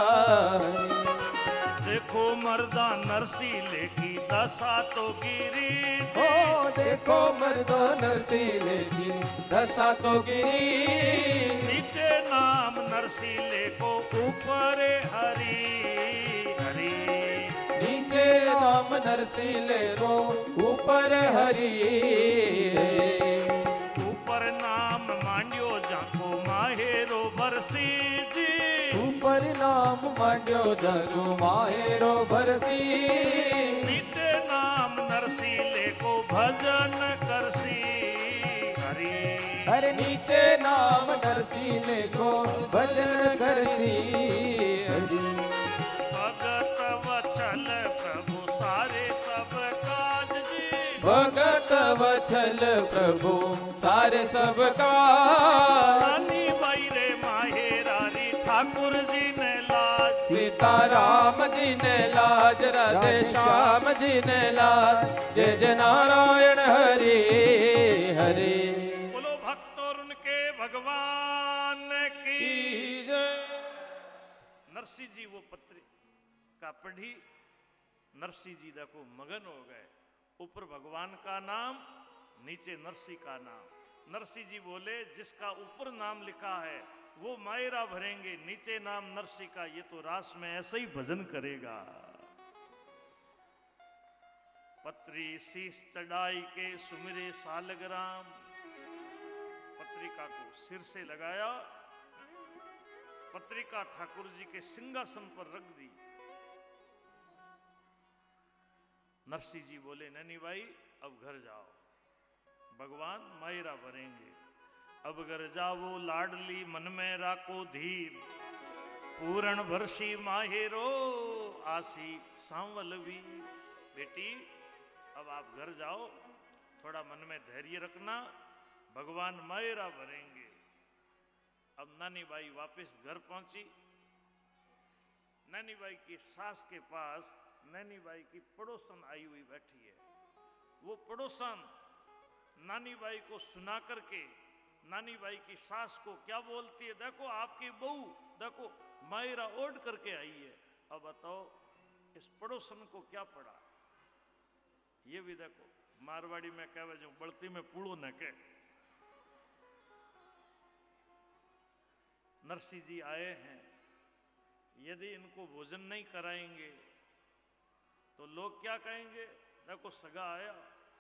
देखो मर्दा नरसी लेकी दशा तो गिरी ओ देखो मर्दो नरसी लेकी दशा तो गिरी। नीचे नाम नरसी लेको ऊपर हरी हरी, नीचे नाम नरसी ले रो ऊपर हरी। ऊपर नाम मांड्यो जाको माहेरो बरसी जी, ऊपर नाम मांड्यो जाको माहेरो बरसी। नीचे नाम नरसी लेको भजन करसी हरी, अरे नीचे नाम नरसी ले को भजन करसी हरी। भगत वचल प्रभु सारे सब काज जी, भगत वचल प्रभु सारे सब का। नानी बाई रे माहेरारी ठाकुर जी ने लाज, सीताराम जी ने लाज, राधे श्याम जी ने लाज। जय जय नारायण हरि हरि। बोलो भक्त और उनके भगवान की जय। नरसिंह जी वो पत्री का पढ़ी, नरसिंह जी देखो मगन हो गए। ऊपर भगवान का नाम, नीचे नरसिंह का नाम। नरसिंह जी बोले जिसका ऊपर नाम लिखा है वो मायरा भरेंगे, नीचे नाम नरसिंह का ये तो रास में ऐसे ही भजन करेगा। पत्री शीश चढ़ाई के सुमिरे सालग्राम, पत्रिका को सिर से लगाया, पत्रिका ठाकुर जी के सिंहासन पर रख दी। नरसिंह जी बोले नैनी भाई अब घर जाओ, भगवान मायरा भरेंगे। अब घर जाओ लाडली मन में राको धीर, पूर्ण वर्षी माहेरो आसी सांवलवी। बेटी अब आप घर जाओ, थोड़ा मन में धैर्य रखना, भगवान मायरा भरेंगे। अब नानी बाई वापस घर पहुंची। नानी बाई की सास के पास नानी बाई की पड़ोसन आई हुई बैठी है। वो पड़ोसन नानी बाई को सुना करके नानी बाई की सास को क्या बोलती है, देखो आपकी बहू देखो मायरा ओढ़ करके आई है। अब बताओ इस पड़ोसन को क्या पड़ा। ये भी देखो मारवाड़ी में कहवे जो बड़ती में पूड़ो न के। नरसिंह जी आए हैं, यदि इनको भोजन नहीं कराएंगे तो लोग क्या कहेंगे, देखो सगा आया,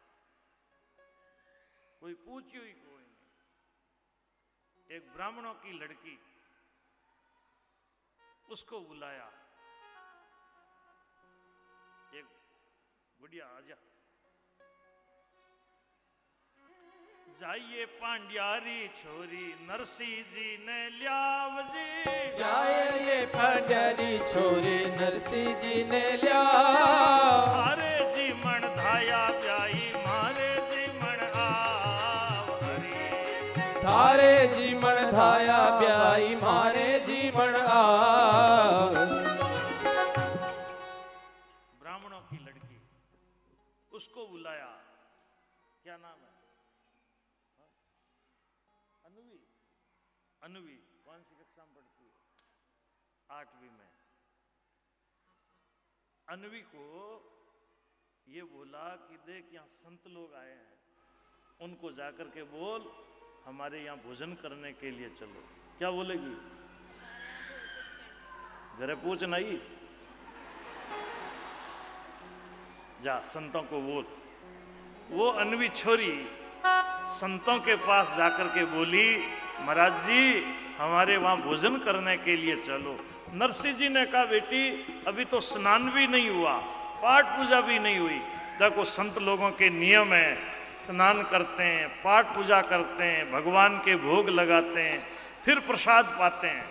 कोई पूछी हुई कोई नहीं। एक ब्राह्मणों की लड़की, उसको बुलाया। एक बढ़िया आजा। जाइए पांड्यारी छोरी नरसी जी ने ल्याव जी, जाइए पांड्यारी छोरी नरसी जी ने लिया। अरे जी मन धाया ब्याई मारे जी मन आव हरी, थारे जी मन धाया ब्याई मारे जी मन आव। ब्राह्मणों की लड़की, उसको बुलाया, क्या नाम है? अनुवी। अनुवी कौन सी कक्षा में पढ़ती है? 8वीं में। अनुवी को ये बोला कि देख यहाँ संत लोग आए हैं, उनको जाकर के बोल हमारे यहाँ भोजन करने के लिए चलो। क्या बोलेगी? जरा पूछ नहीं, जा संतों को बोल। वो अनुवी छोरी संतों के पास जाकर के बोली, महाराज जी हमारे वहां भोजन करने के लिए चलो। नरसिंह जी ने कहा, बेटी अभी तो स्नान भी नहीं हुआ, पाठ पूजा भी नहीं हुई। देखो संत लोगों के नियम है, स्नान करते हैं, पाठ पूजा करते हैं, भगवान के भोग लगाते हैं, फिर प्रसाद पाते हैं।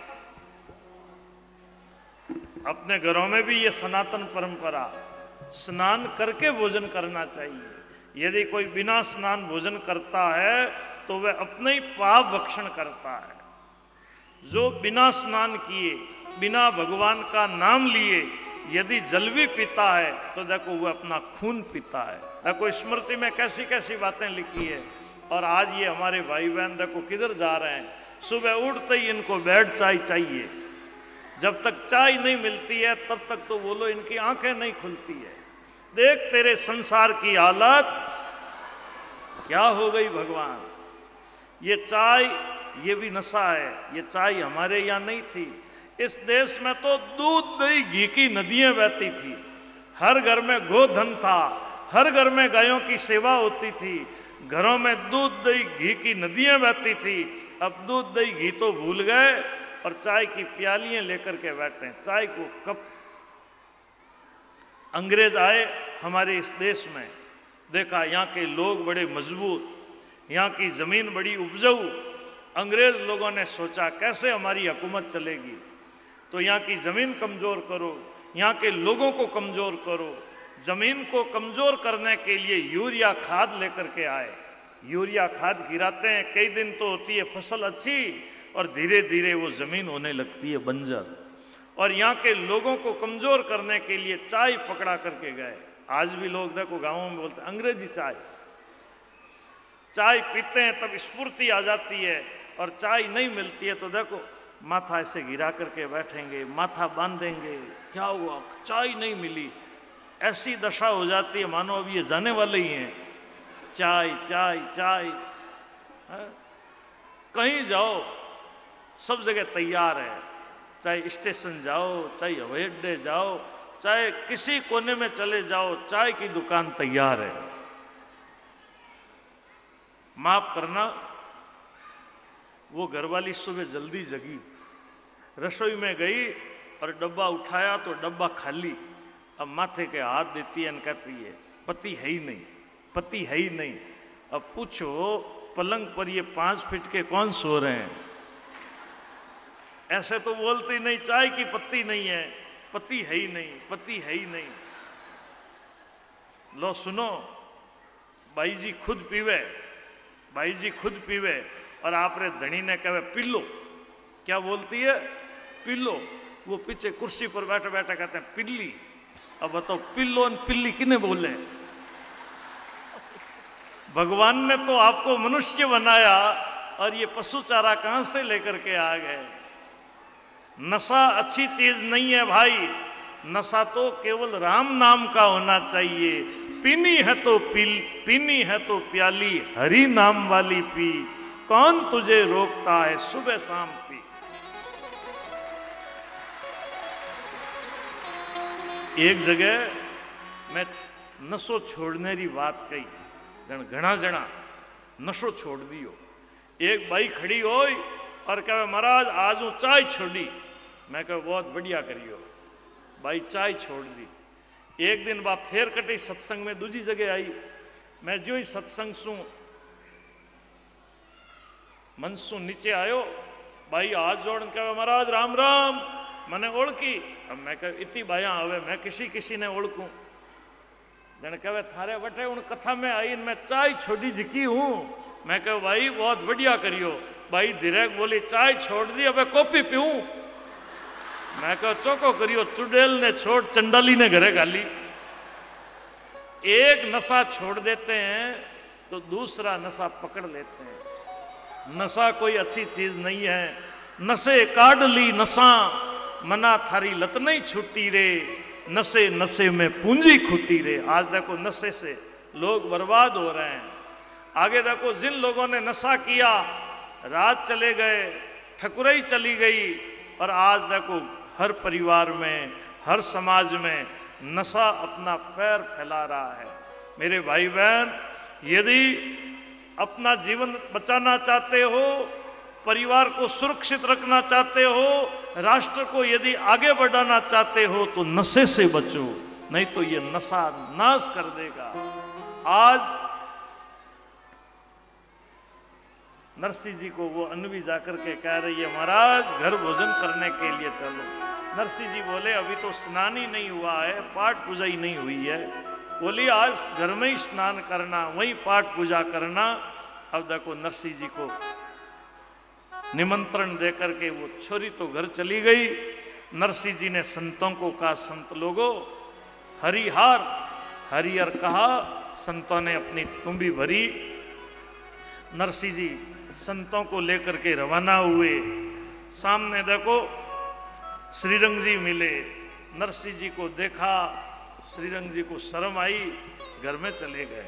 अपने घरों में भी ये सनातन परंपरा, स्नान करके भोजन करना चाहिए। यदि कोई बिना स्नान भोजन करता है तो वह अपने ही पाप भक्षण करता है। जो बिना स्नान किए, बिना भगवान का नाम लिए यदि जल भी पीता है तो देखो वह अपना खून पीता है। देखो स्मृति में कैसी कैसी बातें लिखी है। और आज ये हमारे भाई बहन देखो किधर जा रहे हैं, सुबह उठते ही इनको बेड चाय चाहिए। जब तक चाय नहीं मिलती है तब तक तो बोलो इनकी आंखें नहीं खुलती है। देख तेरे संसार की हालत क्या हो गई भगवान। ये चाय, ये भी नशा है। ये चाय हमारे यहाँ नहीं थी। इस देश में तो दूध दही घी की नदियां बहती थी। हर घर में गोधन था, हर घर में गायों की सेवा होती थी, घरों में दूध दही घी की नदियां बहती थी। अब दूध दही घी तो भूल गए और चाय की प्यालियां लेकर के बैठे हैं। चाय को कप। अंग्रेज आए हमारे इस देश में, देखा यहाँ के लोग बड़े मजबूत, यहाँ की जमीन बड़ी उपजाऊ। अंग्रेज लोगों ने सोचा कैसे हमारी हुकूमत चलेगी, तो यहाँ की जमीन कमजोर करो, यहाँ के लोगों को कमजोर करो। जमीन को कमजोर करने के लिए यूरिया खाद लेकर के आए। यूरिया खाद गिराते हैं, कई दिन तो होती है फसल अच्छी और धीरे धीरे वो जमीन होने लगती है बंजर। और यहाँ के लोगों को कमजोर करने के लिए चाय पकड़ा करके गए। आज भी लोग देखो गांवों में बोलते हैं अंग्रेजी चाय। चाय पीते हैं तब स्फूर्ति आ जाती है, और चाय नहीं मिलती है तो देखो माथा ऐसे गिरा करके बैठेंगे, माथा बांधेंगे, क्या हुआ चाय नहीं मिली। ऐसी दशा हो जाती है मानो अब ये जाने वाले ही हैं। चाय चाय चाय, कहीं जाओ सब जगह तैयार है। चाहे स्टेशन जाओ, चाहे हवाई अड्डे जाओ, चाहे किसी कोने में चले जाओ, चाय की दुकान तैयार है। माफ करना, वो घरवाली सुबह जल्दी जगी, रसोई में गई और डब्बा उठाया तो डब्बा खाली। अब माथे के हाथ देती है, कहती है पति है ही नहीं, पति है ही नहीं। अब पूछो पलंग पर ये 5 फीट के कौन सो रहे हैं? ऐसे तो बोलती नहीं, चाय की पत्ती नहीं है, पति है ही नहीं, पति है ही नहीं। लो सुनो, भाई जी खुद पीवे, भाई जी खुद पीवे और आपरे धनी ने कहे पिल्लो। क्या बोलती है? पिल्लो। वो पीछे कुर्सी पर बैठे बैठे कहते हैं पिल्ली। अब बताओ पिल्लो और पिल्ली किने बोले? भगवान ने तो आपको मनुष्य बनाया और ये पशु चारा कहां से लेकर के आ गए। नशा अच्छी चीज नहीं है भाई। नशा तो केवल राम नाम का होना चाहिए। पीनी है तो पीनी है तो प्याली हरि नाम वाली पी, कौन तुझे रोकता है सुबह शाम पी। एक जगह मैं नशो छोड़ने की बात कही, घना जना नशो छोड़ दियो। एक भाई खड़ी हो और कहे महाराज आज वो चाय छोड़ी। मैं कह बहुत बढ़िया करियो। भाई चाय छोड़ दी। एक दिन बाद फेर कटी सत्संग में दूजी जगह आई। मैं जो ही सत्संग सू मनसू नीचे आयो, भाई हाथ जोड़ कहे महाराज राम राम। मैंने ओळखी। अब मैं कह इतनी बाया आवे मैं किसी ने ओळखूं। जन कहे थारे वटे उन कथा में आई मैं चाय छोड़ी जिकी हूं। मैं कह भाई बहुत बढ़िया करियो। भाई धीरे बोली चाय छोड़ दी अब कॉफी पीऊं। मैं कह चौको करियो चुड़ैल ने छोड़ चंडाली ने घरे गाली। एक नशा छोड़ देते हैं तो दूसरा नशा पकड़ लेते हैं। नशा कोई अच्छी चीज नहीं है। नशे काढ़ ली नशा मना थारी लत नहीं छुट्टी रे। नशे नशे में पूंजी खुटी रे। आज देखो नशे से लोग बर्बाद हो रहे हैं। आगे देखो जिन लोगों ने नशा किया रात चले गए, ठकुराई चली गई, और आज देखो हर परिवार में हर समाज में नशा अपना पैर फैला रहा है। मेरे भाई बहन, यदि अपना जीवन बचाना चाहते हो, परिवार को सुरक्षित रखना चाहते हो, राष्ट्र को यदि आगे बढ़ाना चाहते हो तो नशे से बचो, नहीं तो ये नशा नाश कर देगा। आज नरसिंह जी को वो अनवी जाकर के कह रही है महाराज घर भोजन करने के लिए चलो। नरसिंह जी बोले अभी तो स्नान ही नहीं हुआ है, पाठ पूजा ही नहीं हुई है। बोली आज घर में ही स्नान करना, वहीं पाठ पूजा करना। अब देखो नरसिंह जी को निमंत्रण देकर के वो छोरी तो घर चली गई। नरसिंह जी ने संतों को कहा संत लोगों हरिहार हरिहर कहा। संतों ने अपनी कुंभी भरी। नरसिंह जी संतों को लेकर के रवाना हुए। सामने देखो श्रीरंग जी मिले। नरसिंह जी को देखा, श्रीरंग जी को शर्म आई, घर में चले गए।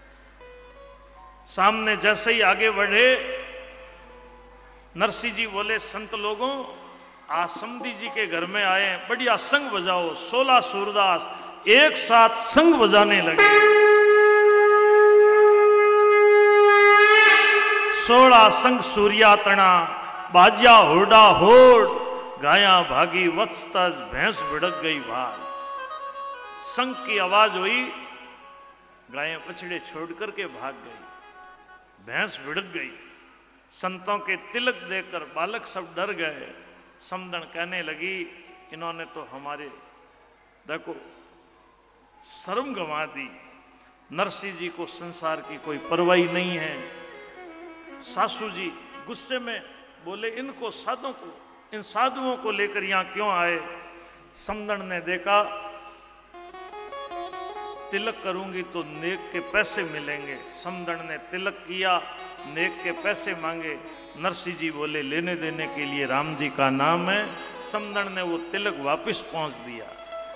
सामने जैसे ही आगे बढ़े नरसिंह जी बोले संत लोगों आज समधी जी के घर में आए, बढ़िया संग बजाओ। 16 सूरदास एक साथ संग बजाने लगे। 16 संग सूर्या तना बाजिया होड़ा होड़, गाया भागी वत्स तज भैंस भिड़क गई भाल। संग की आवाज हुई, गायें बछड़े छोड़ करके भाग गई, भैंस भिड़क गई। संतों के तिलक देकर बालक सब डर गए। समदन कहने लगी इन्होंने तो हमारे देखो शर्म गंवा दी। नरसिंह जी को संसार की कोई परवाही नहीं है। सासू जी गुस्से में बोले इनको साधुओं को, इन साधुओं को लेकर यहां क्यों आए। समदन ने देखा तिलक करूंगी तो नेक के पैसे मिलेंगे। समदन ने तिलक किया, नेक के पैसे मांगे। नरसिंह जी बोले लेने देने के लिए राम जी का नाम है। समदन ने वो तिलक वापस पहुंच दिया।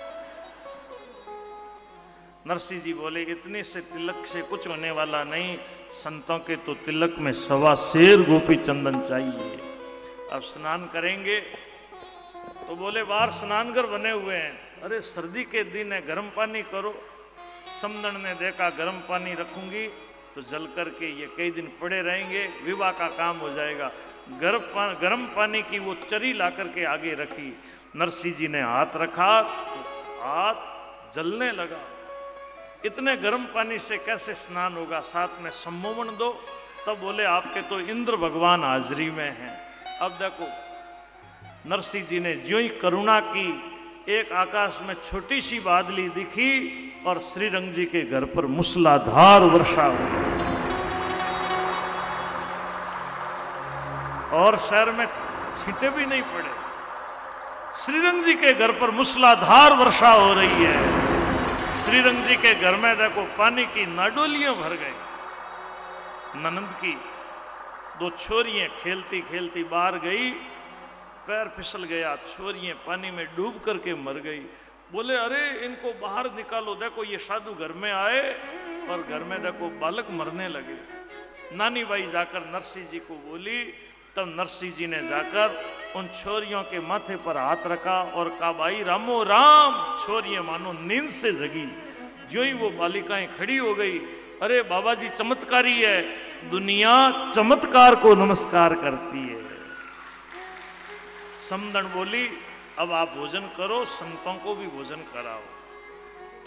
नरसिंह जी बोले इतने से तिलक से कुछ होने वाला नहीं, संतों के तो तिलक में 1.25 सेर गोपी चंदन चाहिए। अब स्नान करेंगे तो बोले बाहर स्नानघर बने हुए हैं। अरे सर्दी के दिन है, गर्म पानी करो। समदन ने देखा गर्म पानी रखूंगी तो जल करके ये कई दिन पड़े रहेंगे, विवाह का काम हो जाएगा। गर्म पानी की वो चरी ला करके आगे रखी। नरसिंह जी ने हाथ रखा तो हाथ जलने लगा। इतने गर्म पानी से कैसे स्नान होगा, साथ में सम्मोहन दो। तब बोले आपके तो इंद्र भगवान हाजरी में हैं। अब देखो नरसिंह जी ने ज्यों ही करुणा की, एक आकाश में छोटी सी बादली दिखी और श्रीरंग जी के घर पर मूसलाधार वर्षा हुई और शहर में छींटे भी नहीं पड़े। श्रीरंग जी के घर पर मूसलाधार वर्षा हो रही है। श्रीरंग जी के घर में देखो पानी की नाडोलियां भर गई। ननंद की 2 छोरियां खेलती खेलती बाहर गई, पैर फिसल गया, छोरियां पानी में डूब करके मर गई। बोले अरे इनको बाहर निकालो, देखो ये साधु घर में आए और घर में देखो बालक मरने लगे। नानी बाई जाकर नरसिंह जी को बोली। तब नरसिंह जी ने जाकर उन छोरियों के माथे पर हाथ रखा और कहा भाई रामो राम। छोरियां मानो नींद से जगी। जो ही वो बालिकाएं खड़ी हो गई, अरे बाबा जी चमत्कारी है। दुनिया चमत्कार को नमस्कार करती है। समदन बोली अब आप भोजन करो, संतों को भी भोजन कराओ।